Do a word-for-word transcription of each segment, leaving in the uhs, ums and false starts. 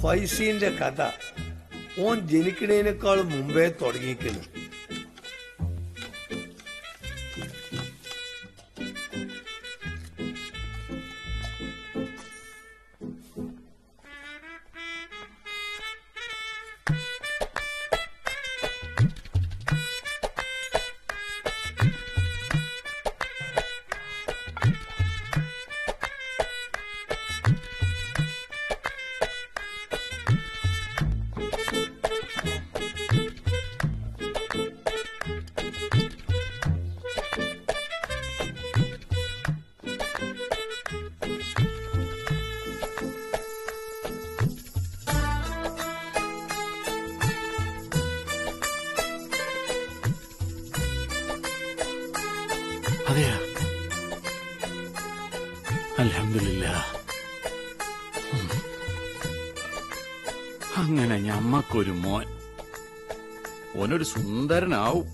ഫൈസിന്റെ കഥ ഓൻ ജനിക്കണേനേക്കാളും മുമ്പേ തുടങ്ങിയിരിക്കുന്നു. അതെയാ, അൽഹംദുലില്ലാ. അങ്ങനെ ഞമ്മക്കൊരു മോൻ, ഓനൊരു സുന്ദരനാവും.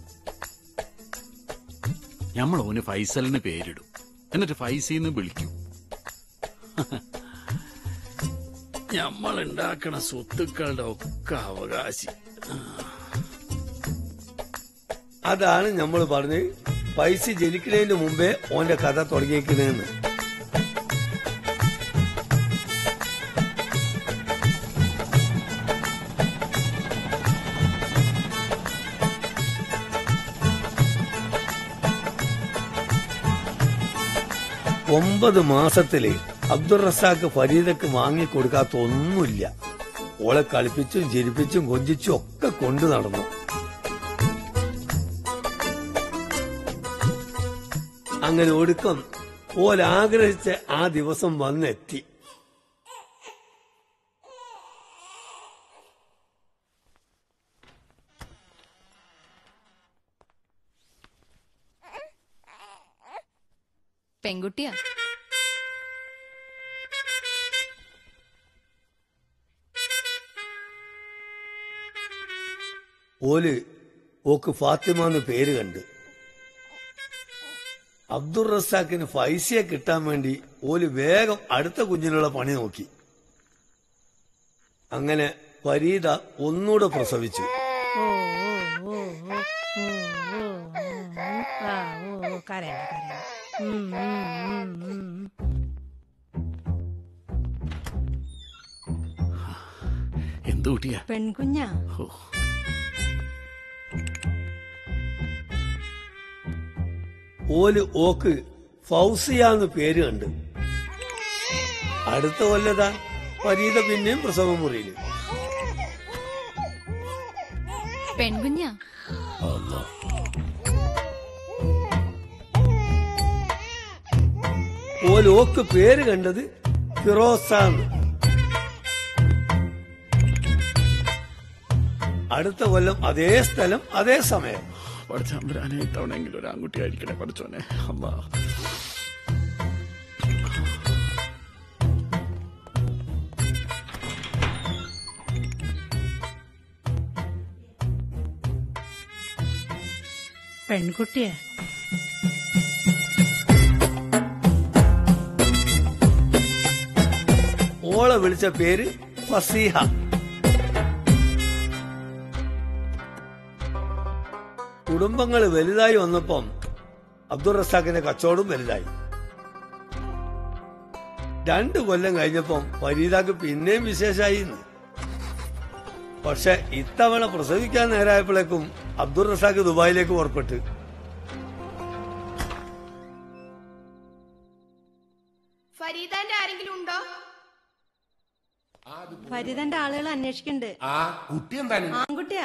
ഞമ്മൾ ഓന് ഫൈസലിന് പേരിടും, എന്നിട്ട് ഫൈസിന്ന് വിളിക്കും. ഞമ്മൾ ഉണ്ടാക്കണ സ്വത്തുക്കളുടെ ഒക്കെ അവകാശി. അതാണ് നമ്മൾ പറഞ്ഞ് ഫൈസി ജനിക്കുന്നതിന് മുമ്പേ ഓന്റെ കഥ തുടങ്ങിയിരിക്കുന്നതെന്ന്. ഒമ്പത് മാസത്തില് അബ്ദുൾ റസാഖ് ഫരീദക്ക് വാങ്ങിക്കൊടുക്കാത്ത ഒന്നുമില്ല. ഓളെ കളിപ്പിച്ചും ചിരിപ്പിച്ചും കൊഞ്ചിച്ചും ഒക്കെ കൊണ്ടു നടന്നു. അങ്ങനെ ഒടുക്കം ഓലാഗ്രഹിച്ച ആ ദിവസം വന്നെത്തി. പെൺകുട്ടിയാ? ഓല് ഓക്ക് ഫാത്തിമ എന്ന് പേര് കണ്ട്. അബ്ദുൾ റസാഖിന് ഫൈസിയെ കിട്ടാൻ വേണ്ടി ഓല് വേഗം അടുത്ത കുഞ്ഞിനുള്ള പണി നോക്കി. അങ്ങനെ ഫരീദ ഒന്നുകൂടെ പ്രസവിച്ചു. എന്ത് കുട്ടിയാ? പെൺകുഞ്ഞാ. ഓല് ഓക്ക് ഫൗസിയാന്ന് പേര് കണ്ട്. അടുത്ത കൊല്ലതാ ഫരീദ പിന്നെയും പ്രസവ മുറിയില്. പെൺകുഞ്ഞാ? ഓല് ഓക്ക് പേര് കണ്ടത് ഫിറോസാന്ന്. അടുത്ത കൊല്ലം അതേ സ്ഥലം അതേ സമയം. പഠിച്ചാമ്പരാനെ ഇത്തവണെങ്കിലും ഒരു ആൺകുട്ടി ആയിരിക്കണേ പഠിച്ചോനെ. അമ്മാ പെൺകുട്ടിയാ? ഓളെ വിളിച്ച പേര് ഫസീഹ. കുടുംബങ്ങൾ വലുതായി വന്നപ്പം അബ്ദുൾ റസാഖിന്റെ കച്ചവടം വലുതായി. രണ്ടു കൊല്ലം കഴിഞ്ഞപ്പം ഫരീദാക്ക് പിന്നെയും വിശേഷമായി. പക്ഷെ ഇത്തവണ പ്രസവിക്കാൻ നേരായപ്പോഴേക്കും അബ്ദുൾ റസാഖ് ദുബായിലേക്ക് പുറപ്പെട്ട്. ഫരീദാന്റെ ആരെങ്കിലും ഉണ്ടോ? ഫരീദാന്റെ ആളുകൾ അന്വേഷിക്കുന്നുണ്ട്. ആൺകുട്ടിയാ?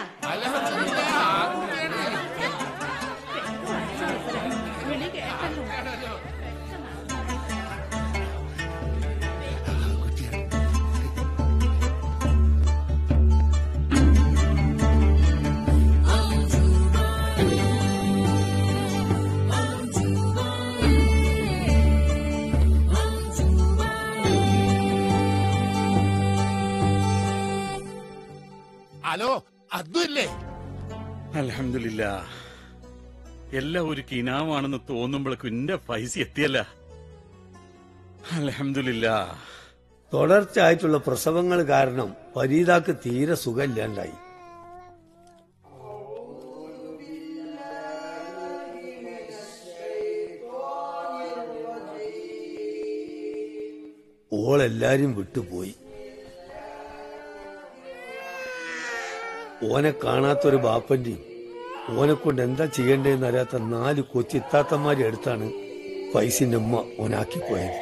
ഹലോ, അതുല്ലേ? അൽഹംദുലില്ലാ, എല്ലാം ഒരു കിനാവാണെന്ന് തോന്നുമ്പോഴേക്കും എന്റെ ഫൈസി എത്തിയല്ല. അൽഹംദുലില്ലാ. തുടർച്ചയായിട്ടുള്ള പ്രസവങ്ങൾ കാരണം ഫരീദാക്ക് തീരെ സുഖമില്ലാണ്ടായി. ഓളെല്ലാരും വിട്ടുപോയി. ഓനെ കാണാത്തൊരു ബാപ്പന്റെയും ഓനെ കൊണ്ട് എന്താ ചെയ്യേണ്ടതെന്ന് അറിയാത്ത നാല് കൊച്ചിത്താത്തന്മാരെ അടുത്താണ് ഫൈസിന്റെ ഉമ്മ ഓനാക്കിപ്പോയത്.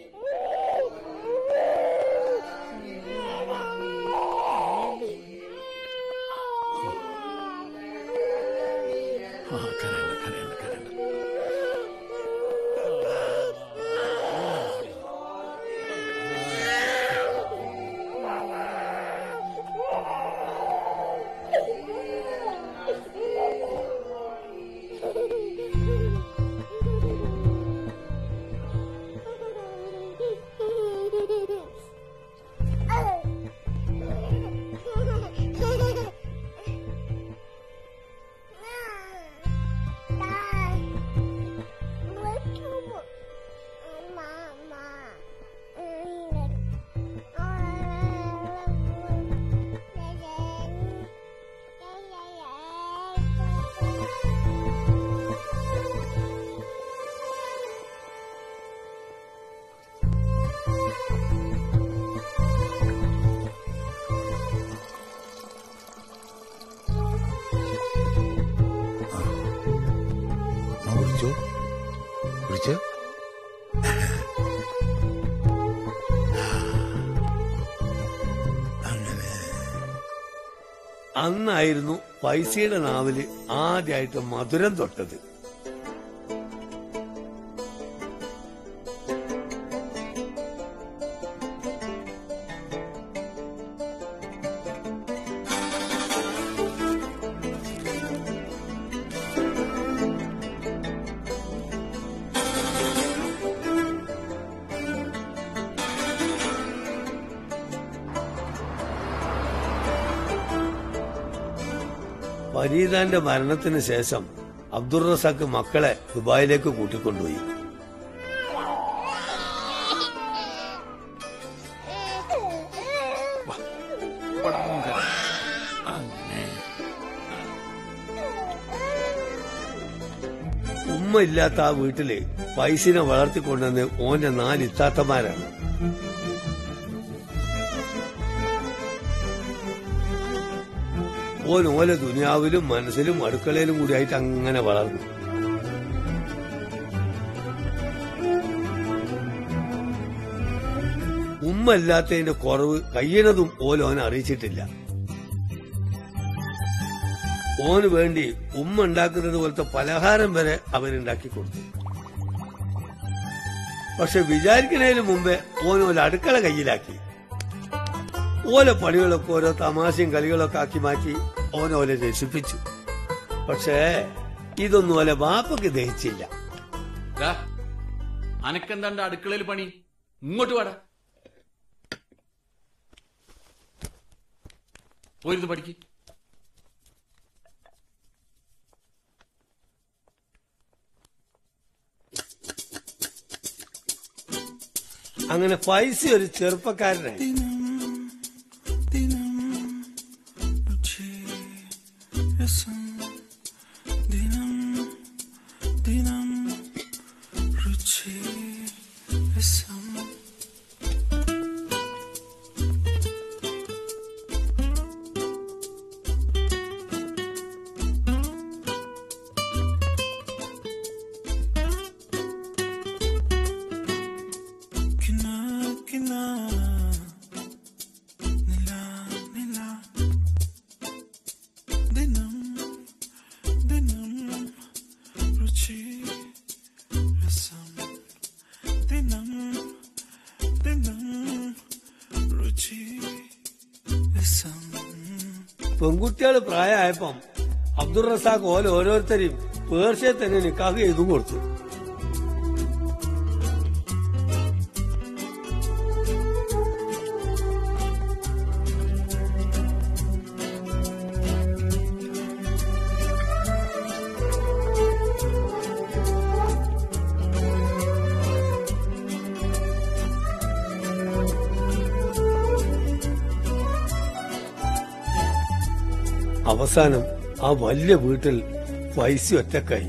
അന്നായിരുന്നു ഫൈസിയുടെ നാവില് ആദ്യമായിട്ട് മധുരം തൊട്ടത്. ഫരീദാന്റെ മരണത്തിന് ശേഷം അബ്ദുൾ റസാഖ് മക്കളെ ദുബായിലേക്ക് കൂട്ടിക്കൊണ്ടുപോയി. ഉമ്മ ഇല്ലാത്ത ആ വീട്ടില് ഫൈസിനെ വളർത്തിക്കൊണ്ടുവന്ന് ഓന്റെ നാല് ഇത്താത്തമാരാണ്. ഓൻ ഓല ദുനിയാവിലും മനസ്സിലും അടുക്കളയിലും കൂടിയായിട്ട് അങ്ങനെ വളർന്നു. ഉമ്മ ഇല്ലാത്തതിന്റെ കുറവ് കഴിയണതും ഓലോനെ അറിയിച്ചിട്ടില്ല. ഓന് വേണ്ടി ഉമ്മ ഉണ്ടാക്കുന്നത് പോലത്തെ പലഹാരം വരെ അവരുണ്ടാക്കി കൊടുത്തു. പക്ഷെ വിചാരിക്കുന്നതിന് മുമ്പേ ഓനോല അടുക്കള കയ്യിലാക്കി. ഓല പണികളൊക്കെ ഓരോ തമാശയും കളികളൊക്കെ ആക്കി മാറ്റി ഓനോലെ രസിപ്പിച്ചു. പക്ഷേ ഇതൊന്നും ഓലെ ബാപ്പക്ക് ദഹിച്ചില്ല. അനക്കെന്താണ്ട് അടുക്കളയിൽ പണി? ഇങ്ങോട്ട് വാടാ, പോയിരുന്നു പഠിക്ക്. അങ്ങനെ ഫൈസി ഒരു ചെറുപ്പക്കാരനെ പെൺകുട്ടികൾ പ്രായമായപ്പം അബ്ദുൾ റസാഖ് ഓല ഓരോരുത്തരെയും പേർഷ്യയിൽ തന്നെ നിക്കാഹ് ചെയ്തും കൊടുത്തു. അവസാനം ആ വലിയ വീട്ടിൽ ഫൈസി ഒറ്റക്കായി.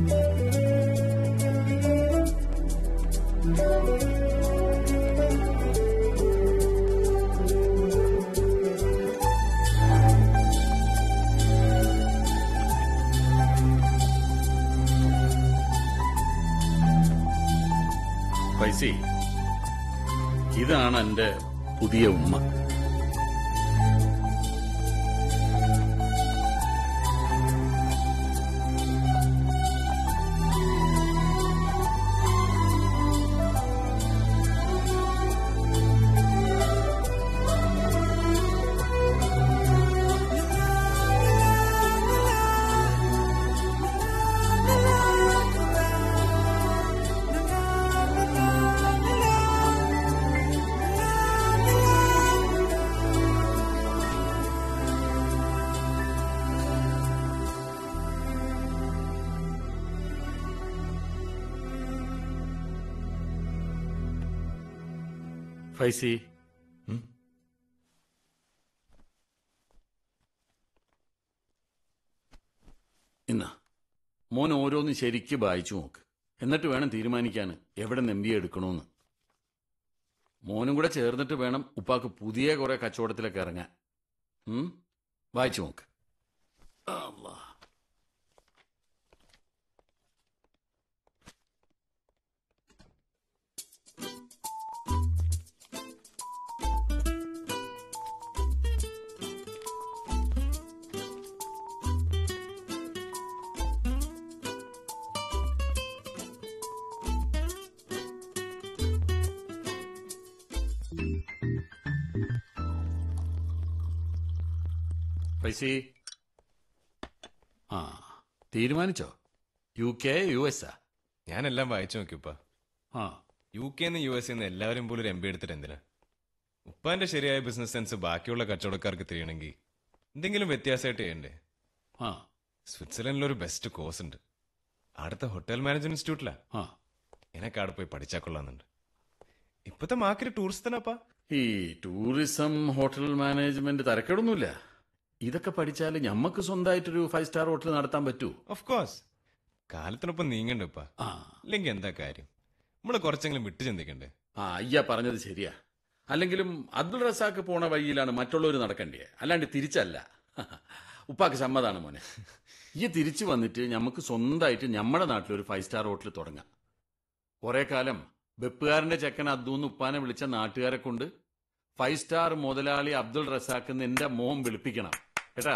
ഫൈസി, ഇതാണ് എന്റെ പുതിയ ഉമ്മ. ഫൈസി, ഇന്ന മോൻ ഓരോന്ന് ശരിക്ക് വായിച്ചു നോക്ക്. എന്നിട്ട് വേണം തീരുമാനിക്കാൻ എവിടെ നിന്ന് എം ബി എ എടുക്കണമെന്ന്. മോനും കൂടെ ചേർന്നിട്ട് വേണം ഉപ്പാക്ക് പുതിയ കുറെ കച്ചവടത്തിലൊക്കെ ഇറങ്ങാൻ. വായിച്ചു നോക്ക്. അല്ലാ, ഫൈസി, ആ തീരുമാനിച്ചോ? യു കെ യു എസ് ആ? ഞാനെല്ലാം വായിച്ചു നോക്കിയുപ്പ. ആ, യു കെന്ന് യു എസ് എന്ന് എല്ലാവരും പോലും എം ബി എടുത്തിട്ട് എന്തിനാ? ഉപ്പാന്റെ ശരിയായ ബിസിനസ് സെൻസ് ബാക്കിയുള്ള കച്ചവടക്കാർക്ക് തിരിയണമെങ്കിൽ എന്തെങ്കിലും വ്യത്യാസമായിട്ട് ചെയ്യണ്ടേ? ആ, സ്വിറ്റ്സർലൻഡിലൊരു ബെസ്റ്റ് കോഴ്സ് ഉണ്ട്. അടുത്ത ഹോട്ടൽ മാനേജ്മെന്റ് ഇൻസ്റ്റിറ്റ്യൂട്ടിലാ. ആ, എനക്ക് അവിടെ പോയി പഠിച്ചാൽ കൊള്ളാന്നുണ്ട്. ഇപ്പത്തെ മാർക്കറ്റ് ടൂറിസത്തിനപ്പാ. ഈ ടൂറിസം ഹോട്ടൽ മാനേജ്മെന്റ് തരക്കേടൊന്നുമില്ല. ഇതൊക്കെ പഠിച്ചാൽ ഞമ്മക്ക് സ്വന്തമായിട്ടൊരു ഫൈവ് സ്റ്റാർ ഹോട്ടൽ നടത്താൻ പറ്റൂ. Of course. കാലത്തിനൊപ്പം നീങ്ങണ്ട ഇപ്പ. അല്ലെങ്കിൽ എന്താ കാര്യം? നമ്മള് കുറച്ചെങ്കിലും വിട്ടു ചിന്തിക്കണ്ടേ? ആ, അയ്യ പറഞ്ഞത് ശരിയാ. അല്ലെങ്കിലും അബ്ദുൾ റസാക്ക് പോണ വഴിയിലാണ് മറ്റുള്ളവർ നടക്കണ്ടേ, അല്ലാണ്ട് തിരിച്ചല്ല. ഉപ്പാക്ക് സമ്മതാണ് മോനെ. ഈ തിരിച്ചു വന്നിട്ട് ഞമ്മക്ക് സ്വന്തമായിട്ട് നമ്മുടെ നാട്ടിലൊരു ഫൈവ് സ്റ്റാർ ഹോട്ടൽ തുടങ്ങാം. കുറെ കാലം വെപ്പുകാരന്റെ ചെക്കൻ അദ്ദൂന്ന് ഉപ്പാനെ വിളിച്ച നാട്ടുകാരെ കൊണ്ട് ഫൈവ് സ്റ്റാർ മുതലാളി അബ്ദുൾ റസാക്ക് എന്റെ മോൻ വിളിപ്പിക്കണം കേട്ടാ.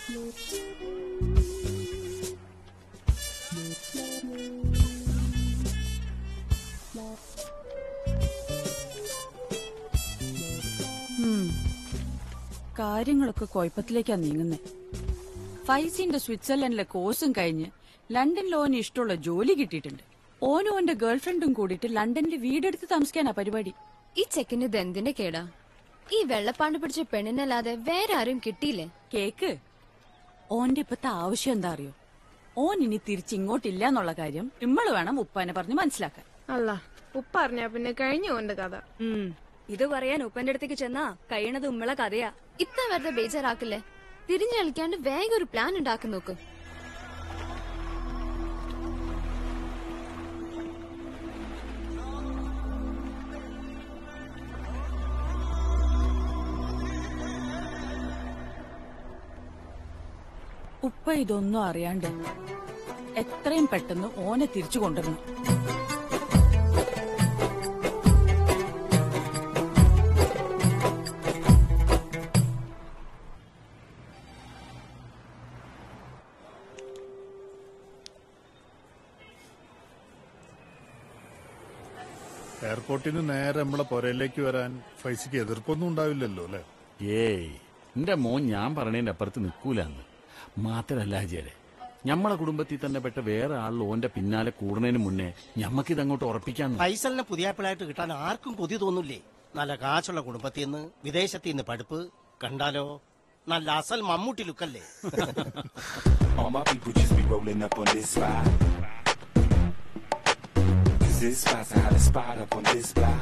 കാര്യങ്ങളൊക്കെ കുഴപ്പത്തിലേക്കാ നീങ്ങുന്നേ. ഫൈസിന്റെ സ്വിറ്റ്സർലൻഡിലെ കോഴ്സും കഴിഞ്ഞ് ലണ്ടനിൽ ഓന് ഇഷ്ടമുള്ള ജോലി കിട്ടിയിട്ടുണ്ട്. ഓനും ഓന്റെ ഗേൾഫ്രണ്ടും കൂടിയിട്ട് ലണ്ടനിൽ വീടെടുത്ത് താമസിക്കാനാ പരിപാടി. ഈ ചെക്കിന് ഇത് എന്തിന്റെ കേടാ? ഈ വെള്ളപ്പാണ്ട് പിടിച്ച പെണ്ണിനല്ലാതെ വേറെ ആരും കിട്ടിയില്ലേ? കേക്ക്, ഓന്റെ ഇപ്പത്തെ ആവശ്യം എന്താ അറിയോ? ഓൻ ഇനി തിരിച്ചിങ്ങോട്ടില്ല എന്നുള്ള കാര്യം ഇമ്മള് വേണം ഉപ്പാനെ പറഞ്ഞ് മനസ്സിലാക്കാൻ. അല്ല, ഉപ്പ അറിഞ്ഞാ പിന്നെ കഴിഞ്ഞു ഓന്റെ കഥ. ഇത് പറയാൻ ഉപ്പന്റെ അടുത്തേക്ക് ചെന്നാ കഴിയണത് ഉമ്മളെ കഥയാ. ഇത്ര വെറുതെ ബേജാറാക്കില്ലേ? തിരിഞ്ഞു കളിക്കാണ്ട് വേഗം ഒരു പ്ലാൻ ഉണ്ടാക്കി നോക്ക്. ഉപ്പ ഇതൊന്നും അറിയാണ്ട് എത്രയും പെട്ടെന്ന് ഓനെ തിരിച്ചു കൊണ്ടുവരണം. എയർപോർട്ടിൽ നിന്ന് നേരെ നമ്മളെ പുരയിലേക്ക് വരാൻ ഫൈസിക്ക് എതിർപ്പൊന്നും ഉണ്ടാവില്ലല്ലോ അല്ലെ? ഏയ്, എന്റെ മോൻ ഞാൻ പറഞ്ഞതിന്റെ അപ്പുറത്ത് നിൽക്കൂലെന്ന് മാത്രല്ല അജയരെ, ഞമ്മളെ കുടുംബത്തിൽ തന്നെ പെട്ട വേറെ ആളിൽ ഓന്റെ പിന്നാലെ കൂടുന്നതിന് മുന്നേ ഞമ്മക്കിത് അങ്ങോട്ട് ഉറപ്പിക്കാൻ. ഫൈസലിനെ പുതിയാപ്പിളായിട്ട് കിട്ടാൻ ആർക്കും കൊതി തോന്നില്ലേ? നല്ല കാശുള്ള കുടുംബത്തിൽ നിന്ന് വിദേശത്തിൽ നിന്ന് പഠിപ്പ് കണ്ടാലോ നല്ല അസൽ മമ്മൂട്ടി ലുക്കല്ലേ? This spot's how to spot up on this block.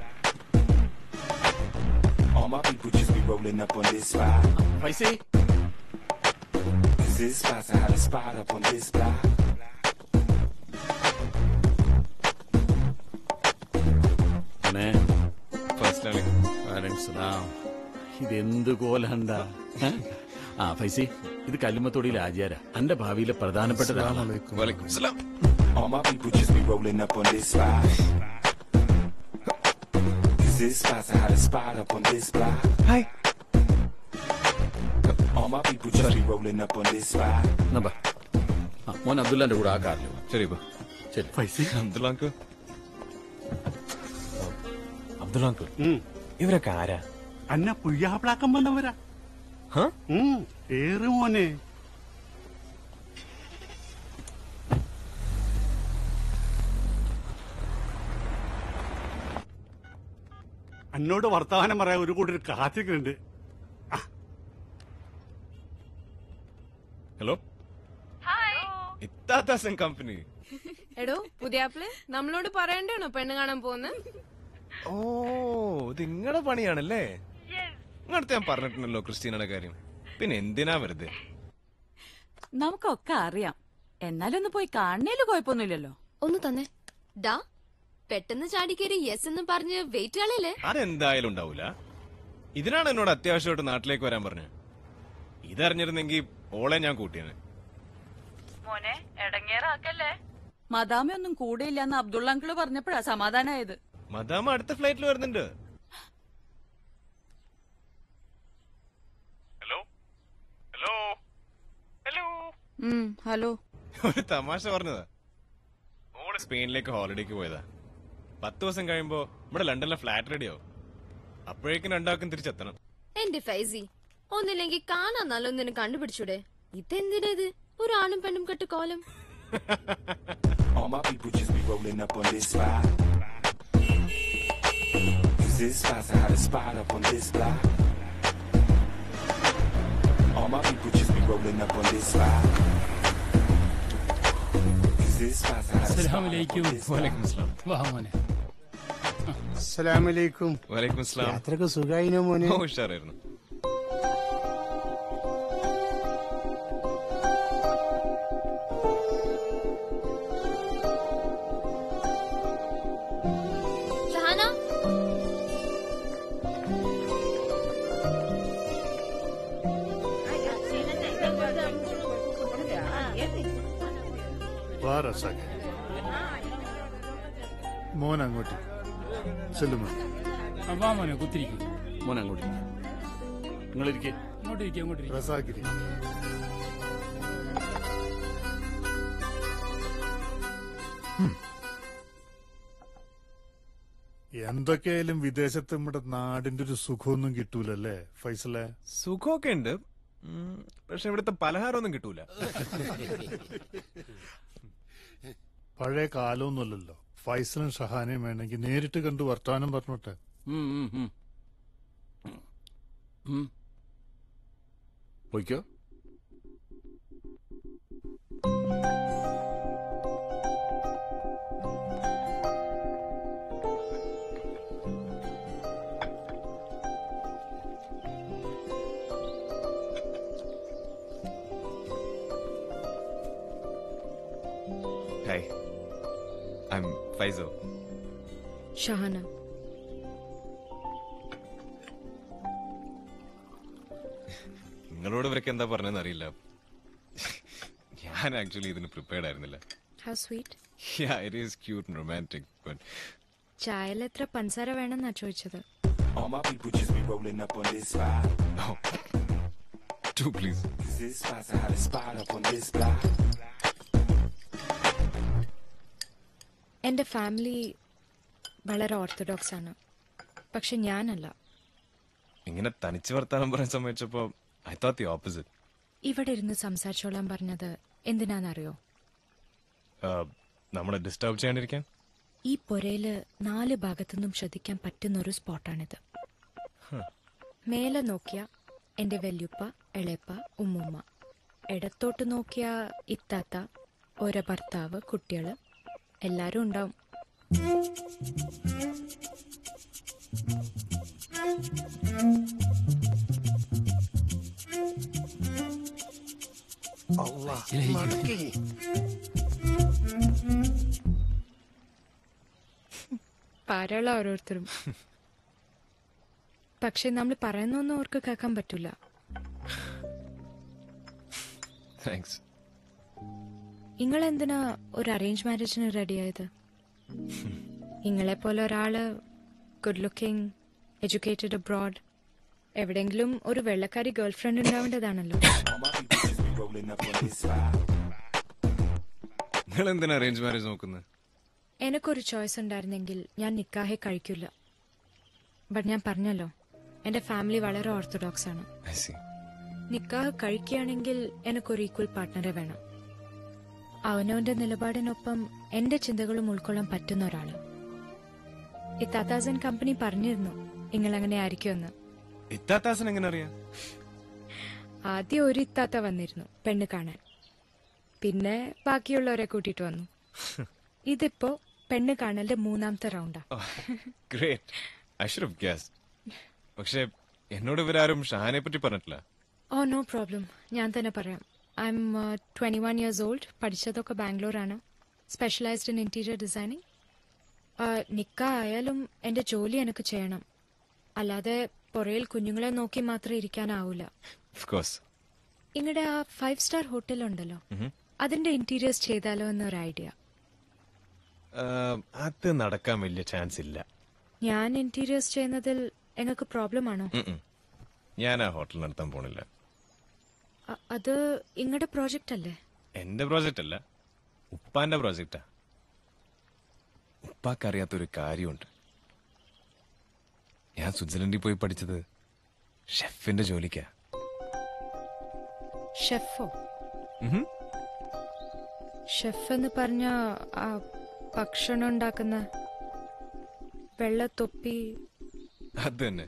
All my people just be rolling up on this spot. Faizi. This spot's how to spot up on this block. Menen. First വലൈക്കും സലാം. ഇതെന്ത് കോലണ്ടാ? ആ ഫൈസി, ഇത് കല്ലുമ്മത്തോടിയിലെ ആചാര അന്റെ ഭാവിയിലെ പ്രധാനപ്പെട്ട ഒരാളാണ്. വലൈക്കും സലാം. All my people just be rolling up on this spot. This spot's how to spot up on this block. Hi. All my people just be rolling up on this spot. Naba, മോൻ അബ്ദുല്ലാന്റെ കൂടെ ആ കാറിലോ? ശരി ശരി. ഫൈസി, അബ്ദുല്ലാങ്ക് അബ്ദുല്ലാങ്ക് ഇവരൊക്കെ ആരാ? അന്ന പുയ്യാപ്പിളാക്കം വന്നവരാ. ഏറ് മോനെ, എന്നോട് വർത്തമാനം പറയാൻ ഒരു കൂട്ടർ കാത്തിക്കുന്നുണ്ട്. Hello, ഇത്താത്താസൻ company. എടോ പുതിയാപ്പിളെ, നമ്മളോട് പറയണ്ടാണോ പെണ്ണ് കാണാൻ പോകുന്ന? ഓ, ഇത് നിങ്ങളുടെ പണിയാണല്ലേ? നിങ്ങളടുത്ത് ഞാൻ പറഞ്ഞിട്ടുണ്ടല്ലോ ക്രിസ്റ്റീനയുടെ കാര്യം. പിന്നെ എന്തിനാ വെറുതെ? നമുക്കൊക്കെ അറിയാം, എന്നാലൊന്ന് പോയി കാണണേല് കുഴപ്പമൊന്നുമില്ലല്ലോ. ഒന്ന് തന്നെ ഡാ, പെട്ടെന്ന് ചാടിക്കേറി യെസ് എന്ന് പറഞ്ഞ് വെയിറ്റ് കളയല്ലേ? അതെന്തായാലും ഉണ്ടാവൂല. ഇതിനാണ് എന്നോട് അത്യാവശ്യമായിട്ട് നാട്ടിലേക്ക് വരാൻ പറഞ്ഞത്. ഇതറിഞ്ഞിരുന്നെങ്കിൽ ഓളെ ഞാൻ കൂട്ടിയാണ്. മോനെ എടങ്ങേറാക്കല്ലേ? മദാമയൊന്നും കൂടെയില്ലെന്ന് അബ്ദുള്ള അങ്കിള് പറഞ്ഞപ്പോഴാ സമാധാനായത്. മദാമ അടുത്ത ഫ്ലൈറ്റിൽ വരുന്നുണ്ട്. Hello hello hello hello. ഒരു തമാശ പറഞ്ഞതാ. ഓള് സ്പെയിനിലേക്ക് ഹോളിഡേക്ക് പോയതാ. പത്ത് ദിവസം കഴിയുമ്പോ നമ്മുടെ ലണ്ടനിലെ ഫ്ലാറ്റ് റെഡിയാവും. അപ്പോഴേക്കും രണ്ടാൾക്കും തിരിച്ചെത്തണം. എന്റെ ഫൈസി, ഒന്നില്ലെങ്കിൽ കാണാൻ നല്ലൊന്നിനെ കണ്ടുപിടിച്ചൂടെ? ഇതെന്തിനത് ഒരു ആണും പെണ്ണും കെട്ട് കോലം? All my people just be rolling up on this spot. This spot's how to spot up on this block. All my people just be rolling up on this spot. This spot's how to spot up on this block. അസ്സലാമലൈക്കും. വലൈക്കും സലാം. വാ മോനെ. അസ്സലാമലൈക്കും. വലൈക്കും സലാം. യാത്രക്ക് സുഖായിനോ മോനെ? ഉഷാറായിരുന്നു. മോൻ അങ്ങോട്ട് ചെല്ലുമോ? വാ മോനെ, കുത്തിരിക്കും. മോൻ അങ്ങോട്ട് നിങ്ങളിരിക്കേ. ഇങ്ങോട്ടിരിക്കും ഇങ്ങോട്ടിരിക്കും. റസാക്കിരി. എന്തൊക്കെയായാലും വിദേശത്ത് നമ്മുടെ നാടിന്റെ ഒരു സുഖമൊന്നും കിട്ടൂലല്ലേ ഫൈസലെ? സുഖമൊക്കെ ഉണ്ട്, പക്ഷെ ഇവിടുത്തെ പലഹാരമൊന്നും കിട്ടൂല. പഴയ കാലമൊന്നുമല്ലല്ലോ. ഫൈസലും ഷഹാനയും വേണമെങ്കിൽ നേരിട്ട് കണ്ടു വർത്താനം പറഞ്ഞോട്ടെ. പോയിക്കോ. Hi, I'm Faizal. ഷഹാന. നിങ്ങളോട് ഇവരൊക്കെ എന്താ പറഞ്ഞതെന്ന് അറിയില്ല. ഞാൻ ആക്ച്വലി ഇതിന് പ്രിപ്പയർഡ് ആയിരുന്നില്ല. How sweet. Yeah, it is cute and romantic, but ചായയിൽ എത്ര പഞ്ചസാര വേണമെന്നാ ചോദിച്ചത്. All my people just be rolling up on this spot. Oh, two please. This spot's the hottest spot up on this block. എന്റെ family വളരെ orthodox ആണ്, പക്ഷെ ഞാനല്ല. ഇങ്ങനെ തനിച്ച് വർത്താനം പറയാൻ സമ്മതിച്ചപ്പോ I thought the opposite. ഇവിടെ ഇരുന്ന് സംസാരിച്ചോളാൻ പറഞ്ഞത് എന്തിനാന്നറിയോ? നമ്മളെ ഡിസ്റ്റർബ് ചെയ്യാണ്ടിരിക്കാൻ. ഈ പൊരയില് നാല് ഭാഗത്തുനിന്നും ശ്രദ്ധിക്കാൻ പറ്റുന്ന ഒരു സ്പോട്ടാണിത്. മേലെ നോക്കിയ എന്റെ വല്യുപ്പ, എളയപ്പ, ഉമ്മുമ്മ. ഇടത്തോട്ട് നോക്കിയ ഇത്താത്ത, ഓരോ ഭർത്താവ്, കുട്ടികള് എല്ലാരും ഉണ്ടാവും. പാരള ഓരോരുത്തരും. പക്ഷെ നമ്മൾ പറയുന്നൊന്നും അവർക്ക് കേൾക്കാൻ പറ്റൂല. നിങ്ങളെന്തിനാ ഒരു അറേഞ്ച് മാരേജിന് റെഡിയായത്? നിങ്ങളെ പോലെ ഒരാള് ഗുഡ് ലുക്കിംഗ്, എഡ്യൂക്കേറ്റഡ് അബ്രോഡ്, എവിടെങ്കിലും ഒരു വെള്ളക്കാരി ഗേൾഫ്രണ്ട് ഉണ്ടാവേണ്ടതാണല്ലോ. നിങ്ങൾ എന്തിനാ അറേഞ്ച് മാരേജ് നോക്കുന്നത്? എനിക്കൊരു ചോയ്സ് ഉണ്ടായിരുന്നെങ്കിൽ ഞാൻ നിക്കാഹെ കഴിക്കില്ല. ബട്ട് ഞാൻ പറഞ്ഞല്ലോ, എന്റെ ഫാമിലി വളരെ ഓർത്തഡോക്സ് ആണ്. നിക്കാഹ് കഴിക്കുകയാണെങ്കിൽ എനിക്കൊരു ഈക്വൽ പാർട്ട്ണറെ വേണം. അവനവന്റെ നിലപാടിനൊപ്പം എന്റെ ചിന്തകളും ഉൾക്കൊള്ളാൻ പറ്റുന്ന ഒരാള്. ഇത്താത്താസൻ കമ്പനി പറഞ്ഞിരുന്നു നിങ്ങളങ്ങനെ ആയിരിക്കുമെന്ന്. ഇത്താത്താസൻ എങ്ങനെ അറിയാം? ആദ്യം ഒരു ഇത്താത്ത വന്നിരുന്നു പെണ്ണ് കാണാൻ, പിന്നെ ബാക്കിയുള്ളവരെ കൂട്ടിട്ട് വന്നു. ഇതിപ്പോ പെണ്ണ് കാണലിന്റെ മൂന്നാമത്തെ റൗണ്ടാ. പക്ഷെ എന്നോട് ഇവരാരും ഷഹാനെ പറ്റി പറഞ്ഞിട്ടില്ല. ഓ നോ പ്രോബ്ലം, ഞാൻ തന്നെ പറയാം. I'm twenty one years old. പഠിച്ചതൊക്കെ ബാംഗ്ലൂരാണ്. Specialised in interior designing. നിക്ക ആയാലും എന്റെ ജോലി എനിക്ക് ചെയ്യണം, അല്ലാതെ പുറയിൽ കുഞ്ഞുങ്ങളെ നോക്കി മാത്രം ഇരിക്കാനാവൂല. ഇങ്ങടെ ആ ഫൈവ് സ്റ്റാർ ഹോട്ടൽ ഉണ്ടല്ലോ, അതിന്റെ ഇന്റീരിയേഴ്സ് ചെയ്താലോ എന്നൊരു ഐഡിയ. അത് നടക്കാൻ വലിയ ചാൻസ് ഇല്ല. ഞാൻ ഇന്റീരിയേഴ്സ് ചെയ്യുന്നതിൽ നിങ്ങൾക്ക് പ്രോബ്ലം ആണോ? ഞാൻ ആ ഹോട്ടൽ നടത്താൻ പോണില്ല. അത് ഇങ്ങടെ പ്രോജക്റ്റ് അല്ലേ? എന്റെ പ്രോജക്റ്റ് അല്ല, ഉപ്പാന്റെ പ്രോജക്റ്റാ. ഉപ്പാക്കറിയാത്തൊരു കാര്യമുണ്ട്. ഞാൻ സ്വിറ്റ്സർലൻഡിൽ പോയി പഠിച്ചത് ഷെഫിന്റെ ജോലിക്കാ. ഷെഫോ? ഷെഫ് എന്ന് പറഞ്ഞ ഭക്ഷണം ഉണ്ടാക്കുന്ന വെള്ളത്തൊപ്പി? അത് തന്നെ.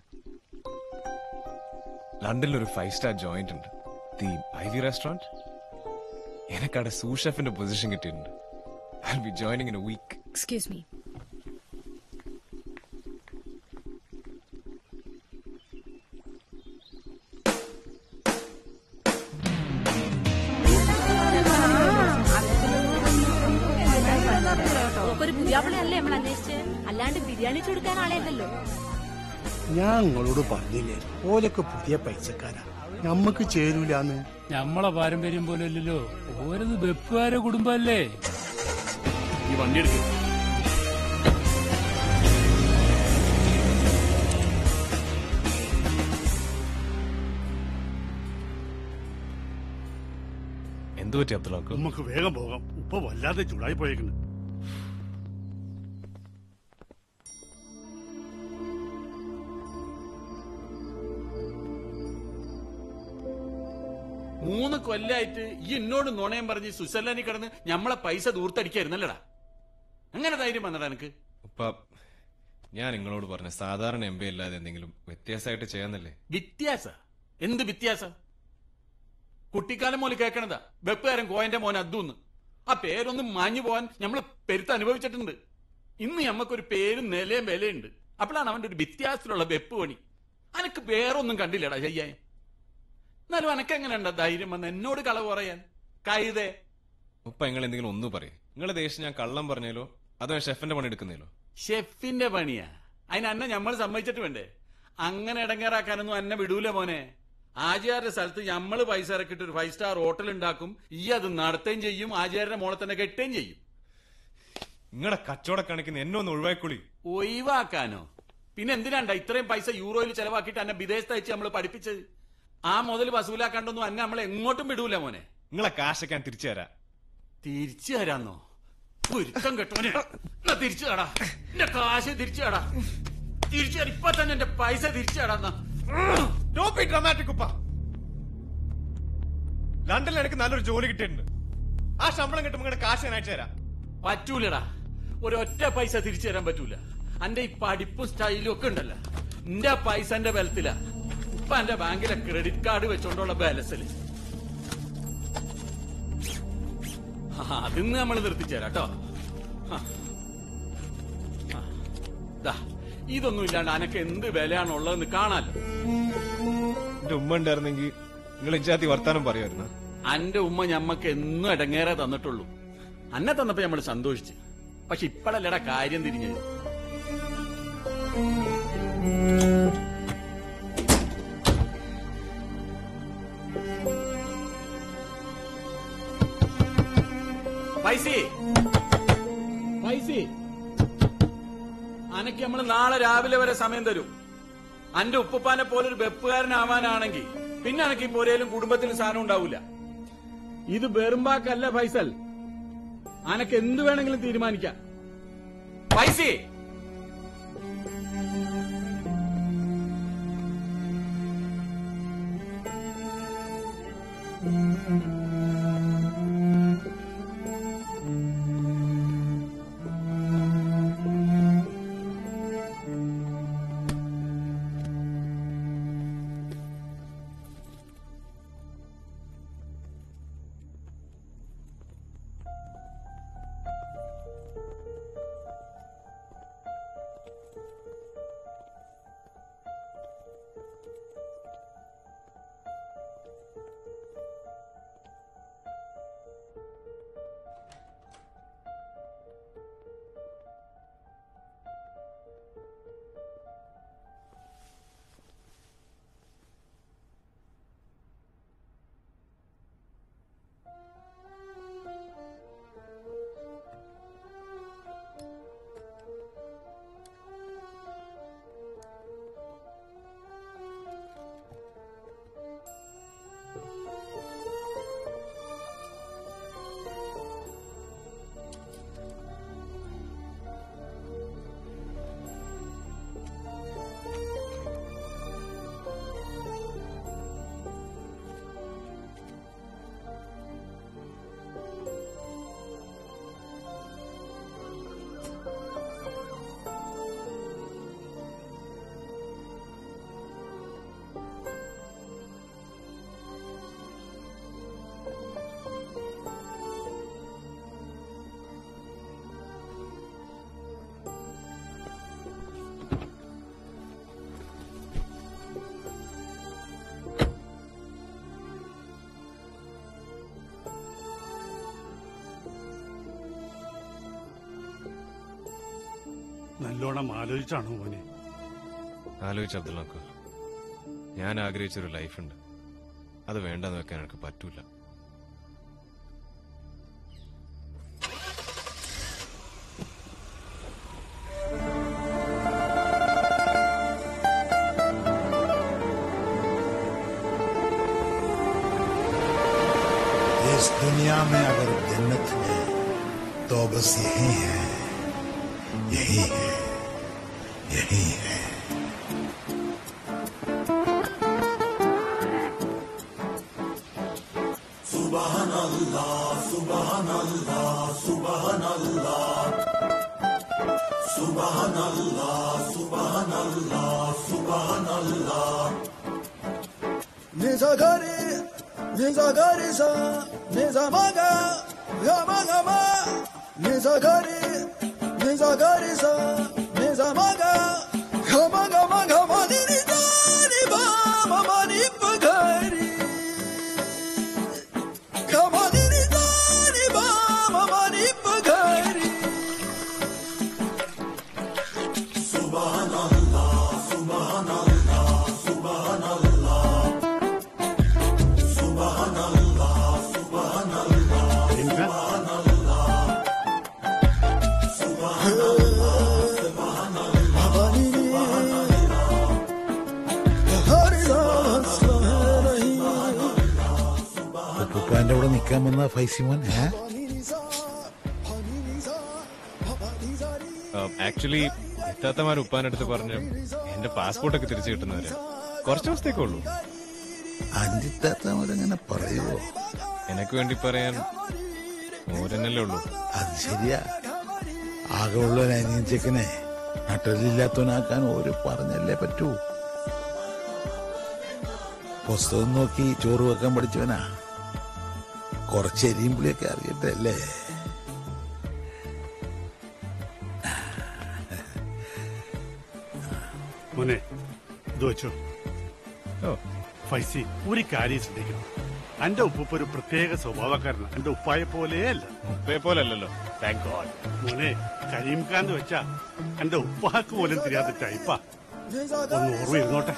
ലണ്ടനിലൊരു ഫൈവ് സ്റ്റാർ ജോയിന്റ് ഉണ്ട്, ദി ഐവി റെസ്റ്റോറന്റ്. എനിക്കവിടെ സൂ ഷെഫിന്റെ പൊസിഷൻ കിട്ടിയിട്ടുണ്ട്. I'll be joining in a week. Excuse me. ഒരു പുതിയാപ്പിളയല്ലേ നമ്മൾ അന്വേഷിച്ച്, അല്ലാണ്ട് ബിരിയാണി കൊടുക്കാൻ ആളെയല്ലോ. ഞാൻ നിങ്ങളോട് പറഞ്ഞില്ലേ, ഓലൊക്കെ പുതിയ പൈസക്കാരാ, നമ്മക്ക് ചേരൂലെന്ന്. നമ്മളെ പാരമ്പര്യം പോലെ അല്ലല്ലോ, ഓരത് വെപ്പുകാരെ കുടുംബല്ലേ. ഈ വണ്ടി എടുക്കും. എന്തു പറ്റി അബ്ദുള്ളാക്കു? നമുക്ക് വേഗം പോകാം. ഉപ്പ വല്ലാതെ ചൂടായി പോയേക്കുന്നു. മൂന്ന് കൊല്ലായിട്ട് ഈ എന്നോട് നുണയം പറഞ്ഞ് സ്വിറ്റ്സർലൻഡിൽ കിടന്ന് ഞമ്മളെ പൈസ ദൂർത്തടിക്കായിരുന്നല്ലടാ. അങ്ങനെ ധൈര്യം വന്നടാ എനിക്ക്? ഉപ്പ, ഞാൻ നിങ്ങളോട് പറഞ്ഞ സാധാരണ എം ബി അല്ലാതെ എന്തെങ്കിലും വ്യത്യാസമായിട്ട് ചെയ്യാന്നല്ലേ. വ്യത്യാസ? എന്ത് വ്യത്യാസം? കുട്ടിക്കാലം പോലെ കേൾക്കണതാ വെപ്പുകാരൻ കോയന്റെ മോൻ അദ്ദൂന്ന്. ആ പേരൊന്നും മാഞ്ഞു പോവാൻ ഞമ്മള് പെരുത്ത് അനുഭവിച്ചിട്ടുണ്ട്. ഇന്ന് ഞമ്മക്കൊരു പേരും നിലയും വിലയുണ്ട്. അപ്പോഴാണ് അവന്റെ ഒരു വ്യത്യാസത്തിലുള്ള വെപ്പ് പണി. അനക്ക് വേറൊന്നും കണ്ടില്ലടാ ചെയ്യാൻ. എന്നാലും അനക്കെങ്ങനെ ഉണ്ടാ ധൈര്യം വന്ന് എന്നോട് കളവ് പറയാൻ? കൈതേ ഉപ്പ, നിങ്ങൾ എന്തെങ്കിലും ഒന്നും പറയും. നിങ്ങളെ ദേശം ഞാൻ കള്ളം പറഞ്ഞാലോ അതോ ഷെഫിന്റെ പണി എടുക്കുന്നതിലോ? ഷെഫിന്റെ പണിയാ? അതിന് അന്നെ നമ്മൾ സമ്മതിച്ചിട്ട് വേണ്ടേ? അങ്ങനെ ഇടങ്ങേറാക്കാനൊന്നും അന്നെ വിടൂല മോനെ. ആചാര്യ സ്ഥലത്ത് ഞമ്മള് പൈസ ഇറക്കിട്ട് ഒരു ഫൈവ് സ്റ്റാർ ഹോട്ടൽ ഉണ്ടാക്കും. ഈ അത് നടത്തുകയും ചെയ്യും, ആചാര്യന്റെ മോളെ തന്നെ കെട്ടുകയും ചെയ്യും. നിങ്ങളുടെ കച്ചവട കണക്കിന് എന്നെ ഒന്ന് ഒഴിവാക്കിക്കൊള്ളി. ഒഴിവാക്കാനോ? പിന്നെ എന്തിനാണ്ട ഇത്രയും പൈസ യൂറോയിൽ ചെലവാക്കിയിട്ട് അന്നെ വിദേശത്ത് അയച്ച് നമ്മള് പഠിപ്പിച്ചത്? ആ മുതൽ വസൂലാക്കാണ്ടൊന്നും അന്നെ നമ്മളെ എങ്ങോട്ടും വിടൂല മോനെ. നിങ്ങളെ കാശൊക്കെ തിരിച്ചു തരാം. തിരിച്ചു തരാന്നോ? പൊരുത്തം കെട്ടോനെ, തിരിച്ചു തടാ. എന്റെ കാശ് തിരിച്ചു തടാ. തിരിച്ചു തരാം. ഇപ്പൊ തന്നെ എന്റെ പൈസ തിരിച്ചു തടാന്നാ. ഡ്രാമാറ്റിക് ഉപ്പ. ലണ്ടനിൽ എനിക്ക് നല്ലൊരു ജോലി കിട്ടിയിട്ടുണ്ട്. ആ ശമ്പളം കിട്ടുമ്പോ നിങ്ങളുടെ കാശ് ഞാൻ അയച്ചു തരാം. പറ്റൂലടാ, ഒരൊറ്റ പൈസ തിരിച്ചു തരാൻ പറ്റൂല. എന്റെ ഈ പഠിപ്പും സ്റ്റൈലും ഒക്കെ ഉണ്ടല്ലോ, എന്റെ പൈസ എന്റെ ബലത്തിലാ. ഇപ്പൊ എന്റെ ബാങ്കിലെ ക്രെഡിറ്റ് കാർഡ് വെച്ചോണ്ടുള്ള ബാലൻസില് അതിന്ന് നമ്മൾ നിർത്തിച്ചേരാട്ടോ. ഇതൊന്നും ഇല്ലാണ്ട് അനക്ക് എന്ത് വിലയാണുള്ളതെന്ന് കാണാലോ. എന്റെ ഉമ്മ ഉണ്ടായിരുന്നെങ്കിൽ നിങ്ങൾ ഇജാതി വർത്താനം പറയുമായിരുന്നു. അന്റെ ഉമ്മ ഞമ്മക്ക് എന്നും ഇടങ്ങേറെ തന്നിട്ടുള്ളൂ. അന്നെ തന്നപ്പോ നമ്മൾ സന്തോഷിച്ച്. പക്ഷെ ഇപ്പഴല്ലടാ കാര്യം തിരിഞ്ഞത്. ഫൈസി, ഫൈസി, അനക്ക് നമ്മള് നാളെ രാവിലെ വരെ സമയം തരും. അന്റെ ഉപ്പുപ്പാനെ പോലൊരു വെപ്പുകാരനാവാനാണെങ്കിൽ പിന്നെ അനക്ക് ഈ പോരയിലും കുടുംബത്തിലും സാധനം ഉണ്ടാവൂല. ഇത് വെറുമ്പാക്കല്ല ഫൈസൽ. അനക്ക് എന്ത് വേണമെങ്കിലും തീരുമാനിക്കാം. ഫൈസി, നല്ലോണം ആലോചിച്ചാണോ മോനെ? ആലോചിച്ച അബ്ദുള്ളാക്കു, ഞാൻ ആഗ്രഹിച്ചൊരു ലൈഫുണ്ട്. അത് വേണ്ടെന്ന് വെക്കാൻ എനിക്ക് പറ്റൂല. इस दुनिया में अगर जन्नत है तो बस यही है, यही है, यही है। सुभान अल्लाह, सुभान अल्लाह, सुभान अल्लाह, सुभान अल्लाह, सुभान अल्लाह, सुभान अल्लाह। Neza gari, neza gari sa, neza maga, gama gama. Neza gari, neza gari sa, neza maga, gama gama gama. Nini tani ba, mama ni pagari. Gama nini tani ba, mama ni pagari. Subhanallah, subhanallah, subhanallah. ഉപ്പാന്റെ കൂടെ നിക്കാൻ വന്ന ഫൈസിമോൻ. Actually ഇത്താത്തമാർ ഉപ്പാനടുത്ത് പറഞ്ഞു എന്റെ പാസ്പോർട്ടൊക്കെ തിരിച്ചു കിട്ടുന്നവരെ കുറച്ച് ദിവസത്തേക്കേ ഉള്ളൂ. അഞ്ചിത്താത്തമാരങ്ങനെ പറയുവോ? എനക്ക് വേണ്ടി പറയാൻ മോരനല്ലേ ഉള്ളൂ. അത് ശരിയാ. ആകെ ഉള്ള ഒരു അനിയൻ ചെക്കനെ നട്ടലില്ലാത്തവനാക്കാൻ ഒരു പറഞ്ഞല്ലേ പറ്റൂ. പുസ്തകം നോക്കി ചോറ് വെക്കാൻ പഠിച്ചവനാ. കുറച്ച് എരിയും പുളിയൊക്കെ അറിയട്ടെ അല്ലേ? മോനെ ഇത് വെച്ചോ. ഫൈസി, ഒരു കാര്യം ശ്രദ്ധിക്കണം. എന്റെ ഉപ്പ ഒരു പ്രത്യേക സ്വഭാവക്കാരനാണ്. എന്റെ ഉപ്പായെ പോലെയല്ല. ഉപ്പയെ പോലെ അല്ലല്ലോ. Thank God. മോനെ, കരീം ഖാൻ വെച്ചാ എന്റെ ഉപ്പാക്ക് പോലും തിരിയാത്ത ടൈപ്പാ. ഒന്ന് ഓർമ്മ ഇരുന്നോട്ടെ.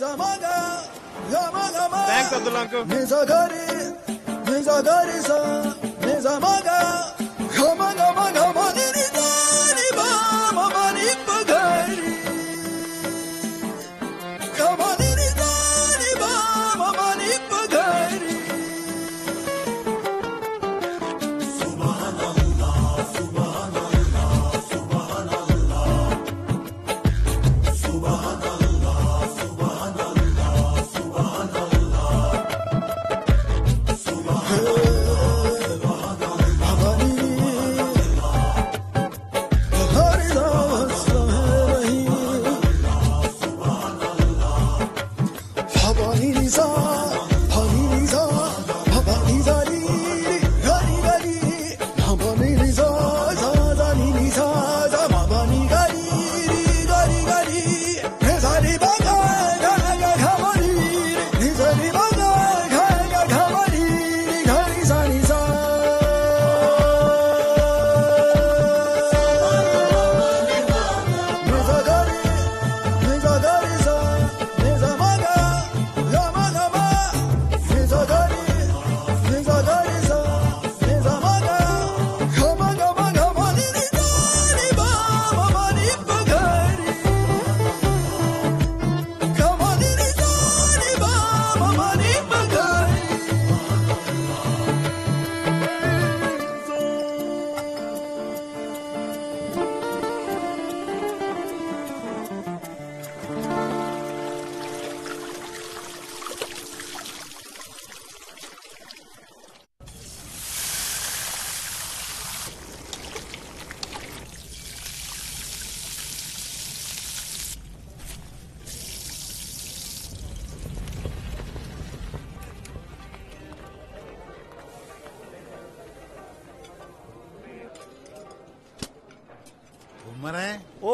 Thanks Abdulla uncle. Neza gari, neza gari sa, neza maga, gama gama gama. Nini tani ba, mama ni pagari. Gama nini tani ba, mama ni pagari. Subhanallah, subhanallah, subhanallah, subhanallah, subhanallah, subhanallah. ഓ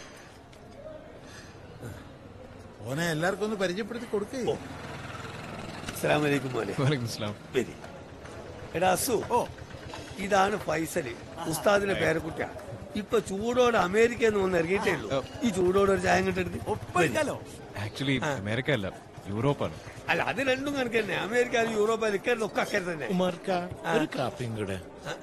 ഓനെ എല്ലാവർക്കും ഒന്ന് പരിചയപ്പെടുത്തി കൊടുക്കേ. അസ്സലാമു അലൈക്കും മോനെ. വലൈക്കും സലാം. വരി. എടാ അസു, ഓ ഇതാണ് ഫൈസല്, ഉസ്താദിന്റെ പേരക്കുട്ടിയാ. ഇപ്പൊ ചൂടോടെ അമേരിക്കയിൽ നിന്ന് വന്ന് ഇറങ്ങിയിട്ടേ ഉള്ളൂ. ഈ ചൂടോടെ ഒരു ചായ കിട്ടെടുത്ത്. ആക്ച്വലി അമേരിക്ക അല്ല, യൂറോപ്പാണ്. അല്ല, അത് രണ്ടും കണക്ക് തന്നെ. അമേരിക്ക യൂറോപ്പ് ഇക്കരുത് ഒക്കെ അക്കരെ തന്നെ. ഒരു കാപ്പിയും കൂടെ.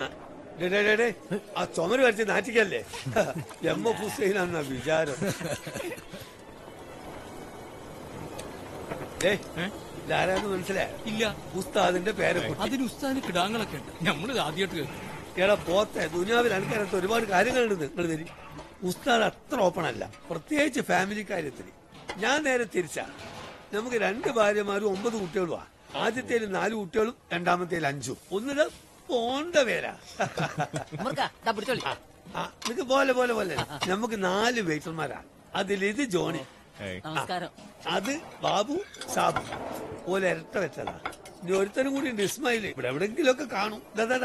ആ ചുമര് വരച്ച് നാറ്റിക്കല്ലേ? എം എഫ് ഹുസൈനാന്ന വിചാരം. ഇതാരാന്ന് മനസ്സിലായോ? ഇല്ല. ഉസ്താദിന്റെ പേരെ. അതിന് ഉസ്താദിന് കിടാങ്ങളൊക്കെ ഉണ്ട്. നമ്മളിത് ആദ്യമായിട്ട് കേൾക്കും. എടാ പോത്തെ, ദുനിയാവിൽ എനിക്കറിയാത്ത ഒരുപാട് കാര്യങ്ങളുണ്ട്. നിങ്ങൾ തരും. ഉസ്താദ് അത്ര ഓപ്പൺ അല്ല, പ്രത്യേകിച്ച് ഫാമിലി കാര്യത്തിന്. ഞാൻ നേരെ തിരിച്ചാ. നമുക്ക് രണ്ട് ഭാര്യമാരും ഒമ്പത് കുട്ടികളുമാ. ആദ്യത്തേല് നാല് കുട്ടികളും രണ്ടാമത്തേല് അഞ്ചും. ഒന്നിത് പോണ്ട പേരാ. നിനക്ക് പോലെ പോലെ പോലെ നമുക്ക് നാല് വെയിറ്റർമാരാ. അതിലിത് ജോണി, അത് ബാബു, സാബു പോലെ ഇരട്ട വെച്ചതാ. ഇനി ഒരുത്തനും കൂടി ഉണ്ട്, ഇസ്മായില്. ഇവിടെ എവിടെങ്കിലും ഒക്കെ കാണും.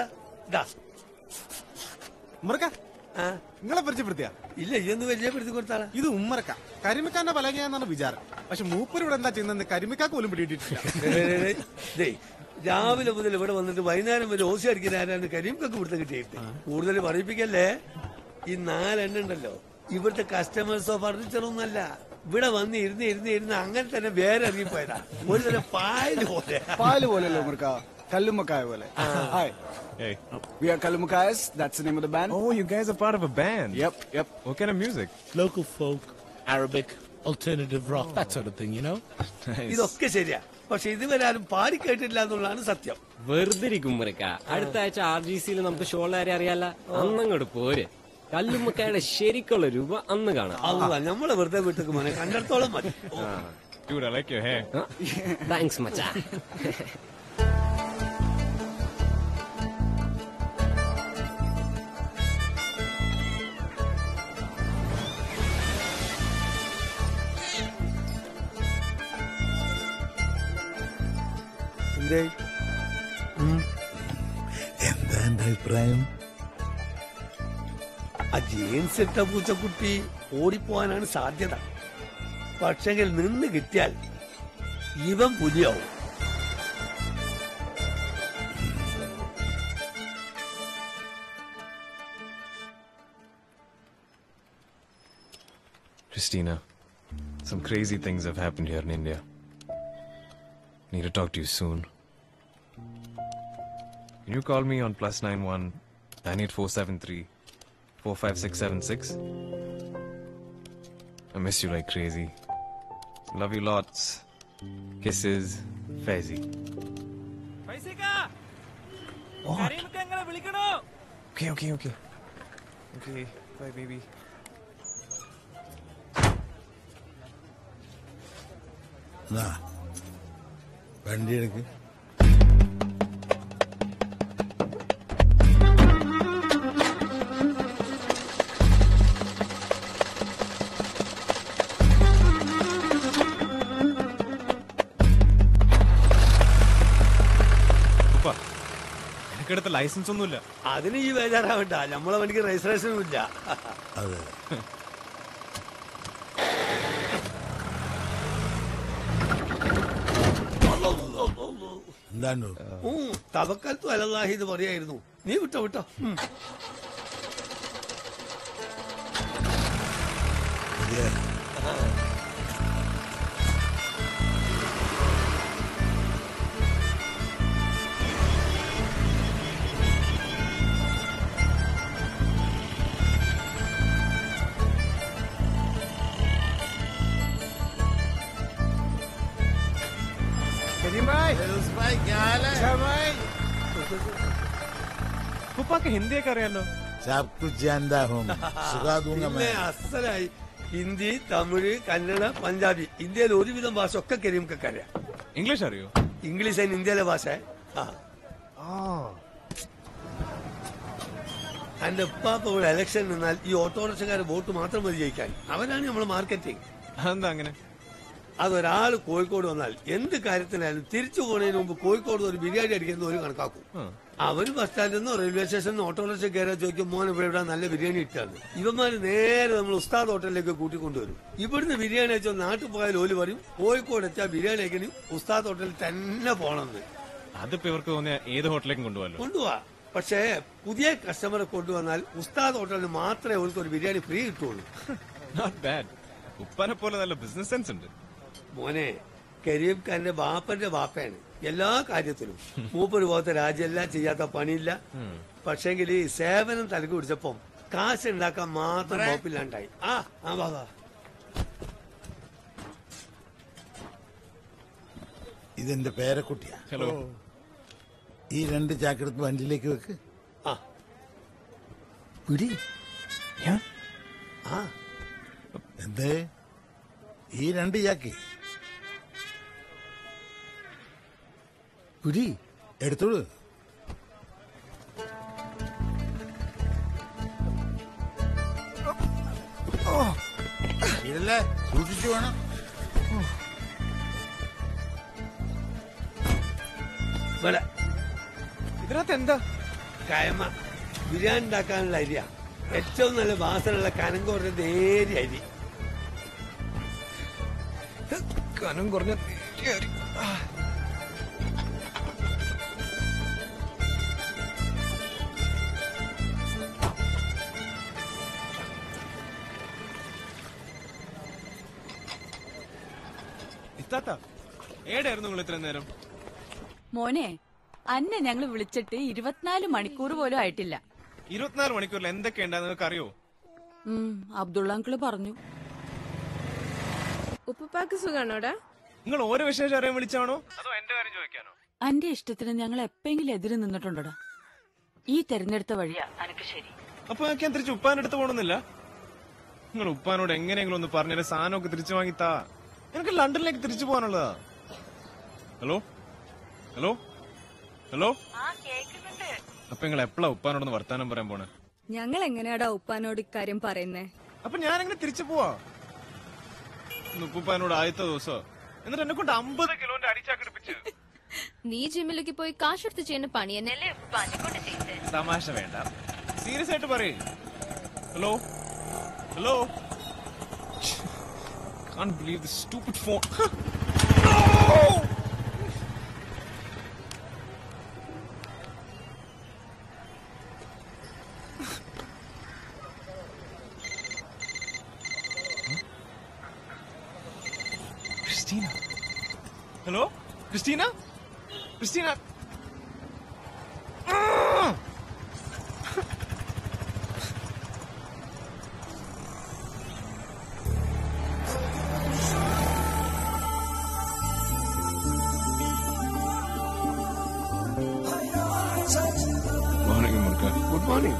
നിങ്ങളെ പരിചയപ്പെടുത്തിയ ഇല്ല, ഇതൊന്ന് പരിചയപ്പെടുത്തി കൊടുത്താളാ. ഇത് ഉമ്മറക്ക കരിമിക്കാന്റെ പലകയാന്നാണ് വിചാരം. പക്ഷെ മൂപ്പര് ഇവിടെ എന്താ ചെയ്യുന്നത് കരിമിക്കാക്ക് പോലും പിടിയിട്ടിട്ടില്ല. രാവിലെ മുതൽ ഇവിടെ വന്നിട്ട് വൈകുന്നേരം വരെ ഓസി അടിക്കുന്ന ആരാണ് കരീംക്കൊക്കെ ഇവിടുത്തെ കിട്ടിയിട്ട്. കൂടുതൽ പറയിപ്പിക്കല്ലേ. ഈ നാലെണ്ണ ഉണ്ടല്ലോ, ഇവിടുത്തെ കസ്റ്റമേഴ്സോ ഫർണിച്ചറൊന്നല്ല. ഇവിടെ വന്ന് ഇരുന്ന് ഇരുന്ന് ഇരുന്ന് അങ്ങനെ തന്നെ വേറെ ഇറങ്ങിപ്പോയതാ. ഒരു തരം പാല് പോലെ. പാല് പോലെയല്ലോ ഉമ്മർക്ക, കല്ലുമ്മക്കായ പോലെ. Hi. Hey. We are Kallumakayas. That's the name of the band. Oh, you guys are part of a band. Yep, yep. What kind of music? Local folk, Arabic, alternative rock, that sort of thing, you know? ഇതൊക്കെ ശരിയാ, പക്ഷെ ഇതുവരെ ആരും പാടി കേട്ടിട്ടില്ല എന്നുള്ളതാണ് സത്യം. വെറുതെ ഇരിക്കുമ്പറക്ക അടുത്ത ആഴ്ച ആർ ജി സിയിൽ നമുക്ക് ഷോളാരെ അറിയാല. അന്നങ്ങോട്ട് പോര്. കല്ലുമ്മക്കായുടെ ശരിക്കുള്ള രൂപ അന്ന് കാണാം. അല്ല, നമ്മളെ വെറുതെ വീട്ടിക്ക് മോനെ കണ്ടിടത്തോളം മതി. Dude, I like your hair. Thanks, മച്ചാ. എന്താ എന്റെ അഭിപ്രായം? ആ ജീൻസ് ഇട്ട പൂച്ചക്കുട്ടി ഓടിപ്പോവാനാണ് സാധ്യത. പക്ഷെങ്കിൽ നിന്ന് കിട്ടിയാൽ ഇവൻ പുലിയാവും. Christina, some crazy things have happened here in India. Need to talk to you soon. Can you call me on plus nine one nine eight four seven three four five six seven six? I miss you like crazy. Love you lots. Kisses, Faizi. Faizi ka? Karim ka engala vilikano? Okay, okay, okay. Okay, bye baby. Na. വണ്ടി എടുക്ക്. എനിക്കടുത്ത licence ഒന്നുമില്ല. അതിന് ഈ ബേജാറാവണ്ട, നമ്മളെ വണ്ടിക്ക് രജിസ്ട്രേഷനും ഇല്ല. അതെ. എന്താണ്ടോ തവക്കൽത്തു അലല്ലാഹി എന്ന് പറയായിരുന്നു. നീ വിട്ടോ വിട്ടോ. ഉപ്പാക്ക് ഹിന്ദിയൊക്കെ അറിയാലോ? അസലായി ഹിന്ദി, തമിഴ്, കന്നഡ, പഞ്ചാബി, ഇന്ത്യയിലെ ഒരുവിധം ഭാഷ ഒക്കെ കരീംക്കൊക്കെ അറിയാം. ഇംഗ്ലീഷ് അറിയോ? ഇംഗ്ലീഷ് അതിന് ഇന്ത്യയിലെ ഭാഷ. എന്റെ ഉപ്പാപ്പ ഇവിടെ ഇലക്ഷൻ നിന്നാൽ ഈ ഓട്ടോറിക്ഷക്കാരെ വോട്ട് മാത്രം മതി ജയിക്കാൻ. അവരാണ് നമ്മളെ മാർക്കറ്റിംഗ്. അതെന്താ അങ്ങനെ? അതൊരാള് കോഴിക്കോട് വന്നാൽ എന്ത് കാര്യത്തിനായാലും തിരിച്ചു പോകുന്നതിന് മുമ്പ് കോഴിക്കോട് ഒരു ബിരിയാണി അടിക്കുന്ന ഒരു കണക്കാക്കും. അവര് ബസ് സ്റ്റാൻഡിൽ നിന്നോ റെയിൽവേ സ്റ്റേഷനിൽ നിന്ന് ഓട്ടോറിക്ഷ കയറാൻ ചോദിക്കും, മോൻ ഇവിടെ ഇവിടെ നല്ല ബിരിയാണി ഇട്ടാണ്. ഇവന്മാര് നേരെ നമ്മൾ ഉസ്താദ് ഹോട്ടലിലേക്ക് കൂട്ടിക്കൊണ്ടുവരും. ഇവിടുന്ന് ബിരിയാണി വെച്ചോ നാട്ടിൽ പോയാൽ ഓല് പറയും കോഴിക്കോട് എത്തിയാൽ ബിരിയാണി കഴിക്കണി ഉസ്താദ് ഹോട്ടലിൽ തന്നെ പോണെന്ന്. അതിപ്പോ ഇവർക്ക് തോന്നിയ ഏത് ഹോട്ടലിലേക്കും കൊണ്ടുപോകാലോ? കൊണ്ടുപോവാ. പക്ഷേ പുതിയ കസ്റ്റമറെ കൊണ്ടുവന്നാൽ ഉസ്താദ് ഹോട്ടലിൽ മാത്രമേ അവർക്ക് ഒരു ബിരിയാണി ഫ്രീ കിട്ടുള്ളൂ. Not bad. ഉപ്പാനെ പോലെ നല്ല ബിസിനസ് സെൻസ് ഉണ്ട്. മോനെ, കരീം ഖാന്റെ ബാപ്പന്റെ ബാപ്പയാണ് എല്ലാ കാര്യത്തിലും. മൂപ്പര് പോലത്തെ രാജ്യമെല്ലാം ചെയ്യാത്ത പണിയില്ല. പക്ഷെങ്കിൽ ഈ സേവനം തലക്ക് പിടിച്ചപ്പം കാശ് ഉണ്ടാക്കാൻ മാത്രം ബാപ്പില്ലാണ്ടായി. ആ ആ ബാബാ ഇതെന്റെ പേരക്കുട്ടിയാ. ഹലോ. ഈ രണ്ട് ചാക്കെടുത്ത് വണ്ടിയിലേക്ക് വെക്ക്. ആ പിടി. ആ എന്തേ ഈ രണ്ട് ചാക്ക് പിടി എടുത്തോളൂ. ഇതല്ലേ സൂക്ഷിച്ചു വേണം. ഇതിനകത്ത് എന്താ? കയമ ബിരിയാണി ഉണ്ടാക്കാനുള്ള അരിയാ. ഏറ്റവും നല്ല വാസനയുള്ള കനം കുറഞ്ഞ നേരിയ അരി. കനം കുറഞ്ഞ ഏടായിരുന്നു നിങ്ങൾ ഇത്രയും നേരം? മോനെ അന്നെ ഞങ്ങൾ വിളിച്ചിട്ട് ഇരുപത്തിനാല് മണിക്കൂർ പോലും ആയിട്ടില്ല. ഇരുപത്തിനാല് മണിക്കൂറിൽ എന്തൊക്കെ ഉണ്ടാകുന്ന നിങ്ങൾക്ക് അറിയോ? അബ്ദുള്ള അങ്കിള് പറഞ്ഞു. ഉപ്പുപ്പാക്ക് സുഖാണോടാ? നിങ്ങൾ ഓരോ വിശേഷം അറിയാൻ വിളിച്ചാണോ അതോ എന്റെ കാര്യം ചോദിക്കാനോ? അന്റെ ഇഷ്ടത്തിന് ഞങ്ങൾ എപ്പെങ്കിലും എതിര് നിന്നിട്ടുണ്ടോടാ? ഈ തെരഞ്ഞെടുത്ത വഴിയാ അനക്ക് ശരി. അപ്പൊ ഞാൻ തിരിച്ച് ഉപ്പാനെടുത്ത് പോകണമെന്നില്ല? നിങ്ങൾ ഉപ്പാനോട് എങ്ങനെയെങ്കിലും ഒന്ന് പറഞ്ഞ സാധനമൊക്കെ തിരിച്ചു വാങ്ങിത്താ. എനിക്ക് ലണ്ടനിലേക്ക് തിരിച്ചു പോകാനുള്ളതാ. Hello hello hello. അപ്പൊ നിങ്ങൾ എപ്പോഴാ ഉപ്പാനോടൊന്ന് വർത്താനം പറയാൻ പോണേ? ഞങ്ങൾ എങ്ങനെയാടാ ഉപ്പാനോട് ഇക്കാര്യം പറയുന്നേ? അപ്പൊ ഞാൻ എങ്ങനെ തിരിച്ചു പോവാ? ഉപ്പാനോട് ആദ്യത്തെ ദിവസം എന്നിട്ട് എന്നെ കൊണ്ട് അമ്പത് കിലോന്റെ അടിച്ചാക്കിടിപ്പിച്ച്. നീ ജിമ്മിലേക്ക് പോയി കാശെടുത്ത് ചെയ്യുന്ന പണി എന്നല്ലേ ഉപ്പാനെക്കൊണ്ട് ചെയ്തത്? തമാശ വേണ്ട, സീരിയസ് ആയിട്ട് പറയേ. Hello hello. Can't believe this stupid phone. No! Christina. Hello? Christina? Christina? Ah! Morning, Mamukkoya. Good morning.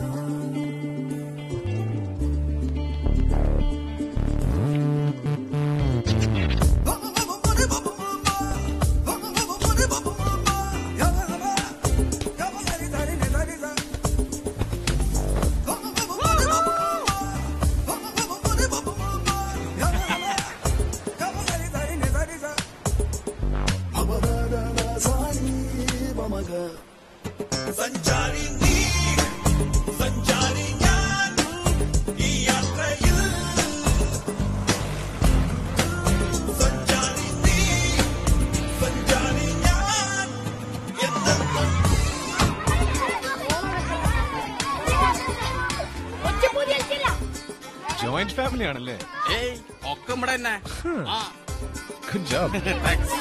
Joint family ആണല്ലേ? ഏയ് ഒക്കെ ഇവിടെ തന്നെ. Good job. താങ്ക്സ്.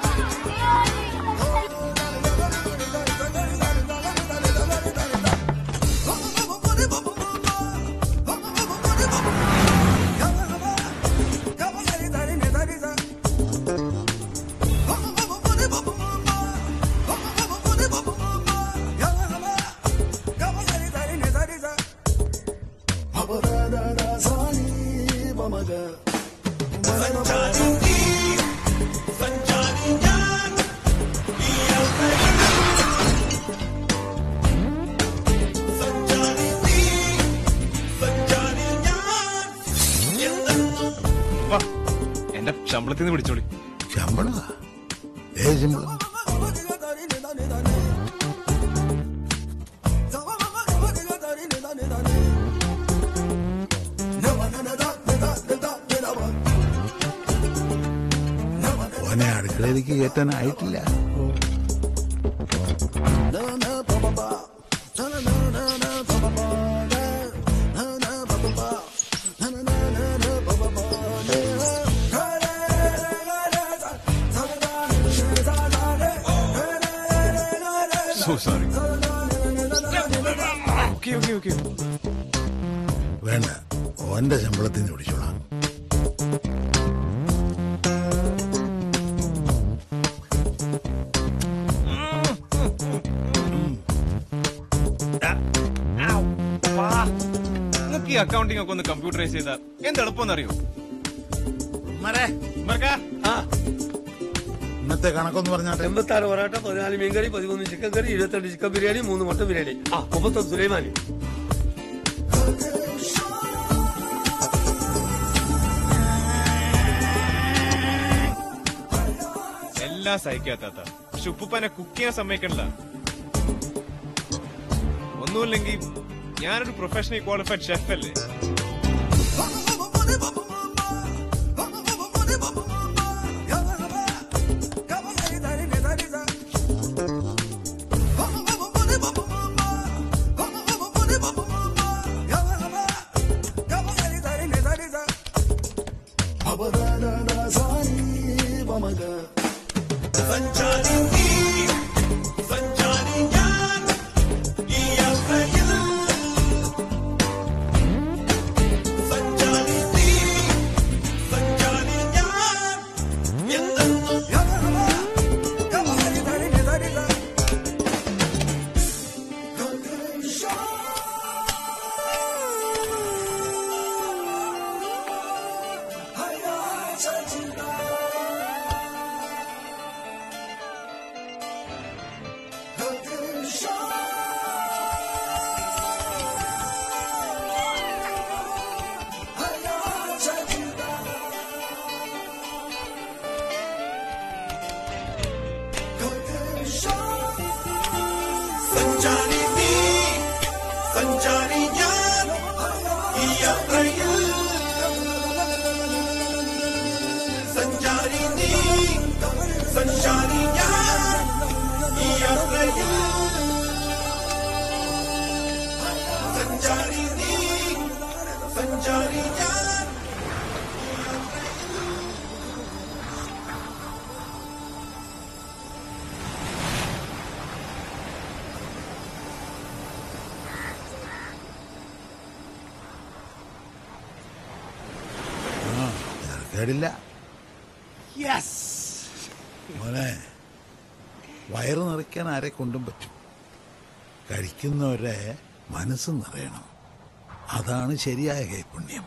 എന്റെ ശമ്പളത്തിൽ നിന്ന് പിടിച്ചോളി. ശമ്പള ഏ ശമ്പളം? ഓനെ അടുക്കളയിലേക്ക് കയറ്റാനായിട്ടില്ല. So sorry. Okay, okay, okay. വേണ്ട, ഓന്റെ ശമ്പളത്തിൽ നിന്ന് പിടിച്ചോളാം. നമുക്ക് ഈ അക്കൗണ്ടിംഗ് ഒക്കെ ഒന്ന് കമ്പ്യൂട്ടറൈസ് ചെയ്താൽ എന്ത് എളുപ്പമെന്നറിയോ? ഇന്നത്തെ കണക്കൊന്ന് പറഞ്ഞാൽ എൺപത്തി ആറ് പൊറാട്ട, പതിനാല് മീൻകറി, പതിമൂന്ന് ചിക്കൻ കറി, ഇരുപത്തിരണ്ട് ചിക്കൻ ബിരിയാണി, മൂന്ന് മട്ടൻ ബിരിയാണി, ആ മുപ്പത്തൊന്ന് സുലൈമാനി. എല്ലാം സഹിക്കാത്ത പക്ഷെ ഉപ്പുപ്പാനെ കുക്ക് ചെയ്യാൻ സമ്മതിക്കണില്ല. ഒന്നുമില്ലെങ്കിൽ ഞാനൊരു പ്രൊഫഷണൽ ക്വാളിഫൈഡ് ഷെഫ് അല്ലേ. കേടില്ല മോനെ. വയറ് നിറയ്ക്കാൻ ആരെ കൊണ്ടും പറ്റും. കഴിക്കുന്നവരെ മനസ്സ് നിറയണം. അതാണ് ശരിയായ കൈപുണ്യം.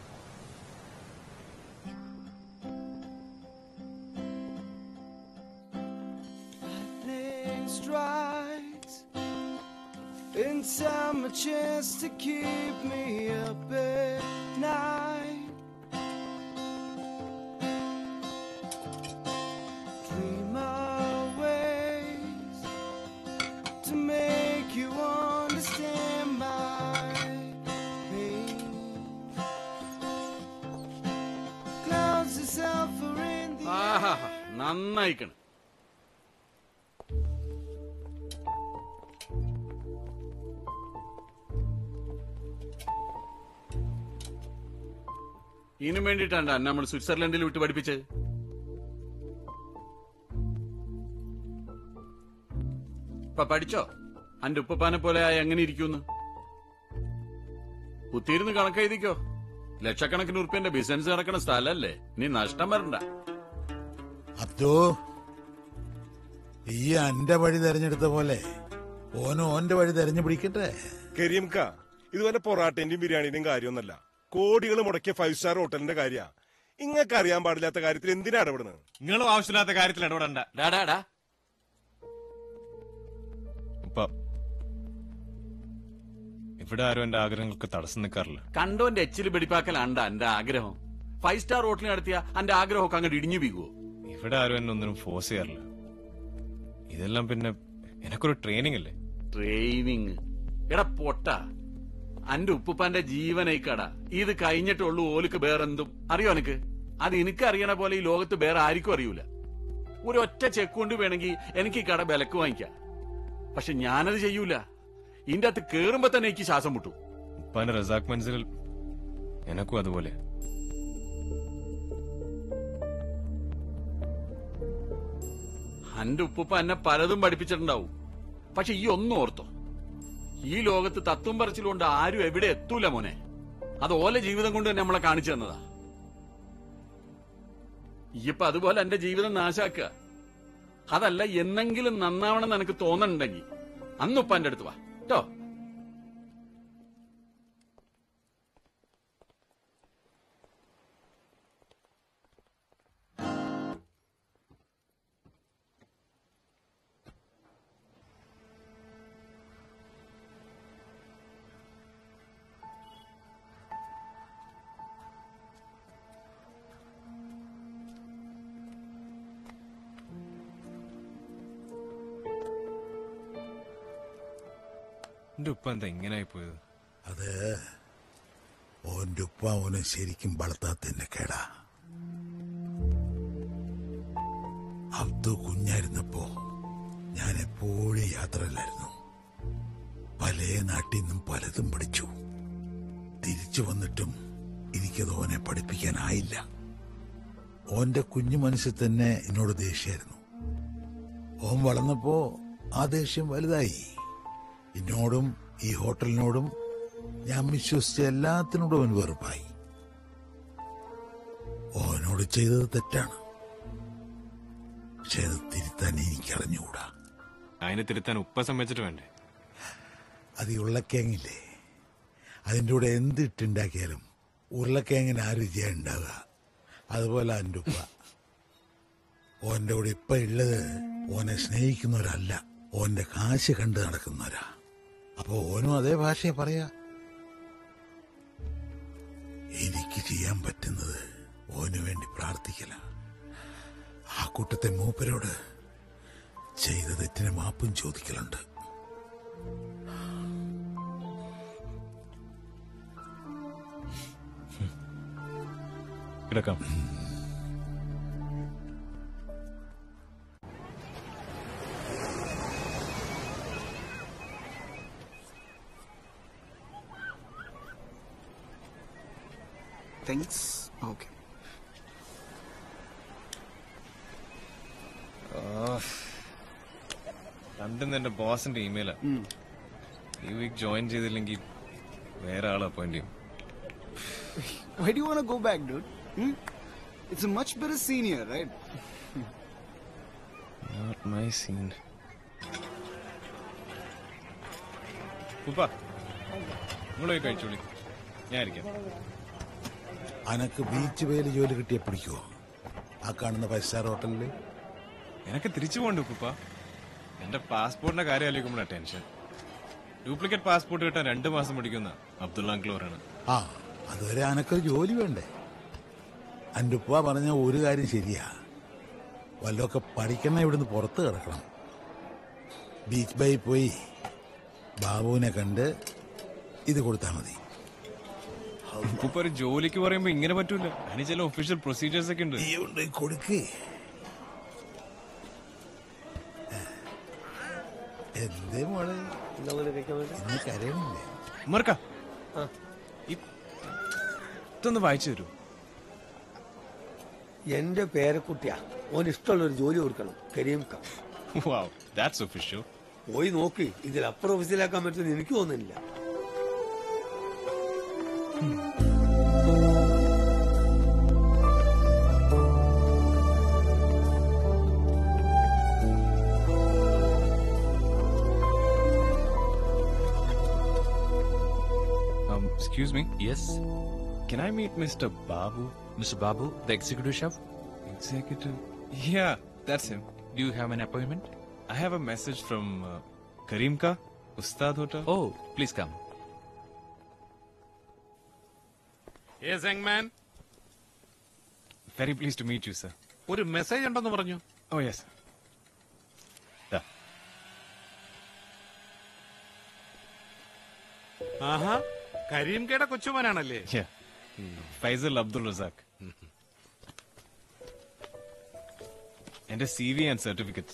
നന്നായിക്കണം. ഇതിനു വേണ്ടിയിട്ടാണ് നമ്മൾ സ്വിറ്റ്സർലൻഡിൽ വിട്ട് പഠിപ്പിച്ചത്. ഇപ്പൊ പഠിച്ചോ? അന്റെ ഉപ്പപ്പാനെ പോലെ എങ്ങനെ ഇരിക്കുന്നു? കുത്തിയിരുന്ന് കണക്കെഴുതിക്കോ. ലക്ഷക്കണക്കിന് ഉറുപ്പ്യന്റെ ബിസിനസ് നടക്കണ സ്ഥലല്ലേ, നീ നഷ്ടം വരണ്ട. അബ്ദു, ഈ അന്റെ വഴി തെരഞ്ഞെടുത്ത പോലെ ഓനോ ഓന്റെ വഴി തെരഞ്ഞു പിടിക്കട്ടെ. കരീംക്ക, ഇതുപോലെ പൊറാട്ടന്റെയും ബിരിയാണിന്റെയും കാര്യമൊന്നല്ല, കോടികൾ മുടക്കിയ ഫൈവ് സ്റ്റാർ ഹോട്ടലിന്റെ കാര്യ. ഇങ്ങക്ക് അറിയാൻ പാടില്ലാത്ത കാര്യത്തിൽ എന്തിനാ ഇടപെടുന്നത്? നിങ്ങളും ആവശ്യമില്ലാത്ത കാര്യത്തിൽ ഇടപെടണ്ട. ഇവിടെ ആരും എന്റെ ആഗ്രഹങ്ങൾക്ക് തടസ്സം നിൽക്കാറില്ല. കണ്ടോന്റെ എച്ചിൽ പിടിപ്പാക്കലാണ്ട എന്റെ ആഗ്രഹം. ഫൈവ് സ്റ്റാർ ഹോട്ടലിൽ നടത്തിയ എന്റെ ആഗ്രഹമൊക്കെ അങ്ങോട്ട് ഇടിഞ്ഞു വീകുവോ? ഇവിടെ ആരും എന്നെ ഒന്നിനും ഫോഴ്സ് ചെയ്യാറില്ല. ഇതെല്ലാം പിന്നെ എനക്കൊരു ട്രെയിനിങ് അല്ലേ. ട്രെയിനിങ് എടാ പൊട്ട, അന്റെ ഉപ്പുപ്പാന്റെ ജീവനയിക്കടാ. ഇത് കഴിഞ്ഞിട്ടുള്ളൂ ഓലിക്ക് വേറെന്തും അറിയോ? എനക്ക് അത് എനിക്ക് അറിയണ പോലെ ഈ ലോകത്ത് വേറെ ആർക്കും അറിയൂല. ഒരു ഒറ്റ ചെക്ക് കൊണ്ട് വേണമെങ്കിൽ എനിക്ക് ഈ കട വിലക്ക് വാങ്ങിക്കാം. പക്ഷെ ഞാനത് ചെയ്യൂല. ഇതിന്റെ അകത്ത് കേറുമ്പോ തന്നെ എനിക്ക് ശ്വാസം മുട്ടു. ഉപ്പാന്റെ റസാഖ് മനസ്സിൽ എനക്കും അതുപോലെ. അന്റെ ഉപ്പുപ്പ എന്നെ പലതും പഠിപ്പിച്ചിട്ടുണ്ടാവും. പക്ഷെ ഈ ഒന്നും ഓർത്തോ, ഈ ലോകത്ത് തത്വം പറച്ചിലുകൊണ്ട് ആരും എവിടെ എത്തൂല മോനെ. അത് ഓലെ ജീവിതം കൊണ്ട് തന്നെ നമ്മളെ കാണിച്ചു തന്നതാ. ഇപ്പൊ അതുപോലെ എന്റെ ജീവിതം നാശാക്കുക. അതല്ല എന്നെങ്കിലും നന്നാവണമെന്ന് എനിക്ക് തോന്നണുണ്ടെങ്കിൽ അന്ന് ഉപ്പാന്റെ അടുത്ത് വാ കേട്ടോ. എന്റെ ഉപ്പ എന്താ ഇങ്ങനായി പോയത്? അത് ഓന്റെ ഉപ്പ ഓനെ ശരിക്കും വളർത്താത്തതിന്റെ കേടാ. അബ്ദു കുഞ്ഞായിരുന്നപ്പോ ഞാൻ എപ്പോഴും യാത്രയിലായിരുന്നു. പല നാട്ടിൽ നിന്നും പലതും പഠിച്ചു. തിരിച്ചു വന്നിട്ടും എനിക്കത് ഓനെ പഠിപ്പിക്കാനായില്ല. ഓന്റെ കുഞ്ഞു മനസ്സിൽ തന്നെ എന്നോട് ദേഷ്യമായിരുന്നു. ഓൻ വളർന്നപ്പോ ആ ദേഷ്യം വലുതായി. എന്നോടും ഈ ഹോട്ടലിനോടും ഞാൻ വിശ്വസിച്ച എല്ലാത്തിനോടും അവൻ വെറുപ്പായി. ഓനോട് ചെയ്തത് തെറ്റാണ്, പക്ഷെ അത് തിരുത്താൻ എനിക്കറിഞ്ഞുകൂടാ. അതിനെ തിരുത്താൻ ഉപ്പ സമ്മതിച്ചിട്ട് വേണ്ടേ? അത് ഈ ഉരുളക്കിഴങ്ങില്ലേ, അതിൻ്റെ കൂടെ എന്തിട്ടുണ്ടാക്കിയാലും ഉരുളക്കിഴങ്ങിന് ആ രുചിയാ ഉണ്ടാവുക. അതുപോലെ എൻ്റെ ഉപ്പ. ഓന്റെ കൂടെ ഇപ്പൊ ഉള്ളത് ഓനെ സ്നേഹിക്കുന്നവരല്ല, ഓന്റെ കാശ് കണ്ടു നടക്കുന്നവരാ. അപ്പൊ ഓനും അതേ ഭാഷയെ പറയാ. എനിക്ക് ചെയ്യാൻ പറ്റുന്നത് ഓന് വേണ്ടി പ്രാർത്ഥിക്കല. ആ കൂട്ടത്തെ മൂപ്പരോട് ചെയ്ത തെറ്റിന് മാപ്പും ചോദിക്കലുണ്ട്. കിടക്കാം. Thanks. Okay. ലണ്ടൻ എന്റെ ബോസിന്റെ ഇമെയിലാ. ഈ വീക്ക് ജോയിൻ ചെയ്തില്ലെങ്കിൽ വേറെ ആൾ അപ്പോയിന്റ് ചെയ്യും. Why do you want to go back, dude? Hmm? It's a much better scene here, right? Not my scene. ഉപ്പ നിങ്ങളെ കഴിച്ചോളി, ഞാൻ ഇരിക്കാം. അനക്ക് ബീച്ച് വേല് ജോലി കിട്ടിയ പിടിക്കുവോ? ആ കാണുന്ന ഫൈവ് സ്റ്റാർ ഹോട്ടലില് എനക്ക് തിരിച്ചു പോകണ്ടേ ഉപ്പ? എന്റെ പാസ്പോർട്ടിന്റെ കാര്യം ആലോചിക്കുമ്പോഴാ ടെൻഷൻ. ഡ്യൂപ്ലിക്കേറ്റ് പാസ്പോർട്ട് കിട്ടാൻ രണ്ടു മാസം പിടിക്കുന്ന അബ്ദുള്ള അങ്കിൾ പറയാണ്. ആ അതുവരെ അനക്കൊരു ജോലി വേണ്ടേ? എൻ്റെ ഉപ്പ പറഞ്ഞ ഒരു കാര്യം ശരിയാ, വല്ലതൊക്കെ പഠിക്കണ ഇവിടുന്ന് പുറത്ത് കിടക്കണം. ബീച്ച് ബൈ പോയി ബാബുവിനെ കണ്ട് ഇത് കൊടുത്താൽ മതി. ഉപ്പ ഒരു ജോലിക്ക് പറയുമ്പോ ഇങ്ങനെ പറ്റൂല, അതിന് ചില ഒഫീഷ്യൽ പ്രൊസീജിയേഴ്സ് ഒക്കെ ഉണ്ട്. കൊടുക്ക്. എന്തേ മോളെ ഇന്ന് കരയണില്ലേ? മറക്ക ഇതൊന്ന് വായിച്ചു തരൂ. എന്റെ പേരക്കുട്ടിയാ, ഓന് ഇഷ്ടമുള്ള ഒരു ജോലി കൊടുക്കണം. കരീം ക Wow, that's official. പോയി നോക്കി, ഇതിലപ്പുറം ഓഫീസിലാക്കാൻ പറ്റുമെന്ന് എനിക്ക് തോന്നുന്നില്ല. Um, excuse me. Yes. Can I meet Mister Babu? Mister Babu, the executive chef? Executive? Yeah, that's him. Do you have an appointment? I have a message from uh, Karim ka, Ustad Hotel. Oh, please come. Yes, young man. Very pleased to meet you, sir. ഒരു message ഉണ്ടെന്ന് പറഞ്ഞു. Oh, yes. Da. ആഹാ, കരീംകയുടെ കൊച്ചുമോനാണല്ലേ? Yeah. Faizal Abdul Razak. And a C V and certificates.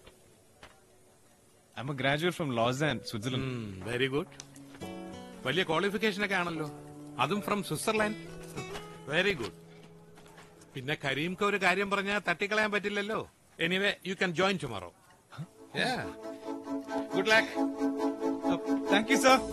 I'm a graduate from Lausanne, Switzerland. Very good. വലിയ qualification ഒക്കെ ആണല്ലോ, അതും ഫ്രം സ്വിറ്റ്സർലാൻഡ്. Very good. പിന്നെ കരീംക്ക് ഒരു കാര്യം പറഞ്ഞാൽ തട്ടിക്കളയാൻ പറ്റില്ലല്ലോ. Anyway you can join tomorrow. Good luck. Thank you, sir.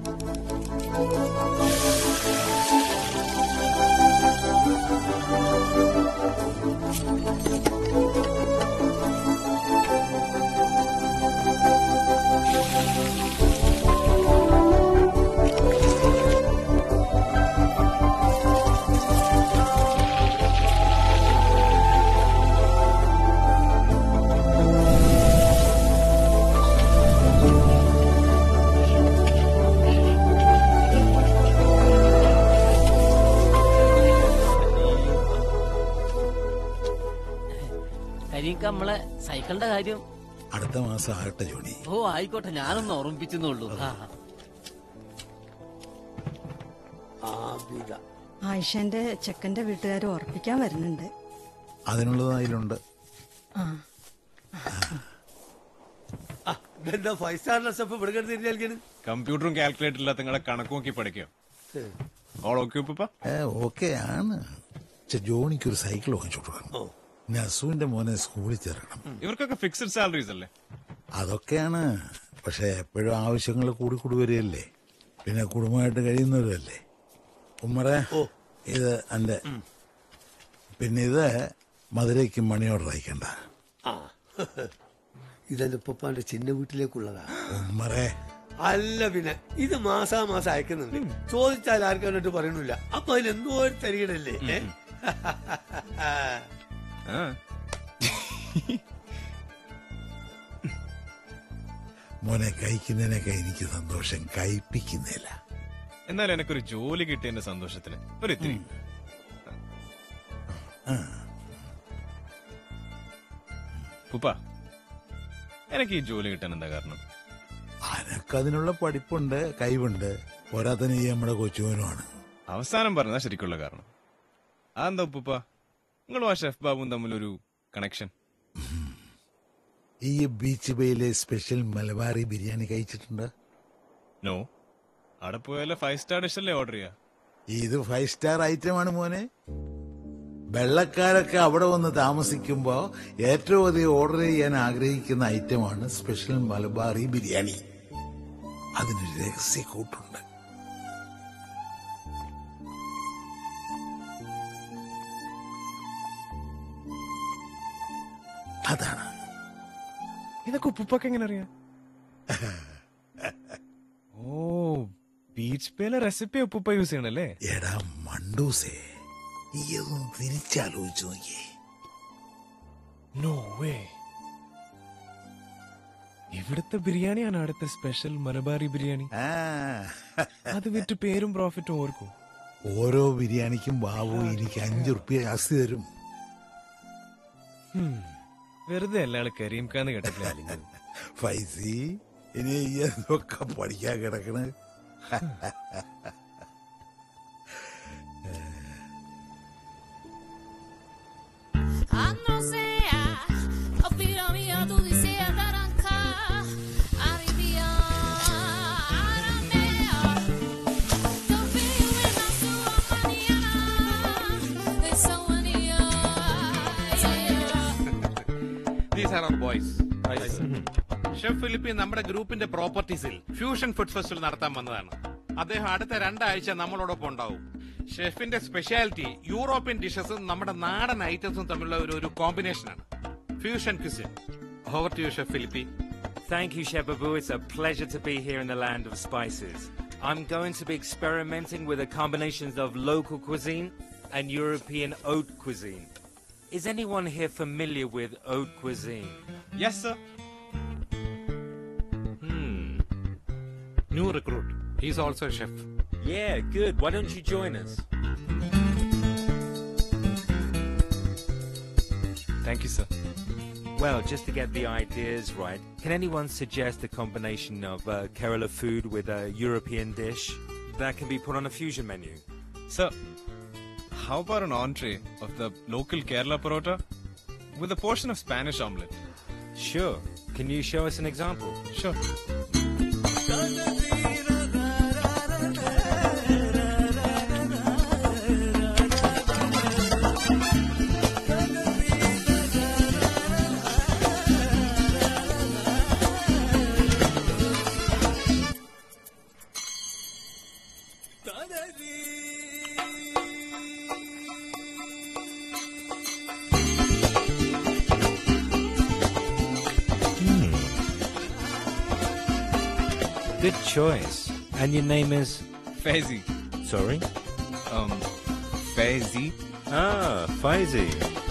നമ്മളെ സൈക്കിളിന്റെ കാര്യം അടുത്ത മാസം ആകട്ടെ ജോണി. ഓ ആയിക്കോട്ടെ, ഞാനൊന്ന് ഓർമ്മിപ്പിച്ചെന്നുള്ളൂ. ആബിദ. ആയിഷന്റെ ചെക്കന്റെ വീട്ടുകാർ ഉറപ്പിക്കാൻ വരുന്നുണ്ട്. അതിനുള്ളത് അതിലുണ്ട്. എന്താ ഫൈവ് സ്റ്റാർ ഡ്രസ്സപ്പ് ഇവിടെ തിരിഞ്ഞാൽ കമ്പ്യൂട്ടറും കാൽക്കുലേറ്റർ ഇല്ലാത്ത നിങ്ങളെ കണക്ക് നോക്കി പഠിക്കോ? ഓക്കെ ആണ്. ജോണിക്കൊരു സൈക്കിൾ വാങ്ങിച്ചു കൊടുക്കണം. നസുവിന്റെ മോനെ സ്കൂളിൽ ചേർക്കണം. ഇവർക്കൊക്കെ ഫിക്സഡ് സാലറീസ് അല്ലേ? അതൊക്കെയാണ്. പക്ഷെ എപ്പോഴും ആവശ്യങ്ങൾ കൂടി കൂടി വരികയല്ലേ. പിന്നെ കുടുംബമായിട്ട് കഴിയുന്നവരല്ലേ. ഉമ്മറെ ഇത് എന്റെ. പിന്നെ ഇത് മധുരയ്ക്ക് മണി ഓർഡർ അയക്കണ്ട. ഇതെന്റെ ഉപ്പാന്റെ ചിന്ന വീട്ടിലേക്കുള്ളതാ. ഉമ്മറെ അല്ല, പിന്നെ ഇത് മാസാ മാസം അയക്കുന്നുണ്ട്. ചോദിച്ചാൽ ആർക്കും എന്നിട്ട് പറയണില്ല. അപ്പൊ അതിലെന്തോ ഒരു തരികടല്ലേ. മോനെ കഴിക്കുന്നതിനൊക്കെ എനിക്ക് സന്തോഷം, കഴിപ്പിക്കുന്നില്ല. എന്നാലും എനിക്കൊരു ജോലി കിട്ടിയതിന്റെ സന്തോഷത്തിന് ഒരു ഇത്തിരി. ഉപ്പ, എനിക്ക് ഈ ജോലി കിട്ടാൻ എന്താ കാരണം? അനക്കതിനുള്ള പഠിപ്പുണ്ട്, കഴിവുണ്ട്. പോരാത്തന്നെ ഈ നമ്മുടെ കൊച്ചുവനുമാണ്. അവസാനം പറഞ്ഞാ ശരിക്കുള്ള കാരണം അതെന്താ ഉപ്പ? നിങ്ങളും ആ ഷെഫ് ബാബുവും തമ്മിലൊരു കണക്ഷൻ? ഈ ബീച്ച് ബേയിലെ സ്പെഷ്യൽ മലബാറി ബിരിയാണി കഴിച്ചിട്ടുണ്ട്? നോ. അവിടെ പോയാലേ ഫൈവ് സ്റ്റാർ ഡിഷ് അല്ലേ ഓർഡർ ചെയ്യാ? ഇത് ഫൈവ് സ്റ്റാർ ഐറ്റം ആണ് മോനെ. വെള്ളക്കാരൊക്കെ അവിടെ വന്ന് താമസിക്കുമ്പോ ഏറ്റവും അധികം ഓർഡർ ചെയ്യാൻ ആഗ്രഹിക്കുന്ന ഐറ്റമാണ് സ്പെഷ്യൽ മലബാറി ബിരിയാണി. അതിനൊരു രഹസ്യ കൂട്ടുണ്ട്. അതാണ്. ഇതൊക്കെ ഉപ്പൊക്കെ എങ്ങനെ അറിയാം? ഓ, ബീച്ച് പേയിലെ റെസിപ്പി ഉപ്പ യൂസ് ചെയ്യണല്ലേ? എടാ മണ്ടൂസേ, ഈ ഒന്ന് തിരിച്ചാലോചിച്ചു നോക്കിയേ. No way. ഇവിടുത്തെ ബിരിയാണിയാണ് അടുത്ത സ്പെഷ്യൽ മലബാറി ബിരിയാണി. അത് വിറ്റ് പേരും പ്രോഫിറ്റും ഓർക്കും. ഓരോ ബിരിയാണിക്കും ബാബു എനിക്ക് അഞ്ചു റുപ്യ ജാസ്തി തരും. വെറുതെ അല്ലാള് കരീം ഖാന്ന് കേട്ടിട്ടില്ല. ഫൈസി, ഇനി എന്തൊക്കെ പഠിക്കാൻ കിടക്കണ. ഷെഫ് ഫിലിപ്പി നമ്മുടെ ഗ്രൂപ്പിന്റെ പ്രോപ്പർട്ടീസിൽ ഫ്യൂഷൻ ഫുഡ് ഫെസ്റ്റിവൽ നടത്താൻ വന്നതാണ്. അദ്ദേഹം അടുത്ത രണ്ടാഴ്ച നമ്മളോടൊപ്പം ഉണ്ടാവും. ഷെഫിന്റെ സ്പെഷ്യാലിറ്റി യൂറോപ്യൻ ഡിഷസും നമ്മുടെ നാടൻ ഐറ്റംസും തമ്മിലുള്ള ഒരു ഒരു കോമ്പിനേഷനാണ്. Fusion cuisine. Over to you chef Philippe. Thank you, Chef Babu. It's a pleasure to be here in the land of spices. I'm going to be experimenting with the combinations of local cuisine and European haute cuisine. Is anyone here familiar with haute cuisine? Yes, sir. Hmm. New recruit. He's also a chef. Yeah, good. Why don't you join us? Thank you, sir. Well, just to get the ideas right, can anyone suggest a combination of uh, Kerala food with a European dish that can be put on a fusion menu? Sir, how about an entree of the local Kerala parota with a portion of Spanish omelette? Sure. Can you show us an example? Sure. Good choice. And your name is? Faizi. Sorry? Um, Faizi. Ah, Faizi.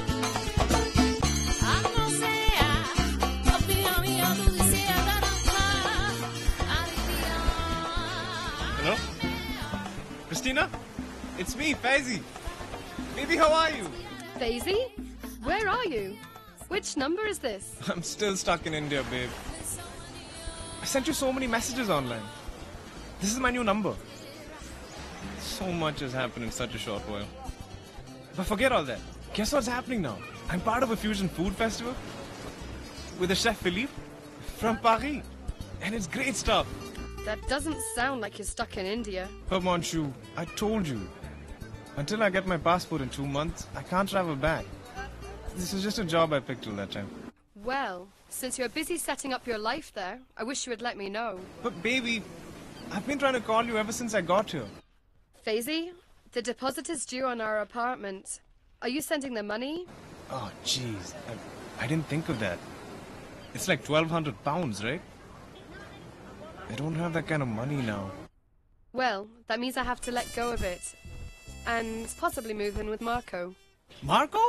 Hello? Christina? It's me, Faizi. Baby, how are you? Faizi? Where are you? Which number is this? I'm still stuck in India, babe. I sent you so many messages online. This is my new number. So much has happened in such a short while. But forget all that. Guess what's happening now? I'm part of a fusion food festival with the chef Philippe from Paris. And it's great stuff. That doesn't sound like you're stuck in India. But Monshu, I told you. Until I get my passport in two months, I can't travel back. This is just a job I picked till that time. Well, since you're busy setting up your life there, I wish you would let me know. But baby, I've been trying to call you ever since I got here. Faizi, the deposit is due on our apartment. Are you sending the money? Oh, jeez. I, I didn't think of that. It's like twelve hundred pounds, right? I don't have that kind of money now. Well, that means I have to let go of it. And possibly move in with Marco. Marco?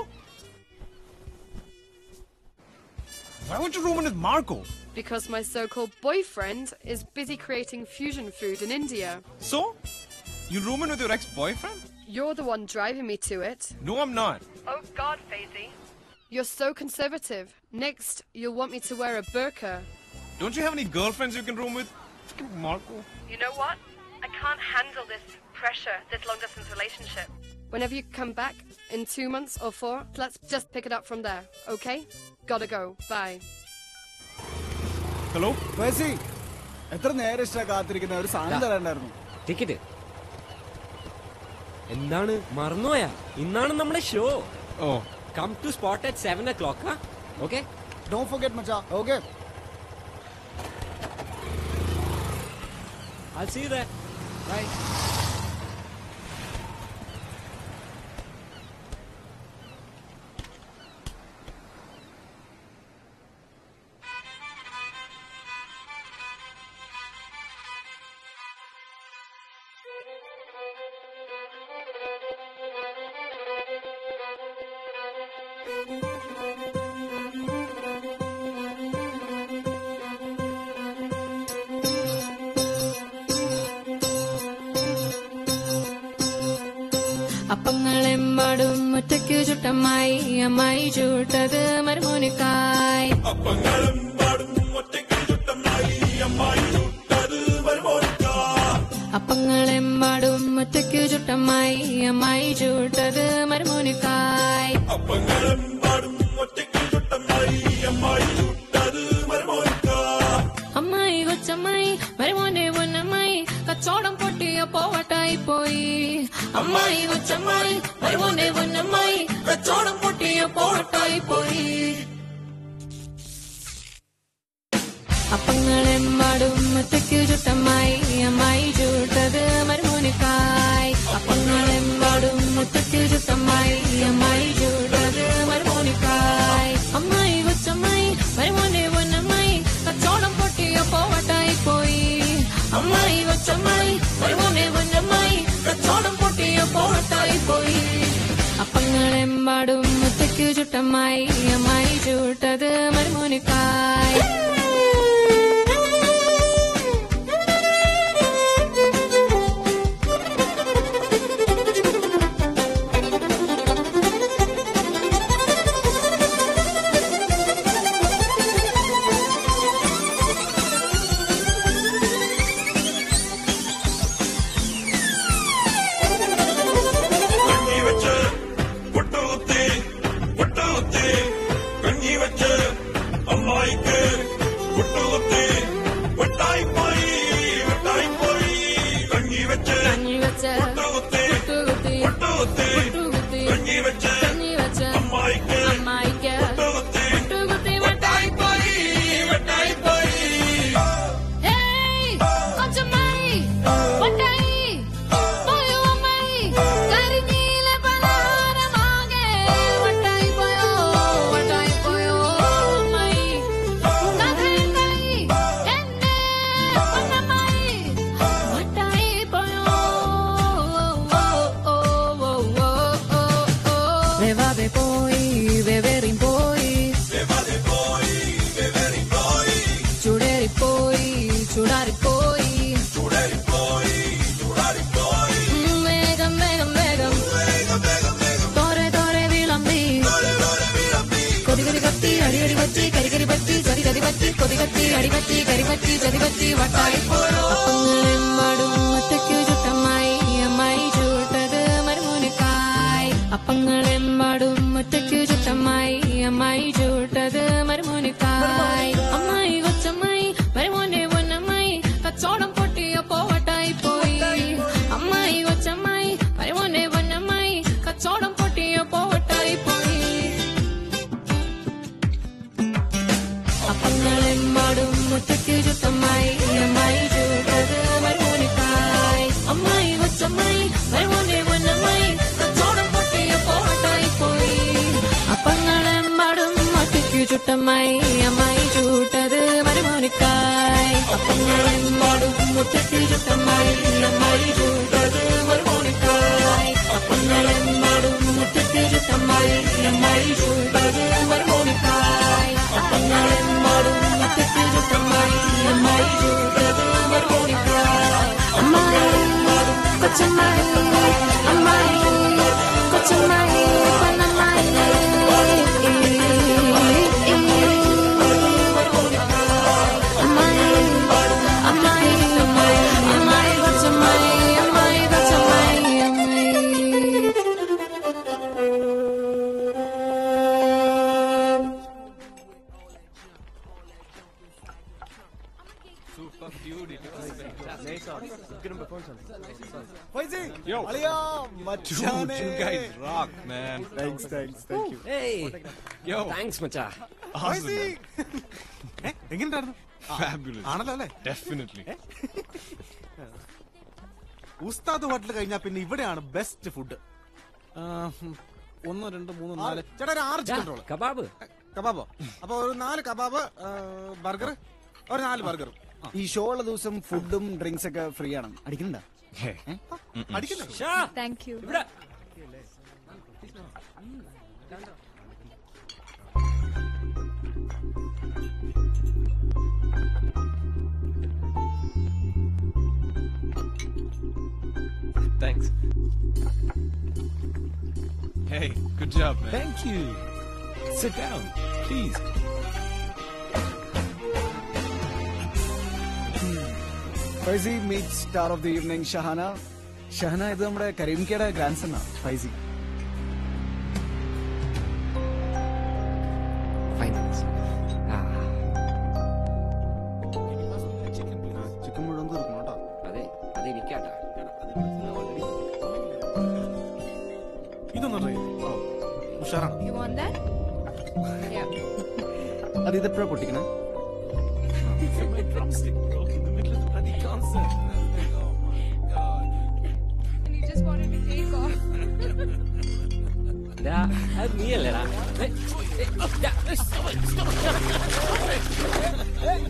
Why would you room in with Marco? Because my so-called boyfriend is busy creating fusion food in India. So? You room in with your ex-boyfriend? You're the one driving me to it. No, I'm not. Oh God, Faizi. You're so conservative. Next, you'll want me to wear a burqa. Don't you have any girlfriends you can room with? Marco. You know what? I can't handle this pressure, this long-distance relationship. Whenever you come back, in two months or four, let's just pick it up from there, okay? Gotta go. Bye. Hello? Faizi, എത്ര നേരം ഇഷ്ട കാത്തിരിക്കുന്ന ഒരു സാധനം തരാണ്ടായിരുന്നു. Ticket എന്താണ് മറന്നുപോയാ? ഇന്നാണ് നമ്മുടെ ഷോ. ഓ, come to spot at seven o'clock. Okay, don't forget മച്ചാ. Okay, I'll see you there. Bye. അപ്പങ്ങളെമ്പാടും ഒറ്റയ്ക്കു ചുട്ടമ്മായി അമ്മായി ചൂട്ടത് മരുമോനിക്കായി. അപ്പങ്ങളെമ്പാടും ഒറ്റയ്ക്കു ചുട്ടമ്മായി അമ്മായി ചൂട്ടത് മരുമോനിക്കായി. അമ്മായി കൊച്ചമ്മായി മരുമോന്റെ പൊന്നമ്മായി കച്ചോടം പൊട്ടിയപ്പോ വട്ടായി പോയി. അമ്മായി കൊച്ചമ്മായി മരുമോന്റെ പൊന്നമ്മായി കച്ചോടം പൊട്ടിയപ്പോ വട്ടായി പോയി. അപ്പങ്ങളെമ്പാടും ഒറ്റയ്ക്കു ചുട്ടമ്മായി അമ്മായി ചൂട്ടത് മരുമോനിക്കായി. അപ്പങ്ങളെമ്പാടും ഒറ്റയ്ക്കു ചുട്ടമ്മായി അമ്മായി ചൂട്ടത് മരുമോനിക്കായി. അമ്മായി കൊച്ചമ്മായി മരുമോന്റെ പൊന്നമ്മായി കച്ചോടം പൊട്ടിയപ്പോ വട്ടായി പോയി. അമ്മായി കൊച്ചമ്മായി മരുമോന്റെ പൊന്നമ്മായി കച്ചോടം പൊട്ടിയപ്പോ വട്ടായി പോയി. അപ്പങ്ങളെമ്പാടും ഒറ്റയ്ക്കു ചുട്ടമ്മായി അമ്മായി ചൂട്ടത് മരുമോനിക്കായി. കൊതികത്തി അടിപറ്റി കരിപറ്റി ചതിപറ്റി വട്ടായി പോയോ. അപ്പങ്ങളെമ്പാടും ഒറ്റയ്ക്കു ചുട്ടമ്മായി അമ്മായി ചുട്ടമ്മായി അമ്മായി ചൂട്ടത് മരുമോനിക്കായി അപ്പങ്ങളെമ്പാടും മുറ്റത്ത് ചുട്ടമ്മായി അമ്മായി ചൂട്ടത് മരുമോനിക്കായി അപ്പങ്ങളെമ്പാടും മുറ്റത്ത് ചുട്ടമ്മായി അമ്മായി ചൂട്ടത് മരുമോനിക്കായി അപ്പങ്ങളെമ്പാടും മുറ്റത്ത് ചുട്ടമ്മായി അമ്മായി ചൂട്ടത് മരുമോനിക്കായി അമ്മായി കൊച്ചമ്മായി അമ്മായി കൊച്ചമ്മായി പൊന്നമ്മായി Faizi! Yo! Aliya! Dude, Machane! you guys rock, man. Thanks, thanks, thank you. Hey! Yo! Thanks, മച്ചാ. Awesome, Faizi! man. ഏ, എങ്ങനെയുണ്ടായിരുന്നു? Fabulous. ആണല്ലോ അല്ലേ? Definitely. ഉസ്താദ് ഹോട്ടൽ കഴിഞ്ഞാ പിന്നെ ഇവിടെയാണ് ബെസ്റ്റ് ഫുഡ്. ഒന്ന് രണ്ട് മൂന്ന് നാല് ചേട്ടാ ഒരു ആറ് ചിക്കൻ റോള്. കബാബ് കബാബോ? അപ്പൊ ഒരു നാല് കബാബ്, ബർഗർ, ഒരു നാല് ബർഗറും. ഈ ഷോ ഉള്ള ദിവസം ഫുഡും ഡ്രിങ്ക്സ് ഒക്കെ ഫ്രീ ആണ്. അടിക്കുന്നുണ്ടോ? അടിക്കുന്നുണ്ടോ? Thank you. ഇവിടെ Thanks. Hey, good job, man. Thank you. Sit down, please. Faizi meet star of the evening Shahana. Shahana ഇത് നമ്മുടെ കരീംകയുടെ ഗ്രാൻഡ് സൺ ആണ് ഫൈസി. ചിക്കൻ മുഴുവൻ തീർക്കണം കേട്ടോ. അതെ അത് എനിക്കാട്ടാ. ഇതൊന്നും ട്രൈ ചെയ്തേ. ഉഷാറാണ്. You want that? Yeah. അത് ഇതെപ്പോഴാ പൊട്ടിക്കണേ? My drumstick broke in the middle of the bloody concert. Oh my god. And you just wanted to take off. ദാ, അത് നീയല്ലേടാ. ഏയ്, ഏയ്, ദാ, stop it, stop it.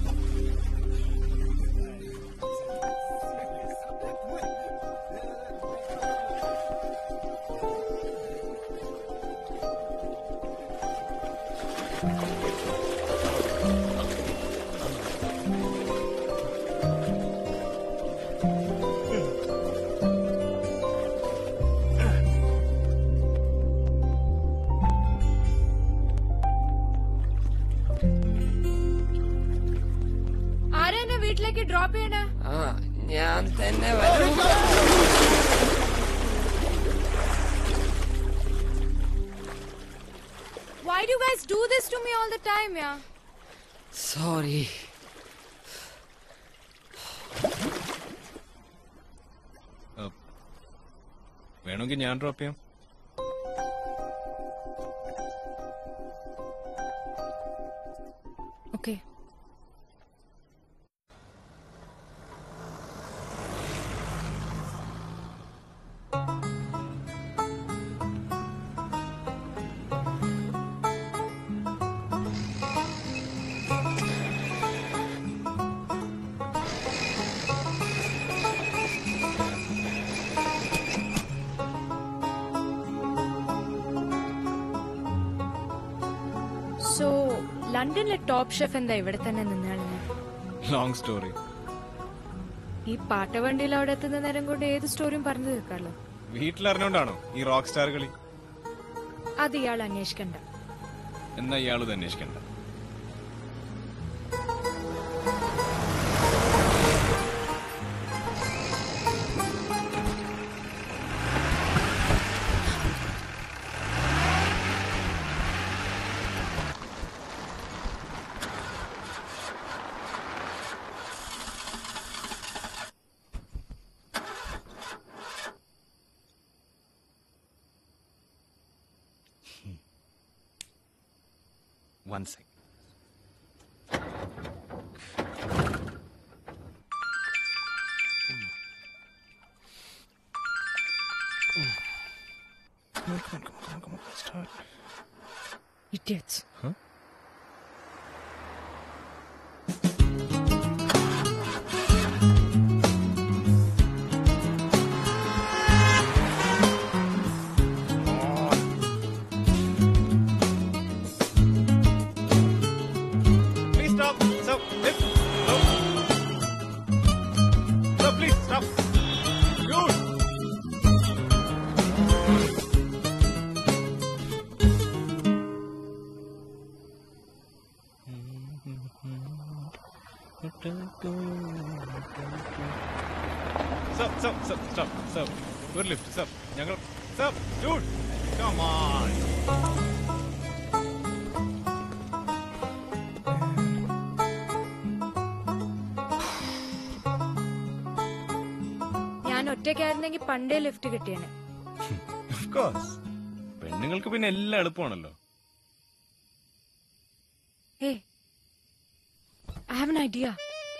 ആരാ എന്നെ വീട്ടിലേക്ക് ഡ്രോപ്പ് ചെയ്യണേ? ആ ഞാൻ തന്നെ വരും. Why do you guys do this to me all the time, yeah? Sorry. വേണമെങ്കിൽ ഞാൻ ഡ്രോപ്പ് ചെയ്യാം. Okay. So, ലണ്ടനിലെ ടോപ്പ് ഷെഫ് എന്താ ഇവിടെ തന്നെ നിന്നാണ്? Long story. ഈ പാട്ടവണ്ടിയിൽ അവിടെ എത്തുന്ന നേരം കൊണ്ട് ഏത് സ്റ്റോറിയും പറഞ്ഞു തീർക്കാമല്ലോ. വീട്ടിലറിഞ്ഞോണ്ടാണോ ഈ റോക്ക് സ്റ്റാർ കളി? അത് ഇയാൾ അന്വേഷിക്കണ്ട. എന്നാ ഇയാളത് അന്വേഷിക്കണ്ട. One second. Come on, come on, come on, come on, come on. Let's start. Idiots. Huh? please, stop. Dude. Stop, stop, stop, stop, stop. Good lift, stop. ഞങ്ങൾ stop, dude. Come on. ഞാൻ ഒറ്റയ്ക്കായിരുന്നെങ്കിൽ പണ്ടേ lift കിട്ടിയാണ്. Of course. പെണ്ണുങ്ങൾക്ക് പിന്നെ എല്ലാം എളുപ്പമാണല്ലോ. Hey, I have an idea.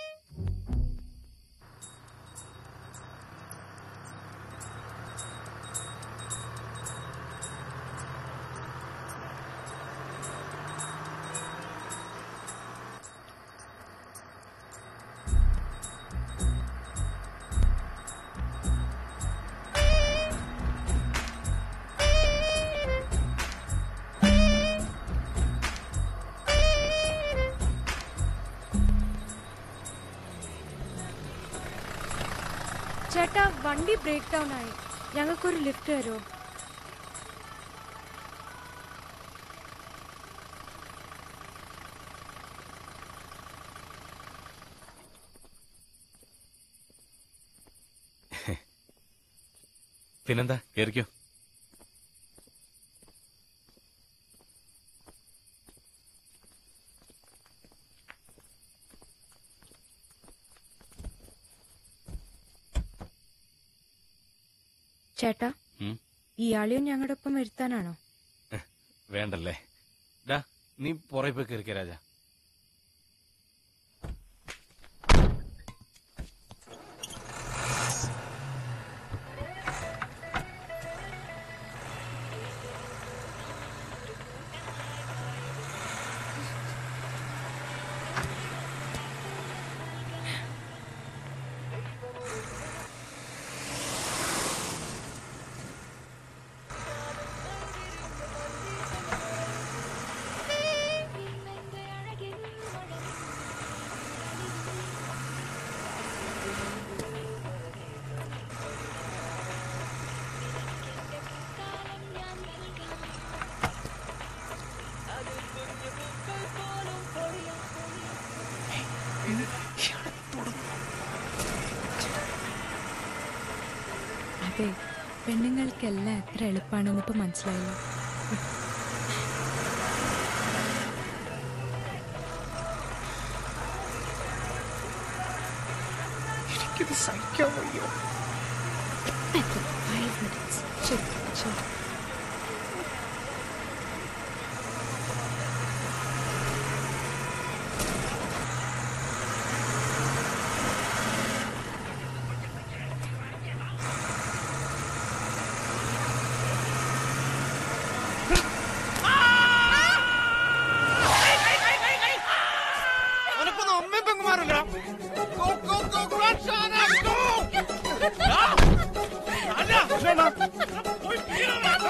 ചേട്ടാ വണ്ടി break down ആയി, ഞങ്ങൾക്കൊരു ലിഫ്റ്റ് തരുമോ? പിന്നെന്താ, കേറിക്കോ. ചേട്ടാ, ഇയാളെയും ഞങ്ങളുടെ ഒപ്പം വരുത്താനാണോ? വേണ്ടല്ലേ. ഡാ, നീ പുറകെ പോയി കയറിക്ക രാജ. അതെ, പെണ്ണുങ്ങൾക്കെല്ലാം എത്ര എളുപ്പമാണെന്ന് ഇപ്പൊ മനസ്സിലായല്ലോ. എനിക്കിത് സഹിക്കാൻ വയ്യോ. Five minutes. ശരി ശരി. Shana!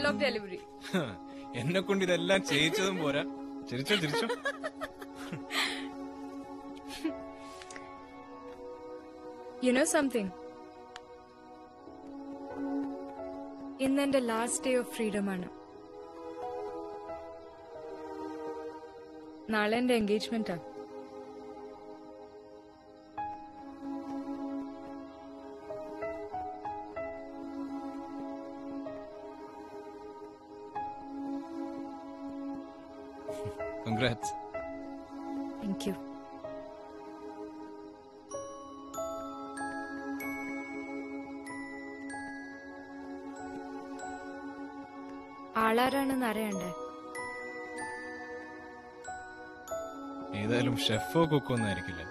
Of delivery. എന്നെ കൊണ്ട് ഇതെല്ലാം ചെയ്യിച്ചതും പോരാ. ചിരിച്ചോ ചിരിച്ചോ. You know something? ഇന്ന് എന്റെ ലാസ്റ്റ് ഡേ ഓഫ് ഫ്രീഡം ആണ്. നാളെ എന്റെ എൻഗേജ്മെന്റാ. Congrats. Thank you. ആളാരാണെന്ന് അറിയണ്ടേ? ഏതായാലും ഷെഫോ കുക്കോ ഒന്നും ആയിരിക്കില്ല.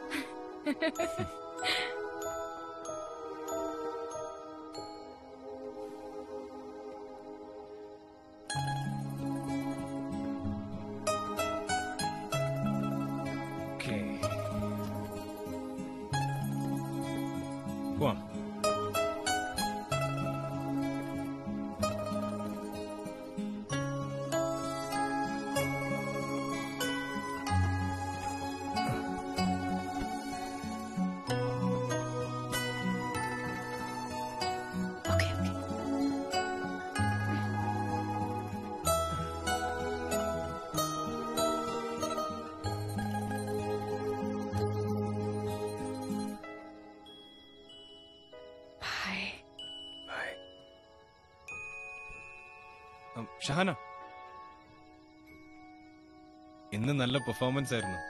പോവാം. ഷഹാന, ഇന്ന് നല്ല പെർഫോമൻസ് ആയിരുന്നു.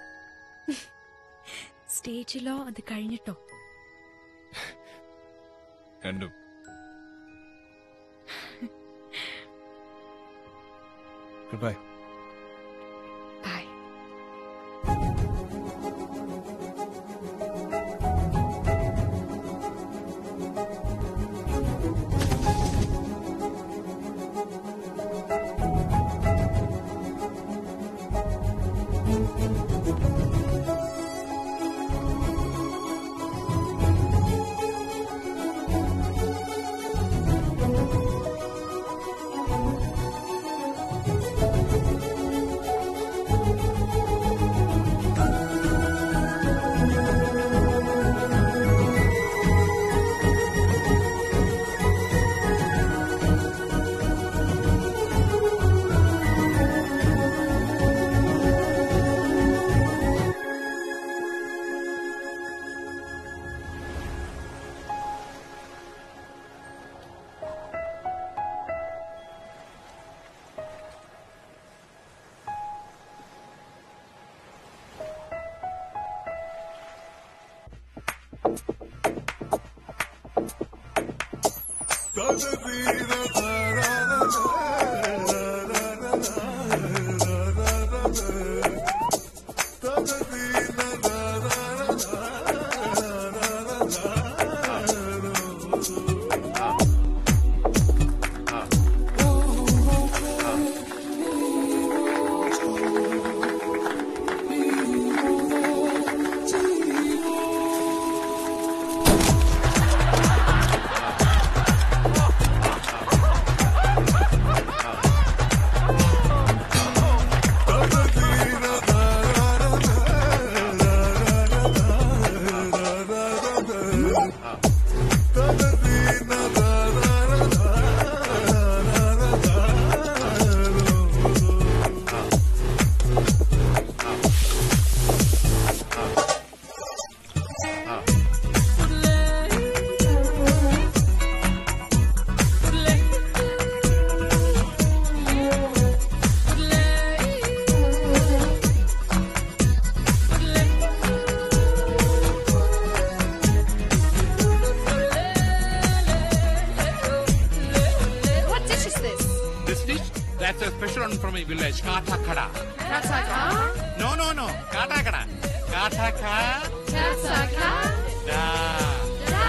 സ്റ്റേജിലോ അത് കഴിഞ്ഞിട്ടോ? രണ്ടും. Goodbye. Bye. That's a special one from my village, Katakada. Kataka? No, no, no. Katakada. Kataka. Kataka? Da. Da.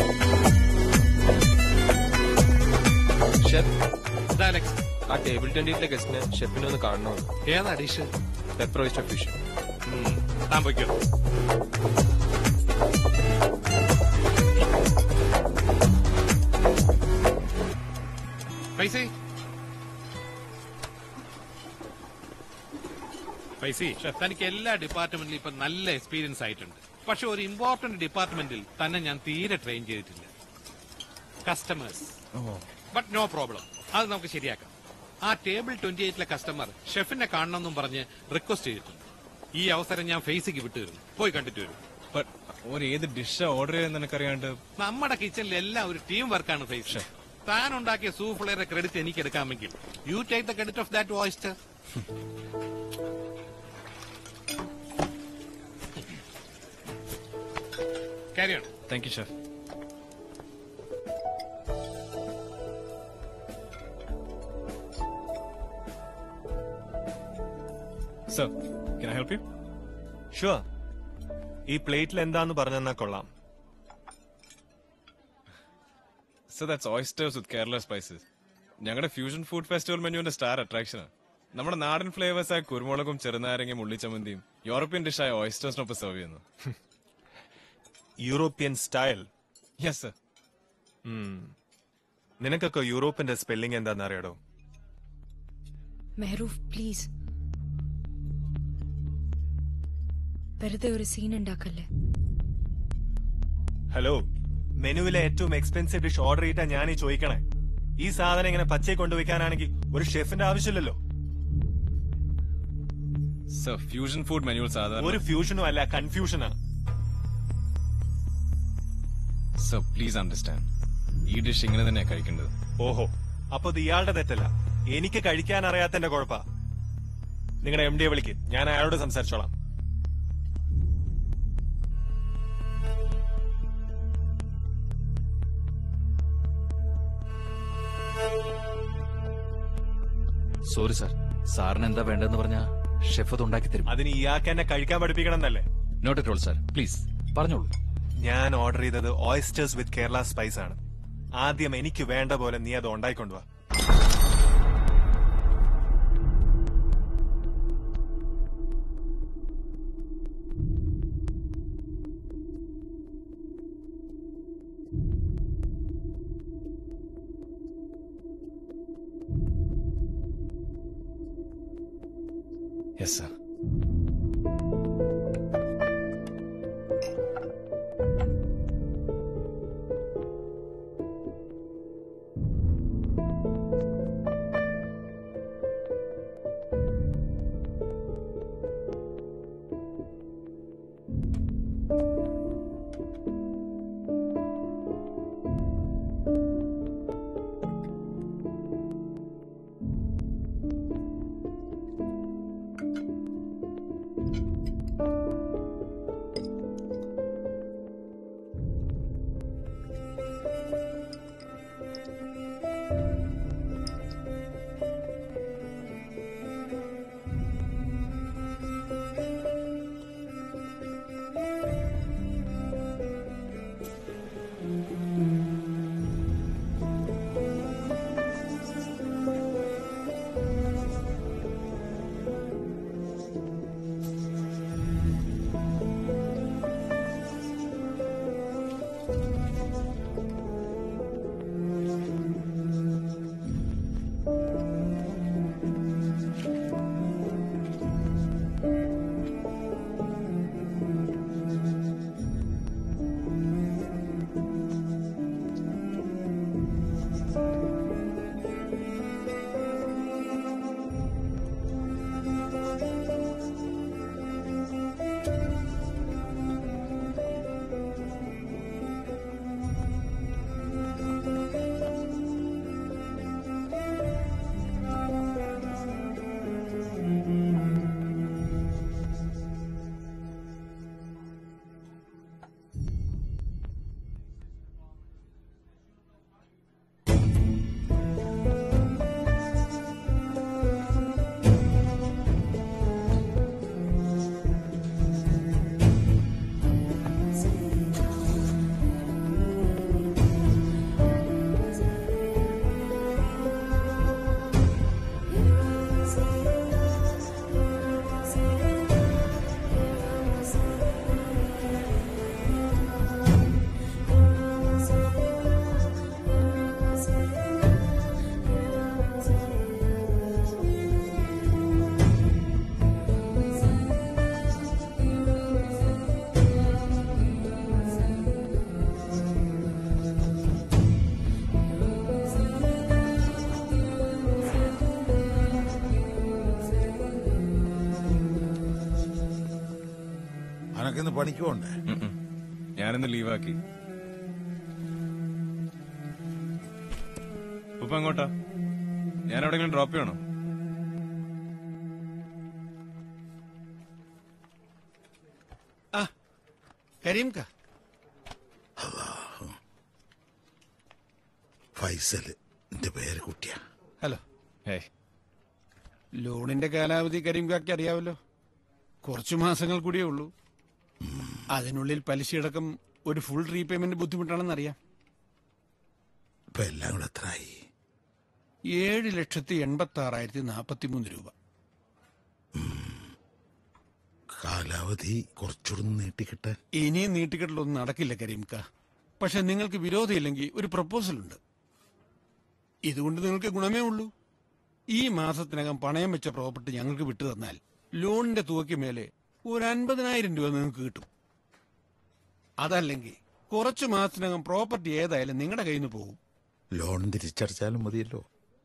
Chef, Alex. ആ ടേബിൾ ടെന്നീസ് വീട്ടിലെ ഗസ്റ്റിന് ഷെഫിനെ ഒന്ന് കാണണമെന്ന്. ഏതാ ഡിഷ്? Pepper oyster fish. താൻ പൊയ്ക്കോ. ഫൈസി ഫൈസി തനിക്ക് എല്ലാ ഡിപ്പാർട്ട്മെന്റിലും ഇപ്പൊ നല്ല എക്സ്പീരിയൻസ് ആയിട്ടുണ്ട്. പക്ഷെ ഒരു ഇമ്പോർട്ടന്റ് ഡിപ്പാർട്ട്മെന്റിൽ തന്നെ ഞാൻ തീരെ ട്രെയിൻ ചെയ്തിട്ടില്ല. കസ്റ്റമേഴ്സ്. ബട്ട് നോ പ്രോബ്ലം, അത് നമുക്ക് ശരിയാക്കാം. ആ ടേബിൾ ട്വന്റി എയ്റ്റിലെ കസ്റ്റമർ ഷെഫിനെ കാണണമെന്നും പറഞ്ഞ് റിക്വസ്റ്റ് ചെയ്തിട്ടുണ്ട്. ഈ അവസരം ഞാൻ ഫേസിക്ക് വിട്ടുതരുന്നു. പോയി കണ്ടിട്ട് വരും. ഒരു ഏത് ഡിഷ് ഓർഡർ ചെയ്തെന്ന് എനിക്കറിയാണ്ട്. നമ്മുടെ കിച്ചണിൽ എല്ലാം ഒരു ടീം വർക്കാണ് ഫേസ്. താൻ ഉണ്ടാക്കിയ സൂഫ്ലയുടെ ക്രെഡിറ്റ് എനിക്ക് എടുക്കാമെങ്കിൽ you take the credit of that oyster. Carry on. Thank you, chef. Sir, can I help you? Sure. ഈ പ്ലേറ്റിൽ എന്താന്ന് പറഞ്ഞെന്നാ കൊള്ളാം. So that's oysters with Kerala spices. ഞങ്ങളുടെ ഫ്യൂഷൻ ഫുഡ് ഫെസ്റ്റിവൽ മെനുവിന്റെ സ്റ്റാർ അട്രാക്ഷനാണ്. നമ്മുടെ നാടൻ ഫ്ലേവേഴ്സ് ആയ കുരുമുളകും ചെറുനാരങ്ങയും ഉള്ളിച്ചമന്തിയും യൂറോപ്യൻ ഡിഷായ ഓയിസ്റ്റേഴ്സിനൊപ്പം സെർവ് ചെയ്യുന്നു. European style? Yes sir. നിനക്കൊക്കെ യൂറോപ്പിന്റെ സ്പെല്ലിംഗ് എന്താന്ന് അറിയാടോ? മെഹറൂഫ് പ്ലീസ്, വെറുതെ ഒരു സീൻ ഉണ്ടാക്കല്ലേ. ഹലോ, മെനുവിലെ ഏറ്റവും എക്സ്പെൻസീവ് ഡിഷ് ഓർഡർ ചെയ്തിട്ടാ ഞാൻ ഈ ചോദിക്കണേ. ഈ സാധനം ഇങ്ങനെ പച്ചയെ കൊണ്ടുവയ്ക്കാനാണെങ്കിൽ ഒരു ഷെഫിന്റെ ആവശ്യമില്ലല്ലോ. സർ, ഫ്യൂഷൻ ഫുഡ് മെനുവിൽ സാധാരണ ഒരു ഫ്യൂഷനും അല്ല, കൺഫ്യൂഷനാ. സർ പ്ലീസ് അണ്ടർസ്റ്റാൻഡ്, ഈ ഡിഷ് ഇങ്ങനെ തന്നെയാ കഴിക്കേണ്ടത്. ഓഹോ, അപ്പൊ ഇത് ഇയാളുടെ തെറ്റല്ല, എനിക്ക് കഴിക്കാൻ അറിയാത്തതിന്റെ കുഴപ്പാ. നിങ്ങളുടെ എം ഡിയെ വിളിക്ക്, ഞാൻ അയാളോട് സംസാരിച്ചോളാം. സോറി സാർ, സാറിന് എന്താ വേണ്ടതെന്ന് പറഞ്ഞാ ഷെഫ് അത് ഉണ്ടാക്കി തരും. അതിന് ഇയാൾക്ക് എന്നെ കഴിക്കാൻ പഠിപ്പിക്കണം എന്നല്ലേ? Not at all sir, please പറഞ്ഞോളൂ. ഞാൻ ഓർഡർ ചെയ്തത് ഓയിസ്റ്റേഴ്സ് വിത്ത് കേരള സ്പൈസ് ആണ്. ആദ്യം എനിക്ക് വേണ്ട പോലെ നീ അത് ഉണ്ടായിക്കൊണ്ടുവാ. Yes sir. നിനക്കിന്ന് പണിക്ക് പോണ്ടേ? ഞാനിന്ന് ലീവാക്കി. ഉപ്പ എങ്ങോട്ടാ? ഞാൻ എവിടെയെങ്കിലും ഡ്രോപ്പ് ചെയ്യണോ? ആ കരീം കാ. ഫൈസൽ എന്റെ പേര് കുട്ടിയാ. ഹലോ. ലോണിന്റെ കാലാവധി കരീം കാക്ക് അറിയാമല്ലോ. കുറച്ചു മാസങ്ങൾ കൂടിയേ ഉള്ളൂ. അതിനുള്ളിൽ പലിശയടക്കം ഒരു ഫുൾ റീപേയ്മെന്റ് ബുദ്ധിമുട്ടാണെന്നറിയാം. ഇപ്പൊ എല്ലാം കൂടെ എത്രയായി? ഏഴ് ലക്ഷത്തി എൺപത്തി ആറായിരത്തി നാപ്പത്തി മൂന്ന് രൂപ. കാലാവധി കുറച്ചുകൂടെ നീട്ടിക്കിട്ടാൻ. ഇനിയും നീട്ടിക്കെട്ടലൊന്നും നടക്കില്ല കരീംക്ക. പക്ഷെ നിങ്ങൾക്ക് വിരോധമില്ലെങ്കിൽ ഒരു പ്രപ്പോസൽ ഉണ്ട്. ഇതുകൊണ്ട് നിങ്ങൾക്ക് ഗുണമേ ഉള്ളൂ. ഈ മാസത്തിനകം പണയം വെച്ച പ്രോപ്പർട്ടി ഞങ്ങൾക്ക് വിട്ടു തന്നാൽ ലോണിന്റെ തുകയ്ക്ക് മേലെ ഒരു അൻപതിനായിരം രൂപ നിങ്ങൾക്ക് കിട്ടും. അതല്ലെങ്കിൽ കുറച്ചു മാസത്തിനകം പ്രോപ്പർട്ടി ഏതായാലും നിങ്ങളുടെ കയ്യിൽ നിന്ന് പോകും. ലോൺ തിരിച്ചടച്ചാലും മതിയല്ലോ.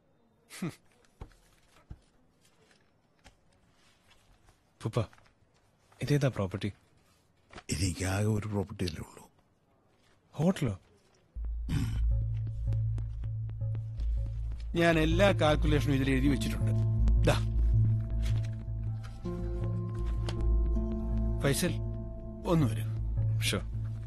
പുപ്പ, ഇതേതാ പ്രോപ്പർട്ടി? എനിക്കാകെ ഒരു പ്രോപ്പർട്ടി അല്ലേ ഉള്ളൂ. ഹോട്ടലോ? ഞാൻ എല്ലാ കാൽക്കുലേഷനും ഇതിൽ എഴുതി വെച്ചിട്ടുണ്ട്. ദാ ഫൈസൽ ഒന്ന് വരൂ. ഷോ.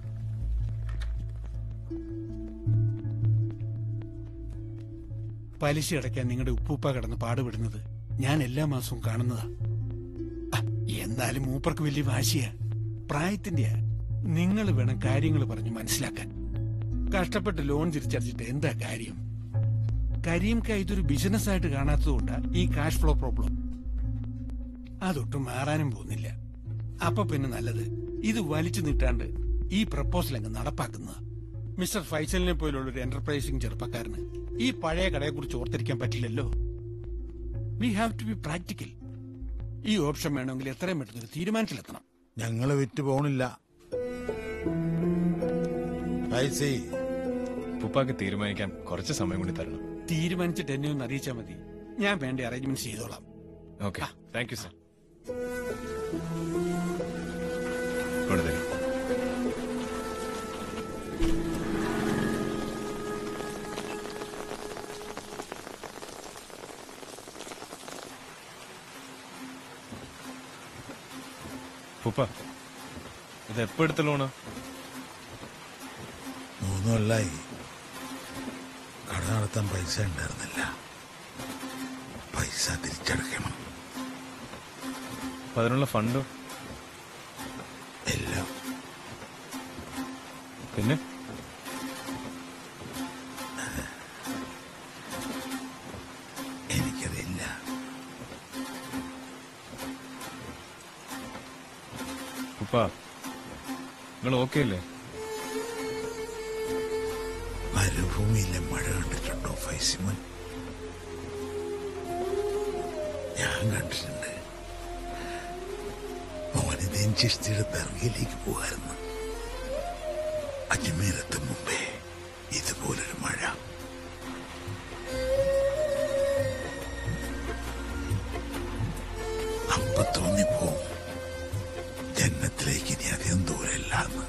പലിശ അടയ്ക്കാൻ നിങ്ങളുടെ ഉപ്പൂപ്പ കിടന്ന് പാടുപെടുന്നത് ഞാൻ എല്ലാ മാസവും കാണുന്നതാ. എന്നാലും മൂപ്പർക്ക് വലിയ വാശിയാ. പ്രായത്തിന്റെയാ. നിങ്ങൾ വേണം കാര്യങ്ങൾ പറഞ്ഞ് മനസ്സിലാക്കാൻ. കഷ്ടപ്പെട്ട് ലോൺ തിരിച്ചടച്ചിട്ട് എന്താ കാര്യം? കരീംക്ക ഇതൊരു ബിസിനസ് ആയിട്ട് കാണാത്തതുകൊണ്ടാ ഈ കാഷ് ഫ്ലോ പ്രോബ്ലം. അതൊട്ടും മാറാനും പോകുന്നില്ല. അപ്പൊ പിന്നെ നല്ലത് ഇത് വലിച്ചു നീട്ടാണ്ട് ഈ പ്രപ്പോസൽ അങ്ങ് നടപ്പാക്കുന്നത്. മിസ്റ്റർ ഫൈസലിനെ പോലുള്ള ഒരു എന്റർപ്രൈസിംഗ് ചെറുപ്പക്കാരന് ഈ പഴയ കടയെ കുറിച്ച് ഓർത്തിരിക്കാൻ പറ്റില്ലല്ലോ. We have to be practical. ഈ ഓപ്ഷൻ വേണമെങ്കിൽ എത്രയും പെട്ടെന്ന് ഒരു തീരുമാനത്തിലെത്തണം. ഞങ്ങള് വിറ്റ് പോണില്ല. പുപ്പാക്ക് തീരുമാനിക്കാൻ കുറച്ച് സമയം കൂടി തരണം. തീരുമാനിച്ചിട്ട് എന്നെ ഒന്ന് അറിയിച്ചാൽ മതി. ഞാൻ വേണ്ട അറേഞ്ച്മെന്റ് ചെയ്തോളാം. Okay, thank you sir. പുപ്പ, ഇത് എപ്പോ എടുത്ത ലോണാ? മൂന്ന് കൊല്ലായി. കട നടത്താൻ പൈസ ഉണ്ടായിരുന്നില്ല. പൈസ തിരിച്ചടക്കണം. അപ്പൊ അതിനുള്ള ഫണ്ടോ? എല്ലാം. പിന്നെ എനിക്കതില്ല. ഉപ്പാ, നിങ്ങൾ ഓക്കെ അല്ലേ? മരുഭൂമിയിലെ മഴ കണ്ടിട്ടുണ്ടോ ഫൈസിമൻ? ഞാൻ കണ്ടിട്ടുണ്ട്. മോനിതേൻ ചിഷ്ടിയുടെ ദർഗയിലേക്ക് പോകായിരുന്നു. അജ്മീരത്ത് മുമ്പേ ഇതുപോലൊരു മഴ. അപ്പൊ തോന്നിപ്പോവും ജന്നത്തിലേക്ക് ഇനി അധികം ദൂരമില്ലാന്ന്.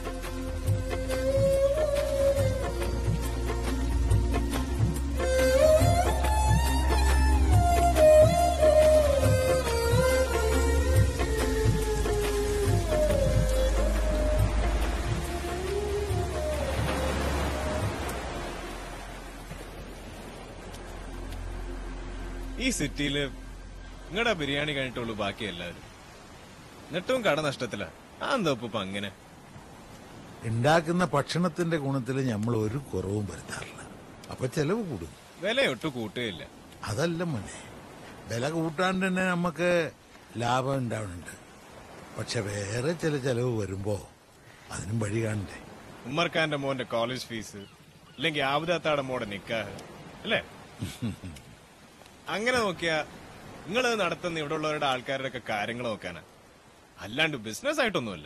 ഈ സിറ്റിയില് നിങ്ങളുടെ ബിരിയാണി കഴിഞ്ഞിട്ടുള്ളൂ ബാക്കി എല്ലാവരും. എന്നിട്ടും കട നഷ്ടത്തില. ആ എന്താ ഉപ്പ അങ്ങനെ? ഉണ്ടാക്കുന്ന ഭക്ഷണത്തിന്റെ ഗുണത്തിൽ നമ്മൾ ഒരു കുറവും വരുത്താറില്ല. അപ്പൊ ചെലവ് കൂടും. വില ഒട്ടും കൂട്ടുകയില്ല. അതല്ല മോനെ, വില കൂട്ടാണ്ട് തന്നെ നമുക്ക് ലാഭം ഉണ്ടാവുന്നുണ്ട്. പക്ഷെ വേറെ ചില ചെലവ് വരുമ്പോ അതിനും വഴി കാണണ്ടേ? ഉമ്മർഖാന്റെ മോന്റെ കോളേജ് ഫീസ്, അല്ലെങ്കിൽ ആബുദാത്താടെ മോടെ നിക്കാഹ് അല്ലേ? അങ്ങനെ നോക്കിയാ നിങ്ങളത് നടത്തുന്ന ഇവിടെ ഉള്ളവരുടെ ആൾക്കാരുടെ ഒക്കെ കാര്യങ്ങൾ നോക്കാനാ, അല്ലാണ്ട് ബിസിനസ് ആയിട്ടൊന്നുമല്ല.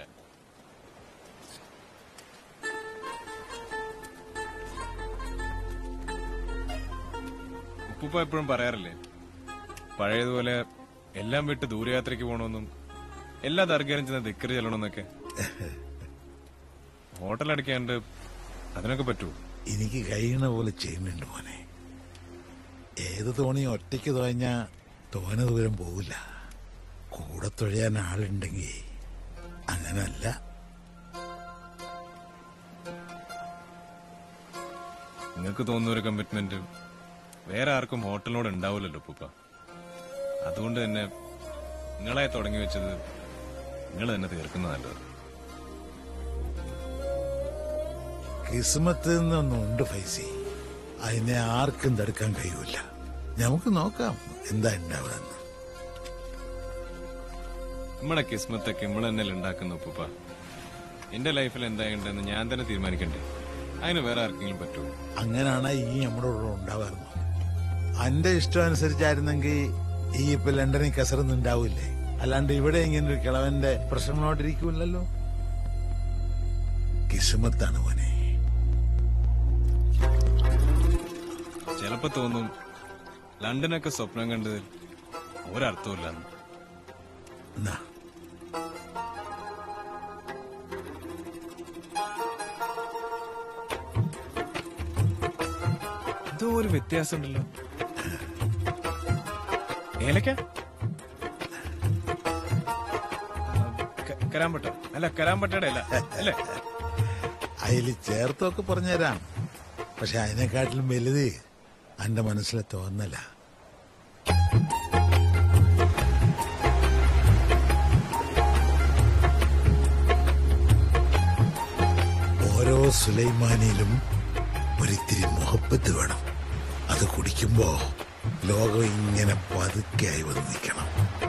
ഉപ്പുപ്പ എപ്പോഴും പറയാറില്ലേ, പഴയതുപോലെ എല്ലാം വിട്ട് ദൂരയാത്രയ്ക്ക് പോകണമെന്നും എല്ലാ ദർഗയിലും ചെന്ന് ദിക്കറ് ചെല്ലണമെന്നൊക്കെ. ഹോട്ടൽ അടയ്ക്കാണ്ട് അതിനൊക്കെ പറ്റുമോ? എനിക്ക് കഴിയുന്ന പോലെ ചെയ്യുന്നുണ്ട് മോനെ. ഏത് തോണിയും ഒറ്റയ്ക്ക് തുഴഞ്ഞാ തോന ദൂരം പോവില്ല. കൂടെ തുഴയാൻ ആളുണ്ടെങ്കിൽ അങ്ങനല്ല. നിങ്ങൾക്ക് തോന്നുന്ന ഒരു കമ്മിറ്റ്മെന്റ് വേറെ ആർക്കും ഹോട്ടലിനോട് ഉണ്ടാവില്ലല്ലോ പൂപ്പ. അതുകൊണ്ട് തന്നെ നിങ്ങളെ തുടങ്ങി വെച്ചത് നിങ്ങൾ തന്നെ തീർക്കുന്ന നല്ലത്. കിസ്മത്ത് നിന്നൊന്നുണ്ട് ഫൈസി, അതിനെ ആർക്കും തടുക്കാൻ കഴിയൂല. നമുക്ക് നോക്കാം എന്താ ഉണ്ടാവുക. നമ്മളെ കിസ്മത്തൊക്കെ നമ്മൾ തന്നെ ഉണ്ടാക്കുന്ന ഉപ്പ. എന്റെ ലൈഫിൽ എന്തായുണ്ടെന്ന് ഞാൻ തന്നെ തീരുമാനിക്കണ്ടേ? അതിന് വേറെ ആർക്കെങ്കിലും പറ്റുമോ? അങ്ങനെയാണ് ഈ നമ്മുടെ കൂടെ ഉണ്ടാവാറുന്നു. അന്റെ ഇഷ്ടം അനുസരിച്ചായിരുന്നെങ്കിൽ ഈ ഇപ്പൊ ലണ്ടനിൽ കസറൊന്നും ഉണ്ടാവില്ലേ? അല്ലാണ്ട് ഇവിടെ ഇങ്ങനെ ഒരു കിളവന്റെ പ്രശ്നങ്ങളോട്ടിരിക്കുമല്ലോ. കിസ്മത്താണ് മോനെ. ചിലപ്പോ തോന്നും ലണ്ടനൊക്കെ സ്വപ്നം കണ്ടതിൽ ഒരർത്ഥമില്ല. എന്തോ ഒരു വ്യത്യാസം ഉണ്ടല്ലോ. ഏലക്ക കരാമ്പട്ട അല്ല, കരാമ്പട്ടയുടെ അല്ല അല്ലേ? അതിൽ ചേർത്തൊക്കെ പറഞ്ഞുതരാം. പക്ഷെ അതിനെക്കാട്ടിലും വലുത് എന്റെ മനസ്സിലെ തോന്നല. ഓരോ സുലൈമാനിയിലും ഒരിത്തിരി മുഹബത്ത് വേണം. അത് കുടിക്കുമ്പോ ലോകം ഇങ്ങനെ പതുക്കെയായി വന്ന് നിൽക്കണം.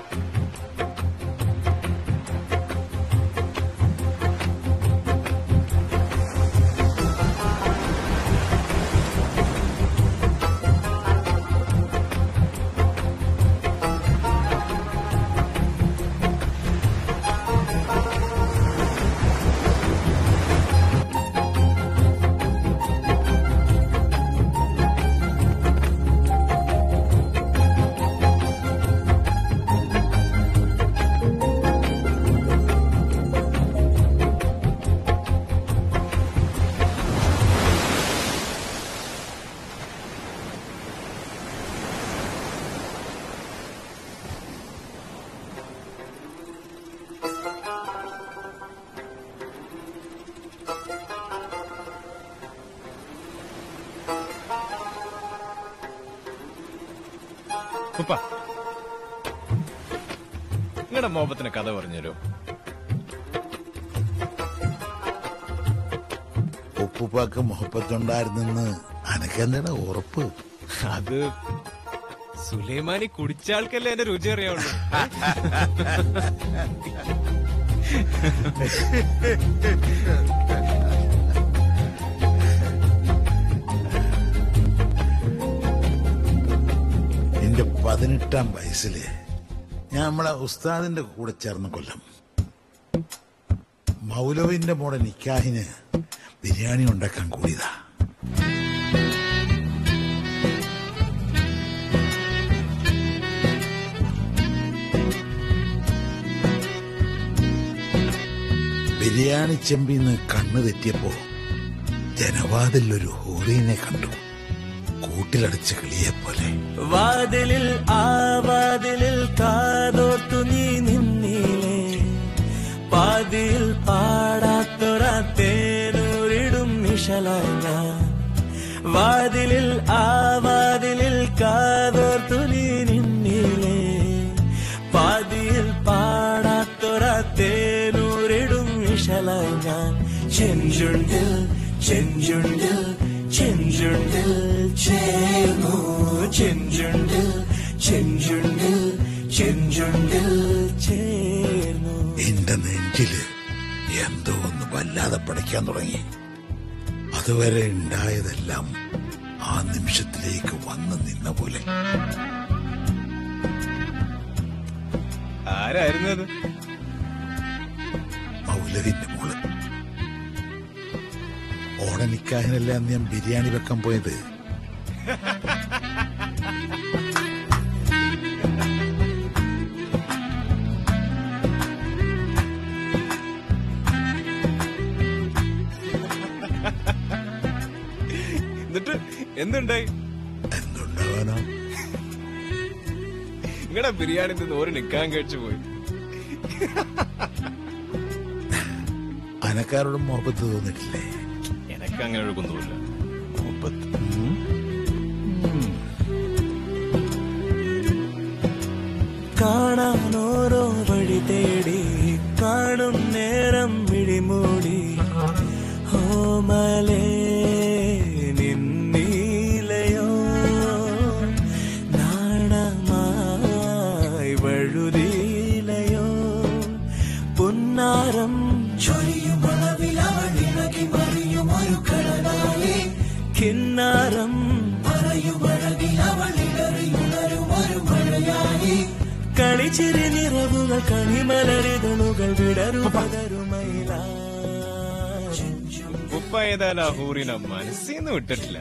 ഉപ്പ, നിങ്ങളുടെ മോഹത്തിന് കഥ പറഞ്ഞുതരോ? ഉപ്പുപ്പാക്ക് മുഹബത്തുണ്ടായിരുന്നെന്ന് അനക്കെന്താണ് ഉറപ്പ്? അത് സുലൈമാനി കുടിച്ച ആൾക്കല്ലേ എന്റെ രുചി അറിയാവുള്ളൂ. എന്റെ പതിനെട്ടാം വയസ്സില് ഞാൻ നമ്മളെ ഉസ്താദിന്റെ കൂടെ ചേർന്ന കൊല്ലം മൗലവിന്റെ മോടെ നിക്കാഹിന് ബിരിയാണി ഉണ്ടാക്കാൻ കൂടിയതാ. ബിരിയാണി ചെമ്പിന്ന് കണ്ണു തെറ്റിയപ്പോ ജനവാതിലൊരു ഹൂറിനെ കണ്ടു, കൂട്ടിലടിച്ച കിളിയെപ്പോലെ. വാതിലിൽ ആ വാതിലിൽ കാതോർത്തു നീ നിന്നില്ലേ, പാതിയിൽ പാടാത്തൊരാ തേനൂരിടും നിശലായി ഞാൻ. വാതിലിൽ ആ വാതിലിൽ കാതോർത്തു നീ നിന്നില്ലേ, പാതിയിൽ പാടാത്തൊരാ തേനൂരിടും നിശലായി ഞാൻ. ചെഞ്ചുണ്ടിൽ ചെഞ്ചുണ്ടിൽ ചെഞ്ചുണ്ടിൽ ചേർന്നു, ചെഞ്ചുണ്ടിൽ ചെഞ്ചുണ്ടിൽ ചെഞ്ചുണ്ടിൽ ചേർന്നു. എന്റെ നെഞ്ചില് എന്തോ ഒന്ന് വല്ലാതെ പടയ്ക്കാൻ തുടങ്ങി. അതുവരെ ഉണ്ടായതെല്ലാം ആ നിമിഷത്തിലേക്ക് വന്നു നിന്ന പോലെ. ആരായിരുന്നു അത്? മൗലവിന്റെ മോള്. ഓണനിക്കാഹിനല്ലേ അന്ന് ഞാൻ ബിരിയാണി വെക്കാൻ പോയത്. എന്തുണ്ടായി? എന്തുണ്ടാവാനോ? നിങ്ങളുടെ ബിരിയാണി നിന്ന് ഒരു നിക്കാൻ കഴിച്ചു പോയി. അനക്കാരോട് മുഹബത്ത് തോന്നിട്ടില്ലേ? എനക്ക് അങ്ങനെ ഒഴുകൊന്നുമില്ല. മുഹബത്ത് കാണാനോരോ വഴി തേടി കാണും നേരം വിഴിമൂടി ഓമലേ നിന്നീലയോ നാണമായി വഴുതിയിലയോ പുന്നാരം ചൊരിയുമളവിലവളിളകി മറിയുമൊരു കടലായി കിന്നാരം പറയുമഴകിലവളിടറിയുണരുമൊരു മഴയായി കളിച്ചിരി നിറവുകൾ കണിമലരിതളുകൾ വിടരും പകരുമൈല. ഉപ്പ ഏതായാലും ആ ഹൂറിനെ മനസ്സിന്ന് വിട്ടിട്ടില്ല.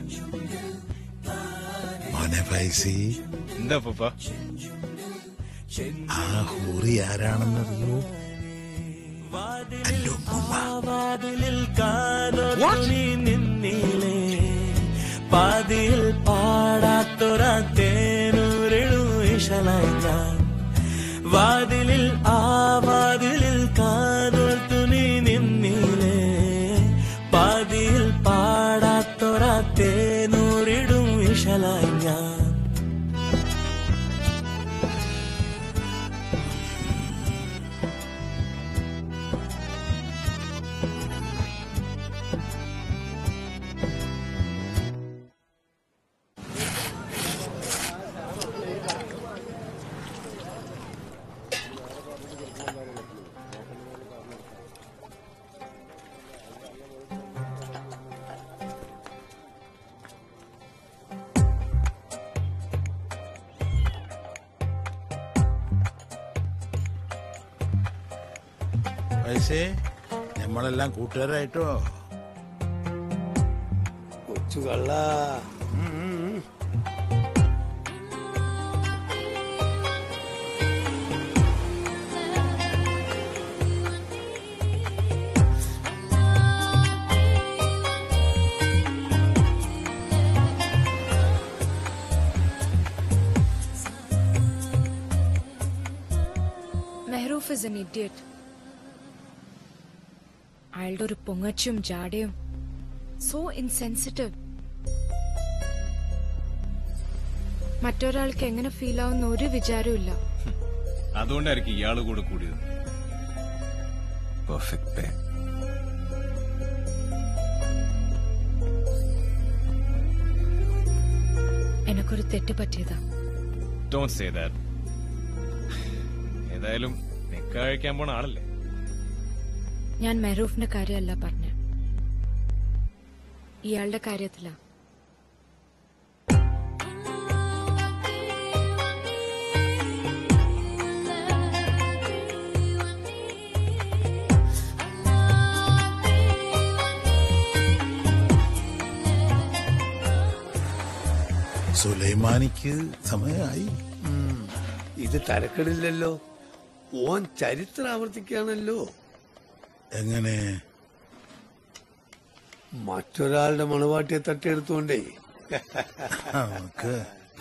മോനെ ഫൈസി, എന്താ ഉപ്പ? ആ ഹൂറി ആരാണെന്നറിയോ? വാതിലിൽ കാലൊരുങ്ങി നിന്നിലേ പാതിയിൽ പാടാത്തൊരാ തേനൂരിളു ഇശലായി ഞാൻ വാതിലിൽ ആ വാതിലിൽ കാതോർത്തു നീ നിന്നിലേ പാതിയിൽ പാടാത്തൊരാ തേനൂരിടും ഇശലായി ഞാൻ. ഫൈസേ, നമ്മളെല്ലാം കൂട്ടുകാരായിട്ടോ? കൊച്ചു കള്ള. Mehroof is an idiot. അയാളുടെ ഒരു പൊങ്ങച്ചും ജാടയും സോ ഇൻസെൻസിറ്റീവ്. മറ്റൊരാൾക്ക് എങ്ങനെ ഫീൽ ആവുന്ന ഒരു വിചാരവും ഇല്ല. അതുകൊണ്ടായിരിക്കും ഇയാള് കൂടെ കൂടിയത്. പെർഫെക്റ്റ് പേ. എനക്കൊരു തെറ്റ് പറ്റിയതാ. Don't say that. ഏതായാലും നിക്കാഹ് കഴിക്കാൻ പോണ ആളല്ലേ. ഞാൻ മെഹ്റൂഫിന്റെ കാര്യമല്ല പറഞ്ഞ, ഇയാളുടെ കാര്യത്തിലാ. സുലൈമാനിക്ക് സമയമായി. ഇത് തരക്കെടില്ലല്ലോ. ഓൻ ചരിത്രം ആവർത്തിക്കുകയാണല്ലോ. എങ്ങനെ? മറ്റൊരാളുടെ മണവാട്ടിയെ തട്ടിയെടുത്തോണ്ടേ. നമുക്ക്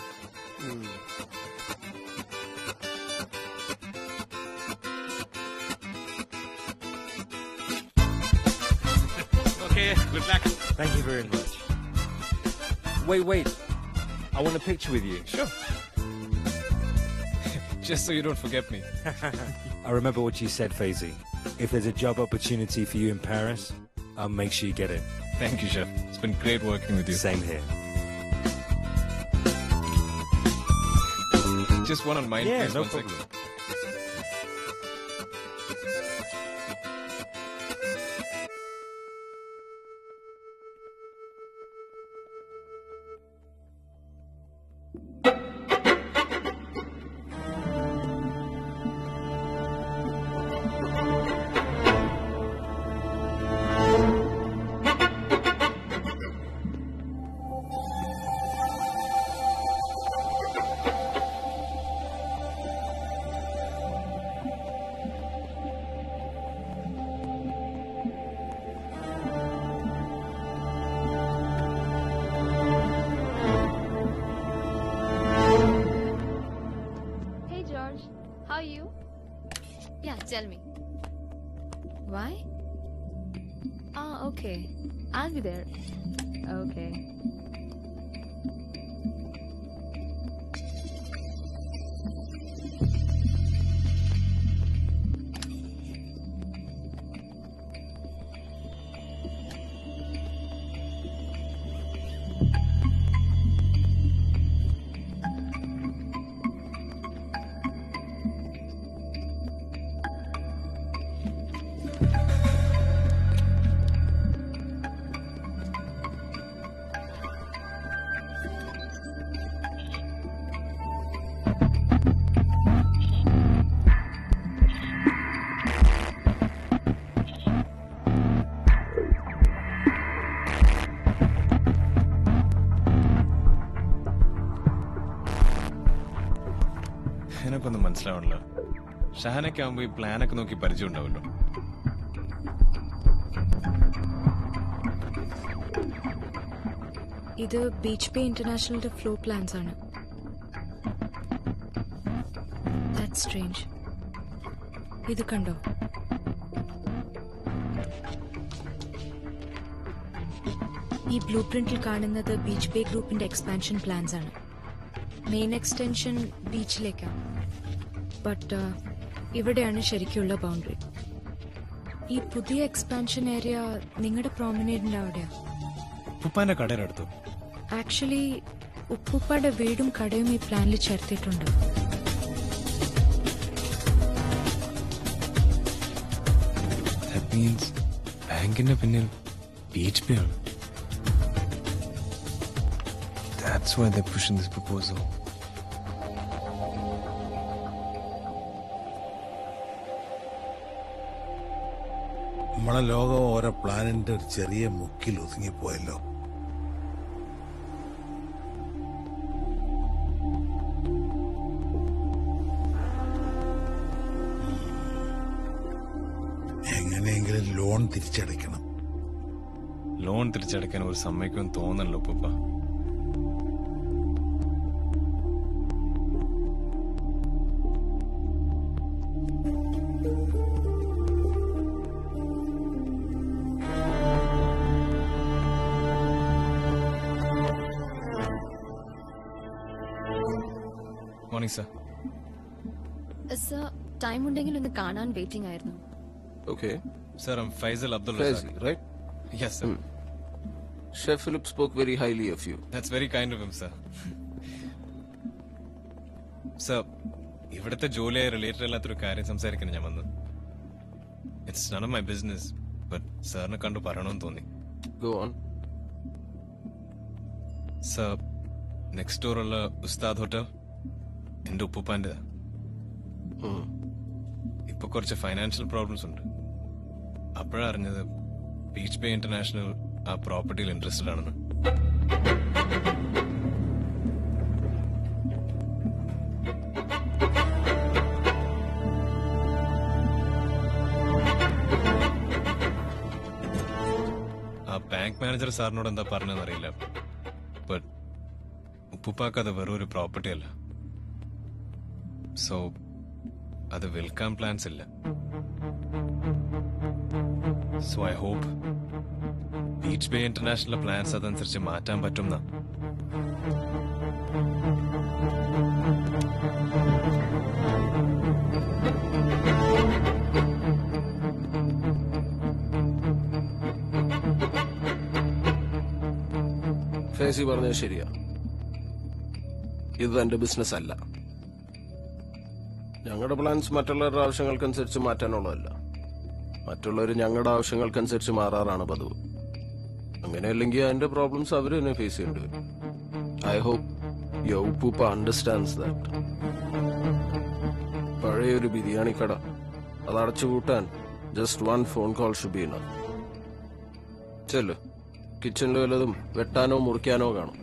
Okay, good luck. Thank you very much. Wait, wait. I want a picture with you. Sure. Just so you don't forget me. I remember what you said, Faizi. If there's a job opportunity for you in Paris, I'll make sure you get it. Thank you, Chef. It's been great working with you. Same here. Just one on mine, Yeah, please. no one problem. second. Tell me. Why? Ah, okay. I'll be there. Okay. എനക്കൊന്നും മനസ്സിലാവണല്ലോ. ഷഹനൊക്കെ ആകുമ്പോ ഈ പ്ലാനൊക്കെ നോക്കി പരിചയം ഉണ്ടാവല്ലോ. ഇത് Beach Bay ഇന്റർനാഷണലിന്റെ floor plans ആണ്. That's strange. ഇത് കണ്ടോ? ഈ ബ്ലൂ പ്രിന്റിൽ കാണുന്നത് ബീച്ച് ബേ ഗ്രൂപ്പിന്റെ എക്സ്പാൻഷൻ പ്ലാൻസ് ആണ്. മെയിൻ എക്സ്റ്റൻഷൻ ബീച്ചിലേക്കാണ്. ബട്ട് ഇവിടെയാണ് ശരിക്കുള്ള ബൗണ്ടറി. ഈ പുതിയ എക്സ്പാൻഷൻ ഏരിയ നിങ്ങളുടെ പ്രോമിനേഡിന്റെ അവിടെയാ? ഉപ്പാന്റെ കടയുടെ അടുത്തു. ആക്ച്വലി ഉപ്പുപ്പാടെ വീടും കടയും ഈ പ്ലാനിൽ ചേർത്തിട്ടുണ്ട്. ബാങ്കിന്റെ പിന്നിൽ ബീച്ച് ബേ ആണ്. That's why they're pushing this proposal. നമ്മളെ ലോകം ഓരോ പ്ലാനിന്റെ ഒരു ചെറിയ മുക്കിൽ ഒതുങ്ങിപ്പോയല്ലോ. എങ്ങനെയെങ്കിലും ലോൺ തിരിച്ചടയ്ക്കണം. ലോൺ തിരിച്ചടയ്ക്കാൻ ഒരു സമ്മതിക്കുമെന്ന് തോന്നല്ലോ ഉപ്പ. Morning sir. സർ, ടൈം ഉണ്ടെങ്കിൽ ഒന്ന് കാണാൻ വെയിറ്റിംഗ് ആയിരുന്നു. Okay. Sir, I'm Faizal Abdul Faizi, Razak. right? Yes, sir. Hmm. Chef Philip spoke very highly of you. That's very kind of him, sir. Sir, ഇവിടുത്തെ ജോലിയായി related അല്ലാത്തൊരു കാര്യം സംസാരിക്കാൻ ഞാൻ വന്നത്. It's none of my business, but സാറിനെ കണ്ടു പറയണമെന്ന് തോന്നി. Go on. സർ, നെക്സ്റ്റ് ഡോറുള്ള ഉസ്താദ് ഹോട്ടൽ എന്റെ ഉപ്പുപ്പാൻ്റെതാ. ഇപ്പൊ കുറച്ച് ഫൈനാൻഷ്യൽ പ്രോബ്ലംസ് ഉണ്ട്. അപ്പോഴാണ് അറിഞ്ഞത് ബീച്ച് ബേ ഇന്റർനാഷണൽ ആ പ്രോപ്പർട്ടിയിൽ ഇൻട്രസ്റ്റഡ് ആണെന്ന്. ആ ബാങ്ക് മാനേജർ സാറിനോട് എന്താ പറഞ്ഞതെന്ന് അറിയില്ല. ബട്ട് ഉപ്പുപ്പാക്ക് അത് വെറും ഒരു പ്രോപ്പർട്ടി അല്ല. സോ അത് വിൽക്കാൻ പ്ലാൻസ് ഇല്ല. So I hope Beach Bay International plans അതനുസരിച്ച് മാറ്റാൻ പറ്റുന്ന. ഫേസി പറഞ്ഞത് ശരിയാ. ഇത് എന്റെ ബിസിനസ് അല്ല. ഞങ്ങളുടെ പ്ലാൻസ് മറ്റുള്ളവരുടെ ആവശ്യങ്ങൾക്കനുസരിച്ച് മാറ്റാനുള്ളതല്ല. മറ്റുള്ളവർ ഞങ്ങളുടെ ആവശ്യങ്ങൾക്കനുസരിച്ച് മാറാറാണ് പതിവ്. അങ്ങനെയല്ലെങ്കിൽ അതിന്റെ പ്രോബ്ലംസ് അവർ തന്നെ ഫേസ് ചെയ്യേണ്ടി വരും. ഐ ഹോപ്പ് യുവർ ഉപ്പൂപ്പ അണ്ടർസ്റ്റാൻഡ്സ് ദാറ്റ്. പഴയൊരു ബിരിയാണി കട അത് അടച്ചുപൂട്ടാൻ just one phone call should be enough. ചെല്ലു, കിച്ചണിൽ വല്ലതും വെട്ടാനോ മുറിക്കാനോ കാണും.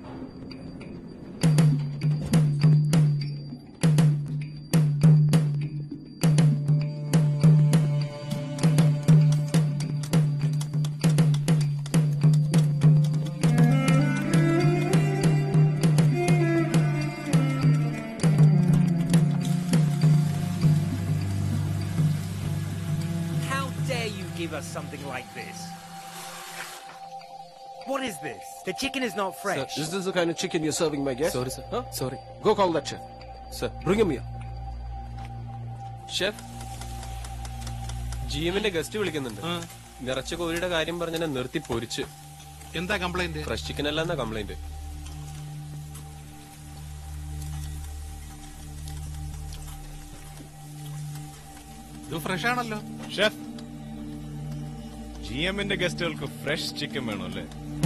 dare you give us something like this? What is this? The chicken is not fresh. Sir, is this the kind of chicken you're serving my guest? Sorry, sir. Huh? Sorry. Go call that chef. Sir. Bring him here. Chef ജി എമ്മിന്റെ guest വിളിക്കുന്നുണ്ട്. നിറച്ച കോഴിയുടെ കാര്യം പറഞ്ഞ നിർത്തി പൊരിച്ച്. എന്താ കംപ്ലൈന്റ്? ഫ്രഷ് ചിക്കൻ അല്ല എന്നാ കംപ്ലൈന്റ്. ഇത് ഫ്രഷ് ആണല്ലോ. ഷെഫ്, ജി എമ്മിന്റെ ഗസ്റ്റുകൾക്ക് ഫ്രഷ് ചിക്കൻ വേണം അല്ലേ?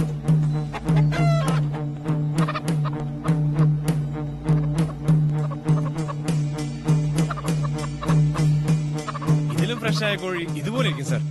ഇതിലും ഫ്രഷ് ആയ കോഴി ഇതുപോലെ ഇരിക്കും sir.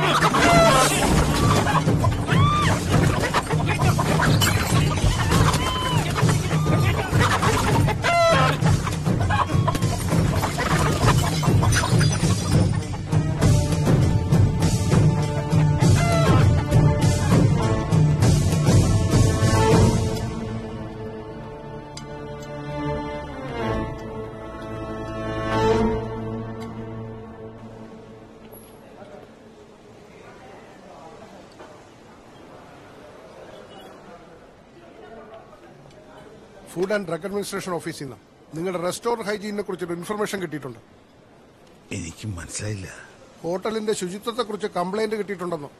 Food and drug administration ഓഫീസിൽ നിന്ന് നിങ്ങളുടെ റെസ്റ്റോറന്റ് ഹൈജീനിനെ കുറിച്ചൊരു ഇൻഫർമേഷൻ കിട്ടിയിട്ടുണ്ട്. എനിക്ക് മനസ്സിലായില്ല. ഹോട്ടലിന്റെ ശുചിത്വത്തെ കുറിച്ച് കംപ്ലൈന്റ് കിട്ടിയിട്ടുണ്ടെന്നോ?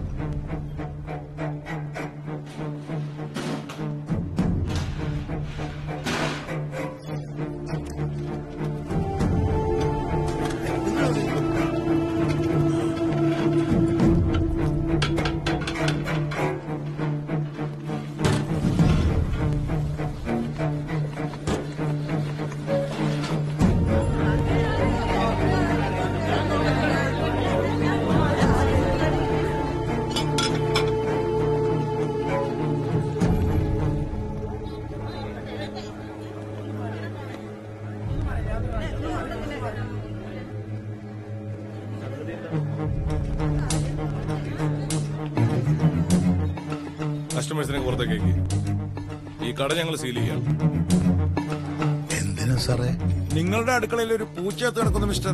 കസ്റ്റമേഴ്സിനെ പുറത്തേക്ക് ഈ കട ഞങ്ങൾ സീൽ ചെയ്യാം. എന്തിനാ സാറേ? നിങ്ങളുടെ അടുക്കളയിൽ ഒരു പൂച്ചയത്ത് കിടക്കുന്നു മിസ്റ്റർ.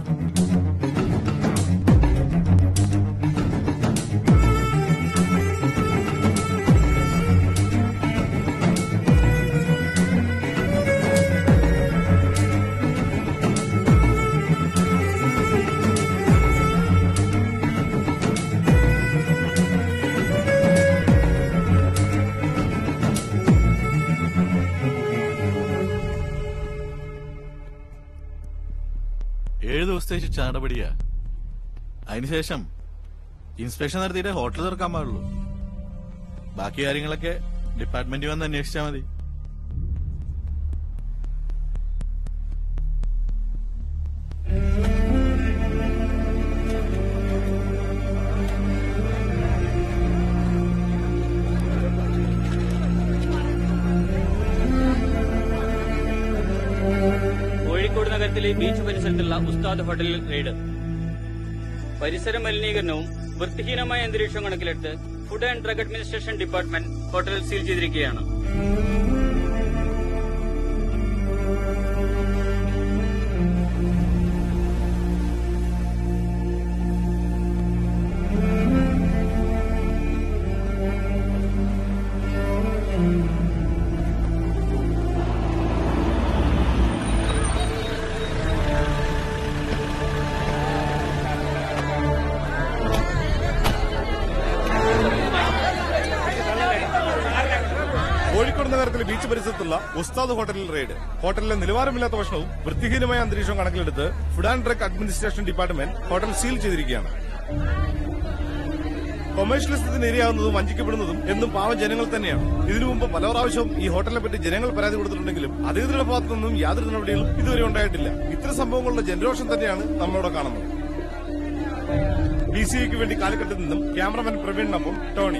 ഏഴ് ദിവസത്തെ ചാടപടിയാ. അതിനുശേഷം ഇൻസ്പെക്ഷൻ നടത്തിയിട്ട് ഹോട്ടൽ തുറക്കാൻ പാടുള്ളൂ. ബാക്കി കാര്യങ്ങളൊക്കെ ഡിപ്പാർട്ട്മെന്റ് വന്ന് അന്വേഷിച്ചാൽ മതി. കോഴിക്കോട് നഗരത്തിലെ ബീച്ച് പരിസരത്തുള്ള ഉസ്താദ് ഹോട്ടലിൽ റെയ്ഡ്. പരിസര മലിനീകരണവും വൃത്തിഹീനമായ അന്തരീക്ഷം കണക്കിലെടുത്ത് food and drug administration department hotel seal ചെയ്തിരിക്കുകയാണ്. കോഴിക്കോട് നഗരത്തിലെ ബീച്ച് പരിസരത്തുള്ള ഉസ്താദ് ഹോട്ടലിൽ റെയ്ഡ്. ഹോട്ടലിലെ നിലവാരമില്ലാത്ത ഭക്ഷണവും വൃത്തിഹീനമായ അന്തരീക്ഷവും കണക്കിലെടുത്ത് food and drug administration department hotel seal ചെയ്തിരിക്കുകയാണ്. കൊമേഴ്ഷ്യലിസത്തിന് ഇരയാവുന്നതും വഞ്ചിക്കപ്പെടുന്നതും എന്നും പാവം ജനങ്ങൾ തന്നെയാണ്. ഇതിനു മുമ്പ് പല പ്രാവശ്യവും ഈ ഹോട്ടലിനെ പറ്റി ജനങ്ങൾ പരാതി കൊടുത്തിട്ടുണ്ടെങ്കിലും അധികൃതരുടെ ഭാഗത്തു നിന്നും യാതൊരു നടപടികളും ഇതുവരെ ഉണ്ടായിട്ടില്ല. ഇത്തരം സംഭവങ്ങളുടെ ജനരോഷം തന്നെയാണ് നമ്മളിവിടെ കാണുന്നത്. ബി സി ഐക്ക് വേണ്ടി കാലിക്കട്ടിൽ നിന്നും ക്യാമറമാൻ പ്രവീണിനൊപ്പം ടോണി.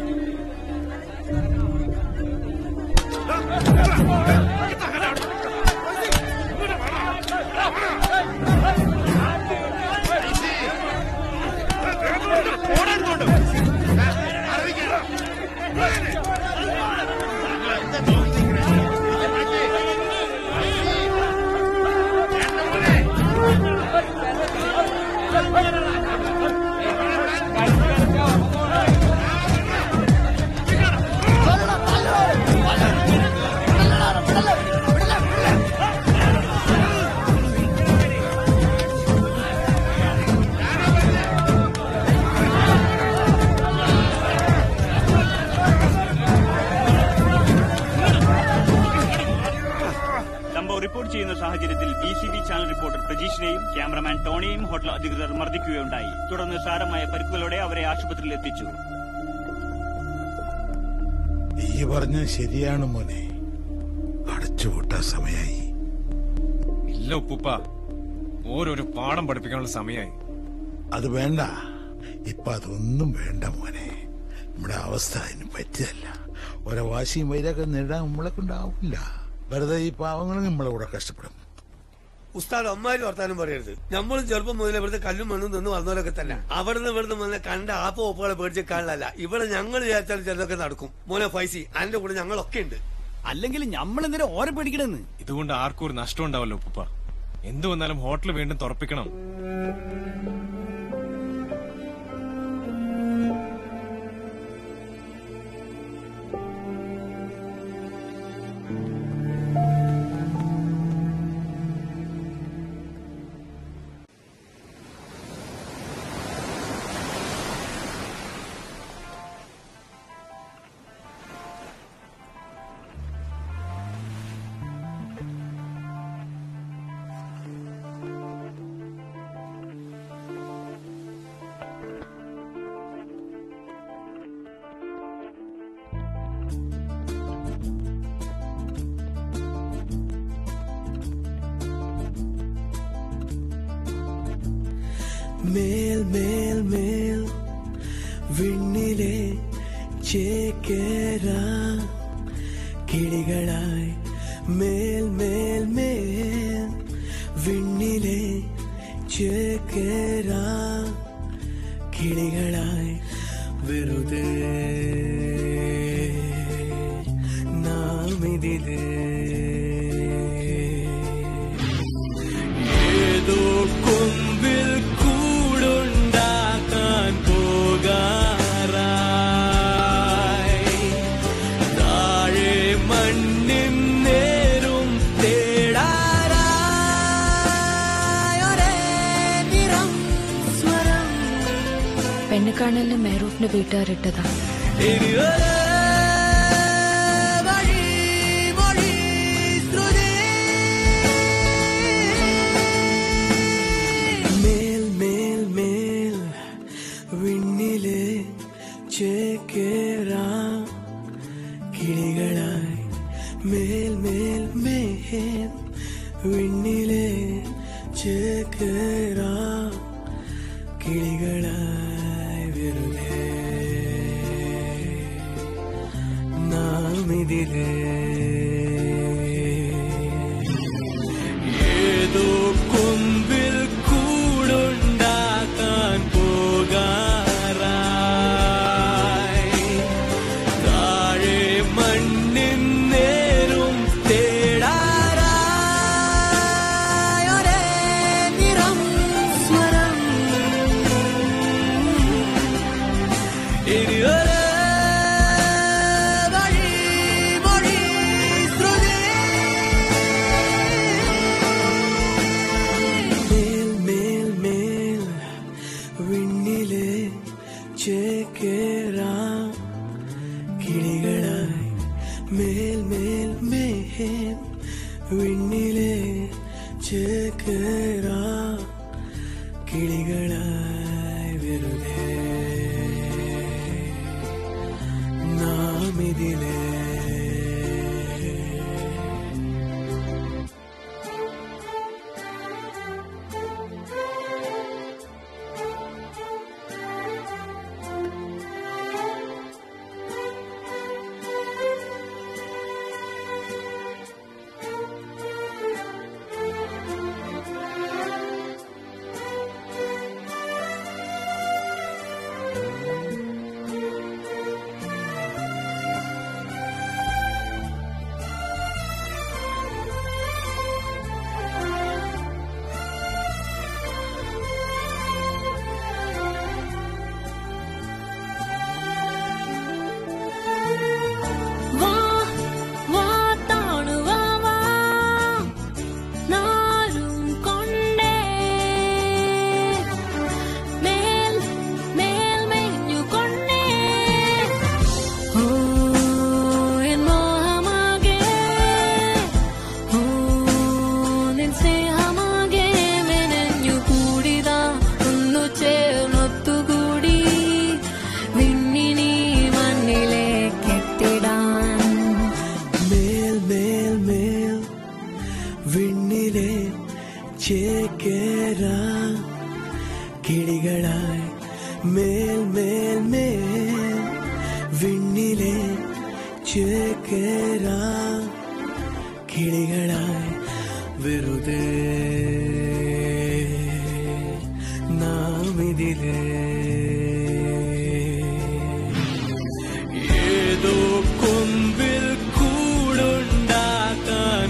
ഹോട്ടൽ അധികൃതർ മർദ്ദിക്കുകയുണ്ടായി. തുടർന്ന് സാരമായ പരിക്കുകളോടെ അവരെ ആശുപത്രിയിൽ എത്തിച്ചു. ഈ പറഞ്ഞ ശരിയാണ് മോനെ, അടച്ചുപൂട്ടാ സമയായി. ഇല്ല ഉപ്പുപ്പ, ഓരോരോ പാഠം പഠിപ്പിക്കാനുള്ള സമയമായി. അത് വേണ്ട, ഇപ്പൊ അതൊന്നും വേണ്ട മോനെ. നമ്മുടെ അവസ്ഥ അതിന് പറ്റിയല്ല. ഓരോ വാശിയും വൈരൊക്കെ നേടാൻ നമ്മളെ കൊണ്ടാവില്ല. വെറുതെ ഈ പാവങ്ങൾ നമ്മളെ കൂടെ കഷ്ടപ്പെടും. ഉസ്താദ് അമ്മാര് വർത്താനം പറയരുത്. നമ്മളും ചെറുപ്പം മുതലേ ഇവിടുത്തെ കല്ലും മണ്ണും നിന്ന് വന്നവരൊക്കെ തന്നെ. അവിടുന്ന് ഇവിടുന്ന് വന്ന് കണ്ട ആപ്പ ഒപ്പുകളെ പേടിച്ച് കാണലല്ല. ഇവിടെ ഞങ്ങൾ വിചാരിച്ചാൽ ചിലതൊക്കെ നടക്കും. മോനെ ഫൈസി, അതിന്റെ കൂടെ ഞങ്ങളൊക്കെ ഉണ്ട്. അല്ലെങ്കിൽ നമ്മൾ എന്തിനാ ഓരെ പേടിക്കണെന്ന്? ഇതുകൊണ്ട് ആർക്കും ഒരു നഷ്ടം ഉണ്ടാവല്ലോ ഉപ്പുപ്പ. എന്തു വന്നാലും ഹോട്ടൽ വീണ്ടും തുറപ്പിക്കണം. മേൽ മേൽ മേൽ വിണ്ണിലെ ചേക്കേറ കിളികളായി മേൽ മേൽ മേൽ വിണ്ണിലെ ചേക്കേറ കിളികളായി വെറുതെ നാമിതിലേ ഏതോ കൊമ്പിൽ കൂടുണ്ടാക്കാൻ പോകാറായി താഴെ മണ്ണിൻ നേരും തേടാറായി ഒരേ നിറം സ്വരം. പെണ്ണ് കാണലിന് മെഹറൂഫിന്റെ വീട്ടുകാരിട്ടതാ. ചേക്കേറ കിളികളായി മേൽ മേൽ മേൽ വിണ്ണിലെ ചേക്കേറ കിളികളായി വെറുതെ നാമിതിലേ ഏതോ കൊമ്പിൽ കൂടുണ്ടാക്കാൻ പോകാ വിണ്ണിലെ ചേക്കേറ കിളികളായി വെറുതെ നാമിതിലേ മേൽ മേൽ മേൽ വിണ്ണിലെ ചേക്കേറാ കിളികളായി വെറുതെ നാം ഇതിലേ ഏതോ കൊമ്പിൽ കൂടുണ്ടാക്കാൻ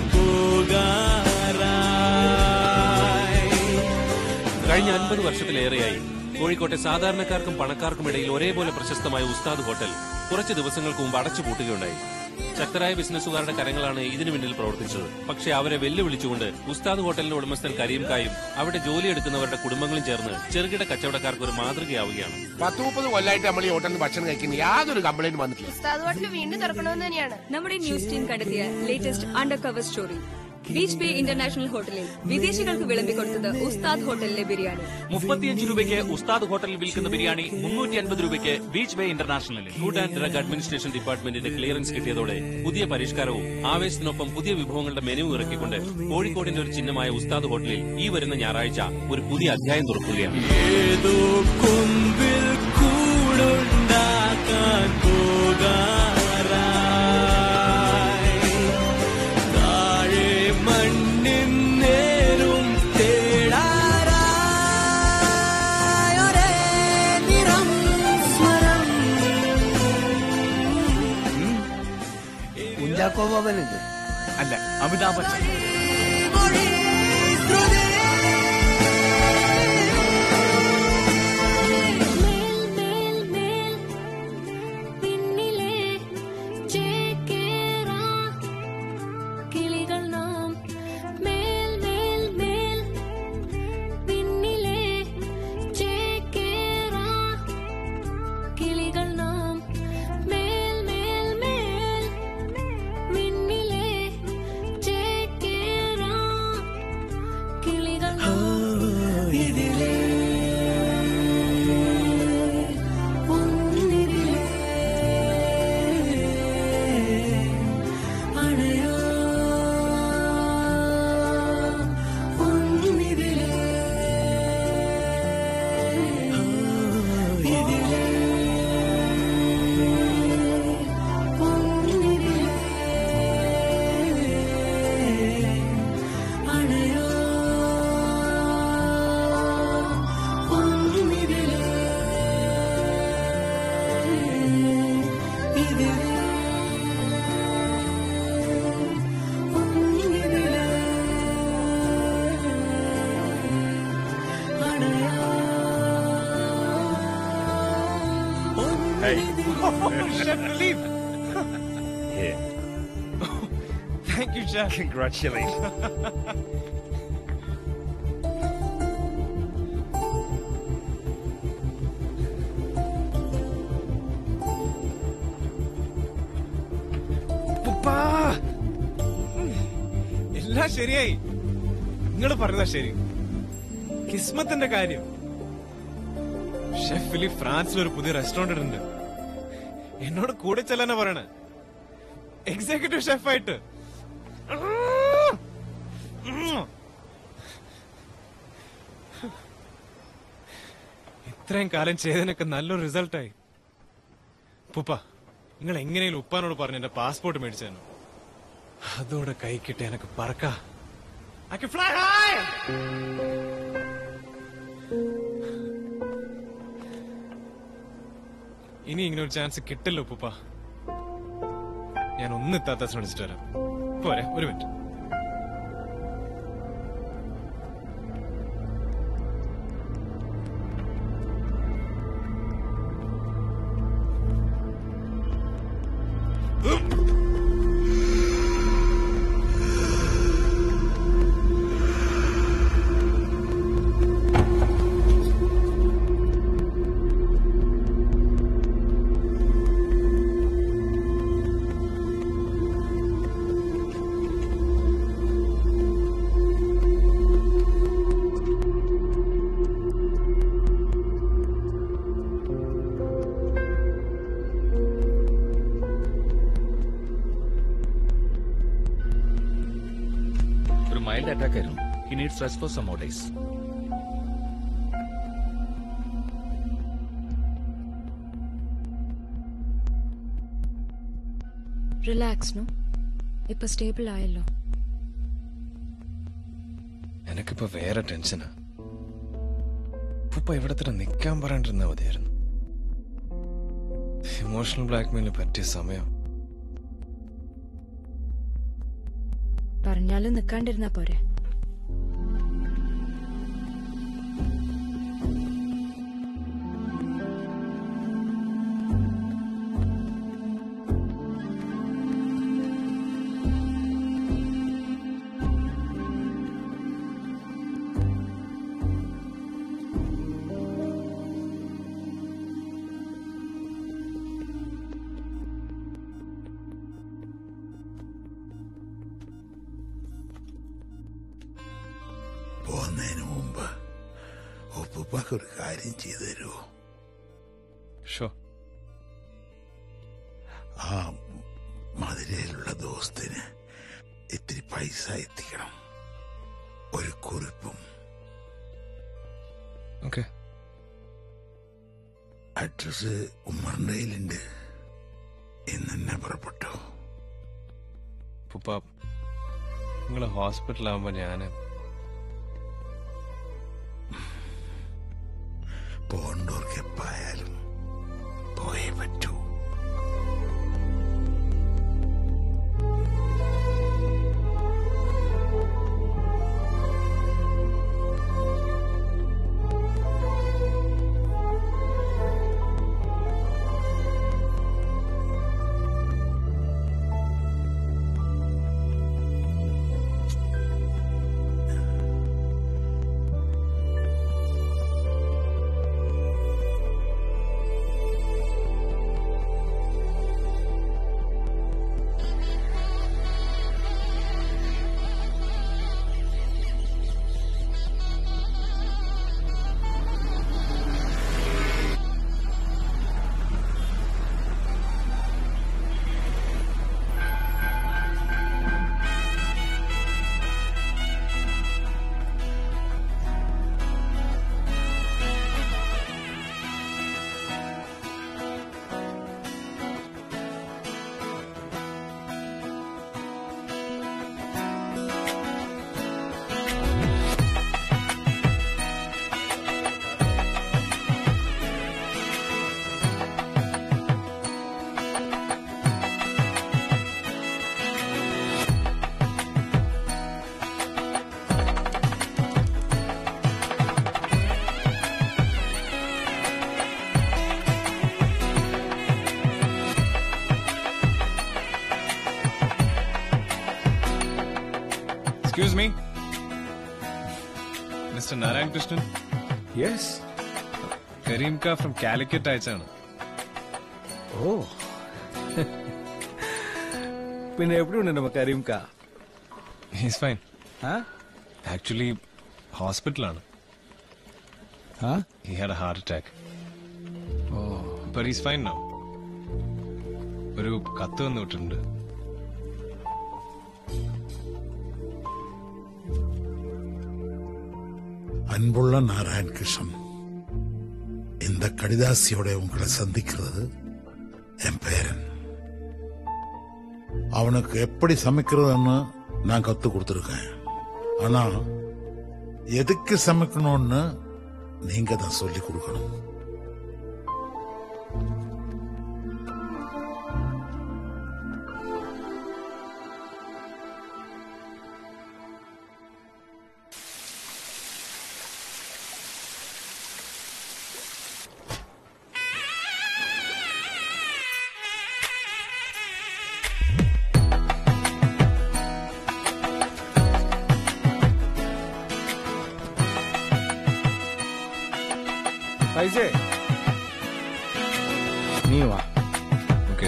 പോകാറായി. കഴിഞ്ഞ അൻപത് വർഷത്തിലേറെയായി കോഴിക്കോട്ടെ സാധാരണക്കാർക്കും പണക്കാർക്കും ഇടയിൽ ഒരേപോലെ പ്രശസ്തമായ ഉസ്താദ് ഹോട്ടൽ കുറച്ച് ദിവസങ്ങൾക്ക് മുമ്പ് അടച്ചുപൂട്ടുകയുണ്ടായി. ശക്തരായ ബിസിനസ്സുകാരുടെ കരങ്ങളാണ് ഇതിനു പിന്നിൽ പ്രവർത്തിച്ചത്. പക്ഷേ അവരെ വെല്ലുവിളിച്ചുകൊണ്ട് ഉസ്താദ് ഹോട്ടലിന്റെ ഉടമസ്ഥൻ കരീം കായും അവിടെ ജോലിയെടുക്കുന്നവരുടെ കുടുംബങ്ങളും ചേർന്ന് ചെറുകിട കച്ചവടക്കാർക്ക് ഒരു മാതൃകയാവുകയാണ്. പത്ത് മുപ്പത് കൊല്ലായിട്ട് നമ്മൾ ഈ ഹോട്ടലിൽ ഭക്ഷണം കഴിക്കുന്ന യാതൊരു കംപ്ലൈന്റ് വന്നിട്ടില്ല. ഉസ്താദ് ഹോട്ടൽ വീണ്ടും തുറക്കണമെന്ന് തന്നെയാണ് നമ്മുടെ ന്യൂസ് ടീം കണ്ടെത്തിയ latest undercover story. Beach Bay International ഹോട്ടലിൽ വിദേശികൾക്ക് വിളമ്പിക്കൊടുത്തത് ഉസ്താദ് ഹോട്ടലിലെ ബിരിയാണി. മുപ്പത്തിയഞ്ച് രൂപയ്ക്ക് ഉസ്താദ് ഹോട്ടലിൽ വിൽക്കുന്ന ബിരിയാണി മുന്നൂറ്റി അൻപത് രൂപയ്ക്ക് ബീച്ച് ബേ ഇന്റർനാഷണലിൽ. ഫുഡ് ആൻഡ് ഡ്രഗ് അഡ്മിനിസ്ട്രേഷൻ ഡിപ്പാർട്ട്മെന്റിന്റെ ക്ലിയറൻസ് കിട്ടിയതോടെ പുതിയ പരിഷ്കാരവും ആവേശത്തിനൊപ്പം പുതിയ വിഭവങ്ങളുടെ മെനു ഇറക്കിക്കൊണ്ട് കോഴിക്കോടിന്റെ ഒരു ചിഹ്നമായ ഉസ്താദ് ഹോട്ടലിൽ ഈ വരുന്ന ഞായറാഴ്ച ഒരു പുതിയ അധ്യായം തുറക്കുകയാണ്. ഏതോ കൊമ്പിൽ കൂടുണ്ടാക്കാൻ പോകാറായി താഴെ മണ്ണിൻ നേരും തേടാറായി ഒരേ നിറം സ്വരം. കുഞ്ചാക്കോ ബോബനുണ്ട് അല്ല Amitabh Bachchan. Hey. Oh, Chef, leave. Here. Thank you, Chef. Congratulations. ഉപ്പാ. എല്ലാം ശരിയായി. നിങ്ങൾ പറഞ്ഞതാ ശരി. കിസ്മത്തിന്റെ കാര്യം. ഷെഫ് ഫിലിപ്പ് ഫ്രാൻസിൽ ഒരു പുതിയ റെസ്റ്റോറന്റ് ഉണ്ട്. എന്നോട് കൂടെ ചെല്ലാനാ പറയണേ, എക്സിക്യൂട്ടീവ് ഷെഫായിട്ട്. ഇത്രയും കാലം ചെയ്തതിനൊക്കെ നല്ലൊരു റിസൾട്ടായി. പുപ്പ, നിങ്ങൾ എങ്ങനെയും ഉപ്പാനോട് പറഞ്ഞ് എന്റെ പാസ്പോർട്ട് മേടിച്ചു തന്നു. അതോടെ കൈ കിട്ടി എനക്ക് പറക്കാ. I can fly high! ഇനി ഇങ്ങനെ ഒരു ചാൻസ് കിട്ടല്ലോ ഉപ്പ. ഞാൻ ഒന്ന് എത്താത്ത ശ്രമിച്ചിട്ട് വരാം. പോരെ, ഒരു മിനിറ്റ്. mild attack ആയിരുന്നു. He needs rest for some more days. Relax no, ഇപ്പൊ സ്റ്റേബിൾ ആയല്ലോ. എനിക്കിപ്പോ വേറെ ടെൻഷനാ. ഉപ്പ ഇവിടെ തന്നെ നിക്കാൻ പറയാണ്ടിരുന്നാ മതിയായിരുന്നു. ഇമോഷണൽ ബ്ലാക്ക്മെയിലിന് പറ്റിയ സമയം. പറഞ്ഞാലും നിക്കാണ്ടിരുന്നാ പോരെ. പോകുന്നതിന് മുമ്പ് ഉപ്പുപ്പാക്ക് ഒരു കാര്യം ചെയ്തു തരുമോ? ഷോ. ആ മധുരയിലുള്ള ദോസ്തിന് ഇത്തിരി പൈസ എത്തിക്കണം, ഒരു കുറിപ്പും. ഓക്കെ. അഡ്രസ് ഉമ്മറിന്റെ കയ്യിലുണ്ട്. ഇന്ന് തന്നെ പുറപ്പെട്ടു. ഉപ്പ നിങ്ങള് ഹോസ്പിറ്റലാകുമ്പോ ഞാന് പോണ്ടോർക്ക് എപ്പായാലും പോയേ പറ്റൂ. Excuse me, Mister Narayan Krishnan. Yes. Karim ka from Calicut അയച്ചാണ്. Oh. പിന്നെ എവിടെയുണ്ട് നമ്മ കരീം കാ? He's fine. Huh? Actually, hospital-ആണ്. Huh? He had a heart attack. Oh. But he's fine now. ഒരു കത്ത് വന്നു വിട്ടിട്ടുണ്ട്. அன்புள்ள நாராயண் கிருஷ்ணன், இந்த கடிதாசியோட உங்களை சந்திக்கிறது என் பேரன். அவனுக்கு எப்படி சமைக்கிறதுன்னு நான் கத்து கொடுத்துருக்கேன். ஆனா எதுக்கு சமைக்கணும்னு நீங்க தான் சொல்லி கொடுக்கணும். Faizi, നീ വാ. Okay.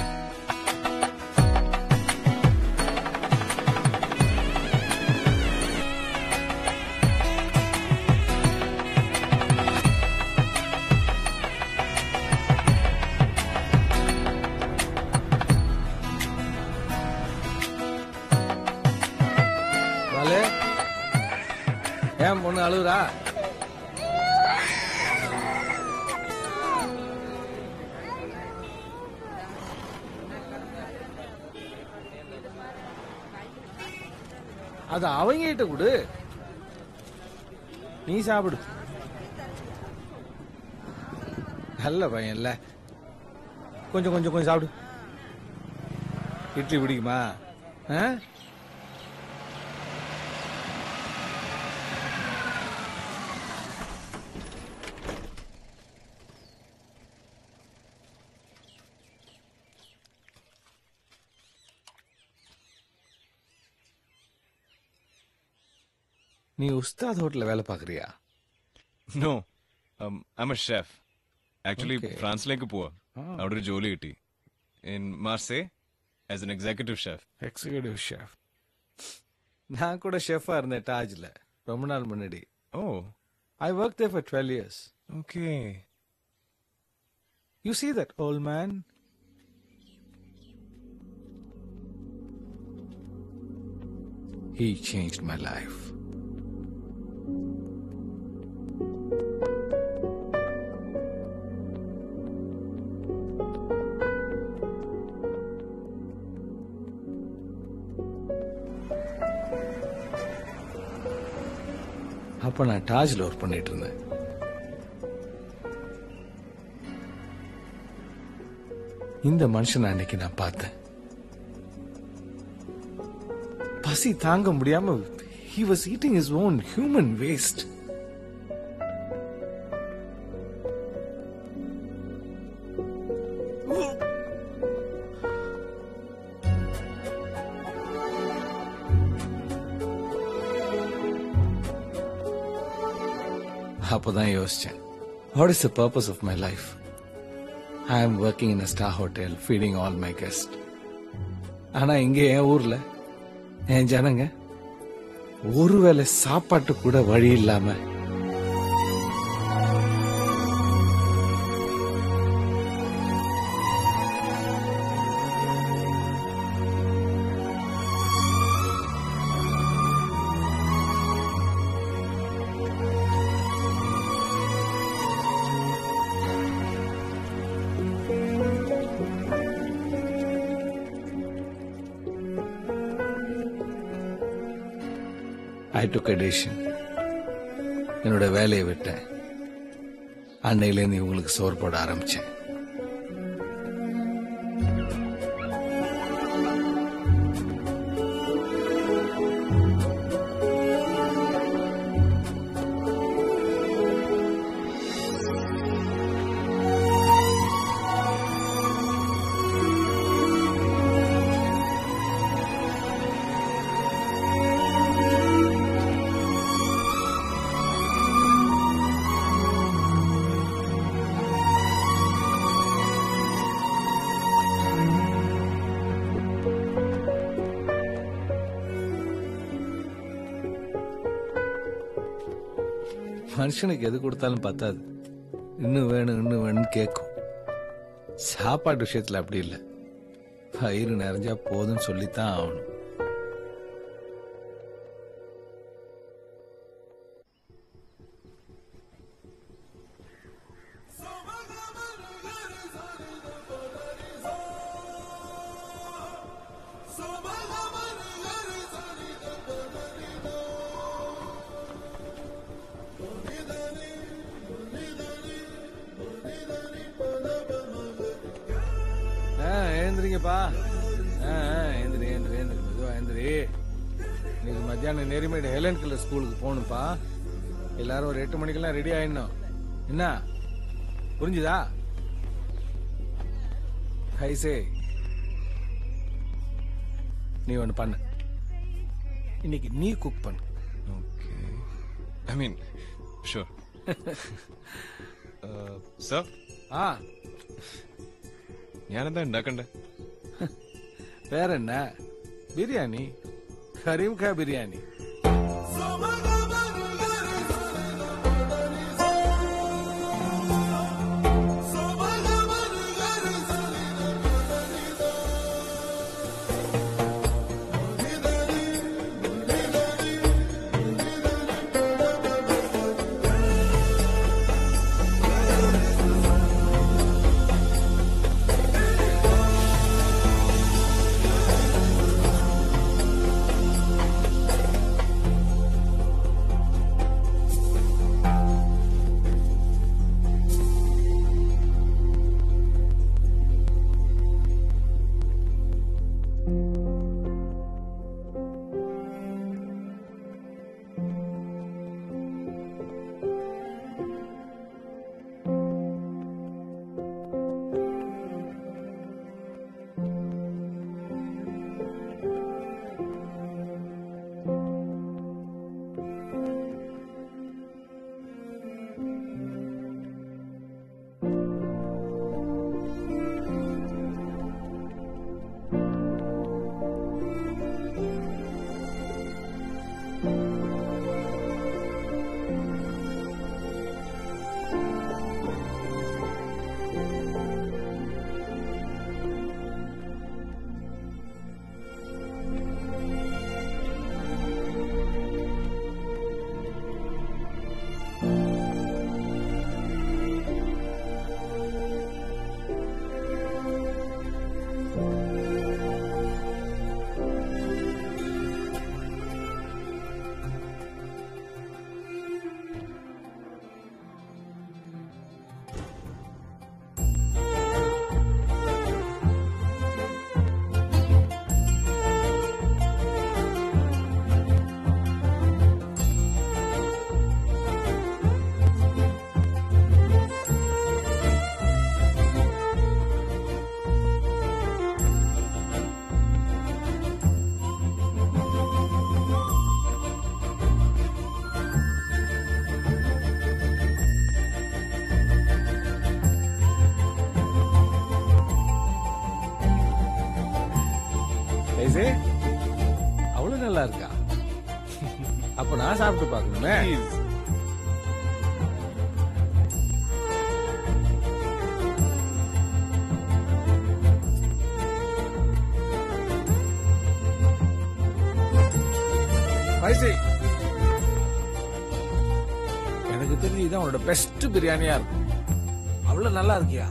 வாலே, ஏன் பொண்ணு அழுகுறா? அது அவங்க கிட்ட கொடு. நீ சாப்பிடு. நல்ல பையன்ல. கொஞ்சம் கொஞ்சம் கொஞ்சம் சாப்பிடு. இட்லி பிடிக்குமா? நீ உஸ்தாத் ஹோட்டல்ல வேலை பார்க்கறியா? No, um, I'm a chef. Actually, ഫ്രാൻസിലേക്ക് പോവാ. അവിടെ ഒരു ജോലി കിട്ടി. In Marseille as an executive chef. Executive chef. நான் கூட ஷெஃபா இருந்தேன் டாஜ்ல ரொம்ப நாள் முன்னாடி. Oh. I worked there for twelve years. Okay. You see that old man? He changed my life. அப்ப நான் டாஜ்ல ஒர்க் பண்ணிட்டு இருந்தேன். இந்த மனுஷன் அன்னைக்கு நான் பார்த்தேன். பசி தாங்க முடியாம he was eating his own human waste. அப்பதான் யோசிச்சேன், what is the purpose of my life? I am working in a star hotel, feeding all my guests. ஆனா இங்க என் ஊர்ல என் ஜனங்க ஒருவேளை சாப்பாட்டு கூட வழி இல்லாம I took a decision. என்னோட வேலையை விட்டேன். அன்னையிலேருந்து இவங்களுக்கு சோறு போட ஆரம்பிச்சேன். மனுஷனுக்கு எது கொடுத்தாலும் பத்தாது, இன்னும் வேணும் இன்னும் வேணும்னு கேட்கும். சாப்பாட்டு விஷயத்துல அப்படி இல்லை, பயிர் நிறைஞ்சா போதும்னு சொல்லித்தான் ஆகணும். எழுந்திரிங்கப்பா, எழுந்திரி எழுந்திரி எழுந்திரி மெதுவா எழுந்திரி. இன்னைக்கு மத்தியானம் நெறிமேடு ஹெலன் கில்லர் ஸ்கூலுக்கு போகணும்ப்பா. எல்லாரும் ஒரு எட்டு மணிக்கெல்லாம் ரெடி ஆயிடணும். என்ன புரிஞ்சுதா? ஹைசே, நீ ஒண்ணு பண்ணு, இன்னைக்கு நீ குக் பண்ணு. Okay, I mean sure. Sir, ஆ ഞാനെന്താ ഉണ്ടാക്കണ്ടേ? വേറെ എന്നാ, ബിരിയാണി, കരീം ഖാ ബിരിയാണി. Faizi, அவளு நல்லா இருக்கா. அப்ப நான் சாப்பிட்டு பார்க்கணுமே. Faizi, எனக்கு தெரிஞ்சு இதான் உன்னோட பெஸ்ட் பிரியாணியா இருக்கும். அவ்வளவு நல்லா இருக்கியா?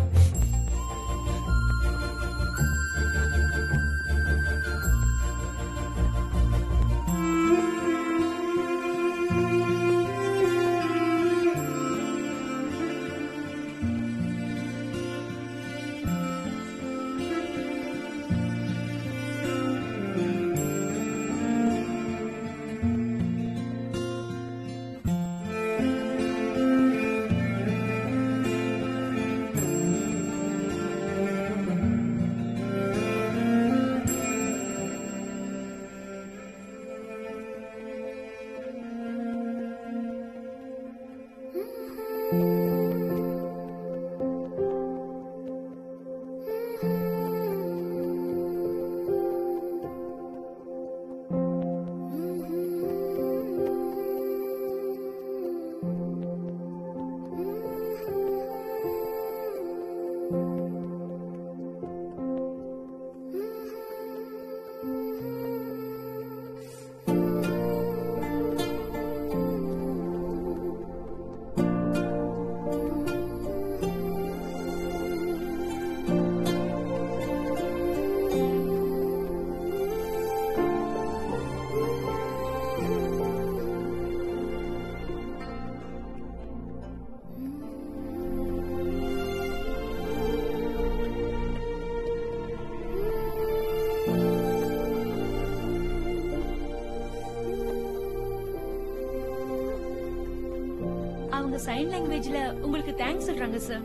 அவங்க சைன் லாங்குவேஜ்ல உங்களுக்கு தேங்க்ஸ் சொல்றாங்க சார்.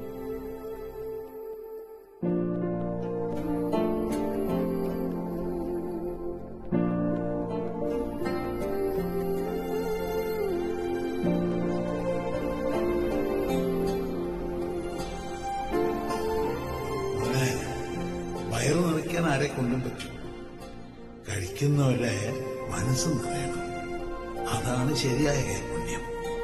വയറു നിറയ്ക്കാൻ ആരെ കൊണ്ടും പറ്റും. കഴിക്കുന്നവരെ മനസ്സ് നിറയണം. അതാണ് ശരിയായ കൈപുണ്യം.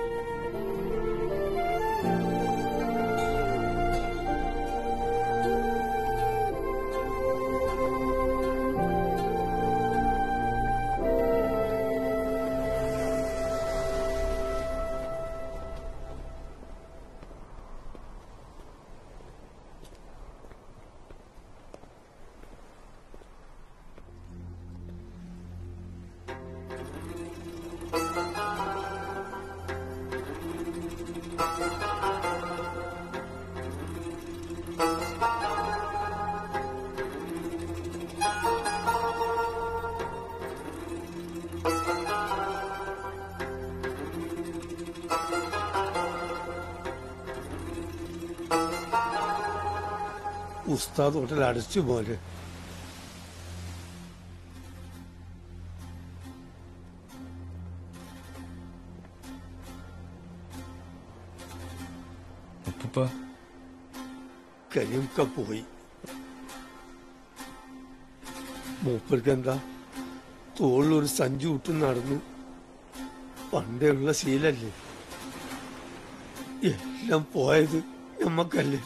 ഉസ്താദ് ഹോട്ടൽ അടച്ചു പോലെ. കരീംക്ക പോയി. മൂപ്പർക്ക് എന്താ തോളിലൊരു സഞ്ചി വിട്ട് നടന്ന് പണ്ടേ ഉള്ള ശീലല്ലേ. എല്ലാം പോയത് നമ്മക്കല്ലേ.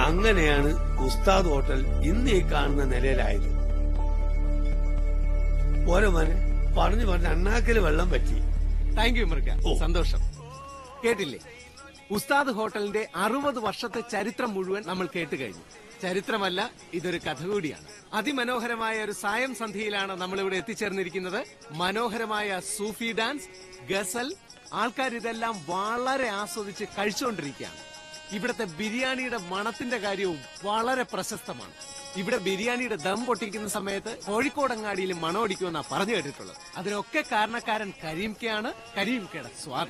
അങ്ങനെയാണ് ഉസ്താദ് ഹോട്ടൽ ഇന്ന് ഈ കാണുന്ന നിലയിലായത്. ഓരോ മോനെ പറഞ്ഞു പറഞ്ഞ് അണ്ണാക്കില് വെള്ളം പറ്റി. താങ്ക് യു മൃഗ, സന്തോഷം. കേട്ടില്ലേ, ഉസ്താദ് ഹോട്ടലിന്റെ അറുപത് വർഷത്തെ ചരിത്രം മുഴുവൻ നമ്മൾ കേട്ട് കഴിഞ്ഞു. ചരിത്രമല്ല, ഇതൊരു കഥ കൂടിയാണ്. അതിമനോഹരമായ ഒരു സായം സന്ധ്യയിലാണ് നമ്മളിവിടെ എത്തിച്ചേർന്നിരിക്കുന്നത്. മനോഹരമായ സൂഫി ഡാൻസ്, ഗസൽ, ആൾക്കാർ ഇതെല്ലാം വളരെ ആസ്വദിച്ച് കഴിച്ചുകൊണ്ടിരിക്കുകയാണ്. ഇവിടുത്തെ ബിരിയാണിയുടെ മണത്തിന്റെ കാര്യവും വളരെ പ്രശസ്തമാണ്. ഇവിടെ ബിരിയാണിയുടെ ദം പൊട്ടിക്കുന്ന സമയത്ത് കോഴിക്കോടങ്ങാടിയിൽ മണമടിക്കുമെന്നാ പറഞ്ഞു കേട്ടിട്ടുള്ളത്. അതിനൊക്കെ കാരണക്കാരൻ കരീംക്കയാണ്, കരീംക്കയുടെ സ്വാദ്.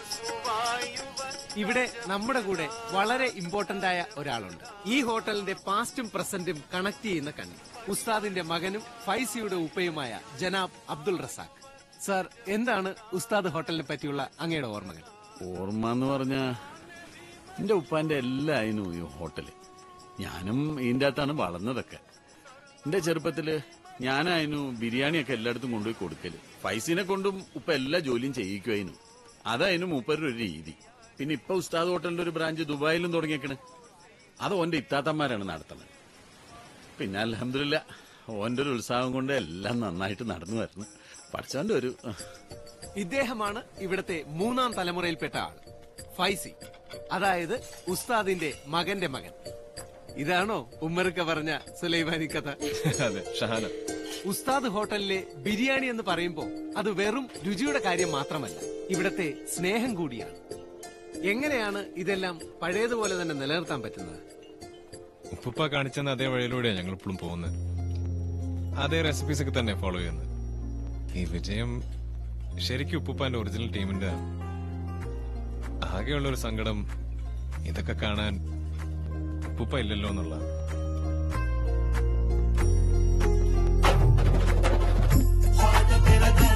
ഇവിടെ നമ്മുടെ കൂടെ വളരെ ഇമ്പോർട്ടന്റ് ആയ ഒരാളുണ്ട്. ഈ ഹോട്ടലിന്റെ പാസ്റ്റും പ്രസന്റും കണക്ട് ചെയ്യുന്ന കണ്ണി, ഉസ്താദിന്റെ മകനും ഫൈസിയുടെ ഉപ്പയുമായ ജനാബ് അബ്ദുൾ റസാഖ്. സാർ, എന്താണ് ഉസ്താദ് ഹോട്ടലിനെ പറ്റിയുള്ള അങ്ങയുടെ ഓർമ്മകൾ? ഓർമ്മ എന്ന് പറഞ്ഞ എന്റെ ഉപ്പാന്റെ എല്ലായിരുന്നു ഈ ഹോട്ടല്. ഞാനും ഇതിന്റെ അകത്താണ് വളർന്നതൊക്കെ. എന്റെ ചെറുപ്പത്തില് ഞാനായിരുന്നു ബിരിയാണിയൊക്കെ എല്ലായിടത്തും കൊണ്ടുപോയി കൊടുക്കല്. ഫൈസിനെ കൊണ്ടും ഉപ്പ എല്ലാ ജോലിയും ചെയ്യിക്കുമായിരുന്നു. അതായിരുന്നു മൂപ്പരുടെ ഒരു രീതി. പിന്നെ ഇപ്പൊ ഉസ്താദ് ഹോട്ടലിന്റെ ഒരു ബ്രാഞ്ച് ദുബായിലും തുടങ്ങിയേക്കണ്. അത് ഓന്റെ ഇത്താത്തന്മാരാണ് നടത്തുന്നത്. പിന്നെ അൽഹംദുലില്ലാ ഓന്റെ ഒരു ഉത്സാഹം കൊണ്ട് എല്ലാം നന്നായിട്ട് നടന്നു വരുന്നു. പഠിച്ചോന്റെ ഒരു ഇദ്ദേഹമാണ് ഇവിടത്തെ മൂന്നാം തലമുറയിൽപ്പെട്ട ആൾ, ഫൈസി. അതായത് ഉസ്താദിന്റെ മകന്റെ മകൻ. ഇതാണോ ഉമ്മർക്ക പറഞ്ഞ സുലൈമാനി കഥ? അതെ, ഷഹാന. ഉസ്താദ് ഹോട്ടലിലെ ബിരിയാണി എന്ന് പറയുമ്പോൾ അത് വെറും രുചിയുടെ കാര്യം മാത്രമല്ല, ഇവിടത്തെ സ്നേഹം കൂടിയാണ്. എങ്ങനെയാണ് ഇതെല്ലാം പഴയതുപോലെ തന്നെ നിലനിർത്താൻ പറ്റുന്നത്? ഉപ്പുപ്പ കാണിച്ചെന്ന അതേ വഴിയിലൂടെയാണ് ഞങ്ങൾ ഇപ്പോഴും പോകുന്നത്. അതേ റെസിപ്പീസ് ഒക്കെ തന്നെ ഫോളോ ചെയ്യുന്നത്. ഈ വിജയം ശരിക്കും ഉപ്പുപ്പാന്റെ ഒറിജിനൽ ടീമിന്റെ. ആകെയുള്ളൊരു സങ്കടം ഇതൊക്കെ കാണാൻ ഉപ്പുപ്പ ഇല്ലല്ലോ എന്നുള്ള. तेरा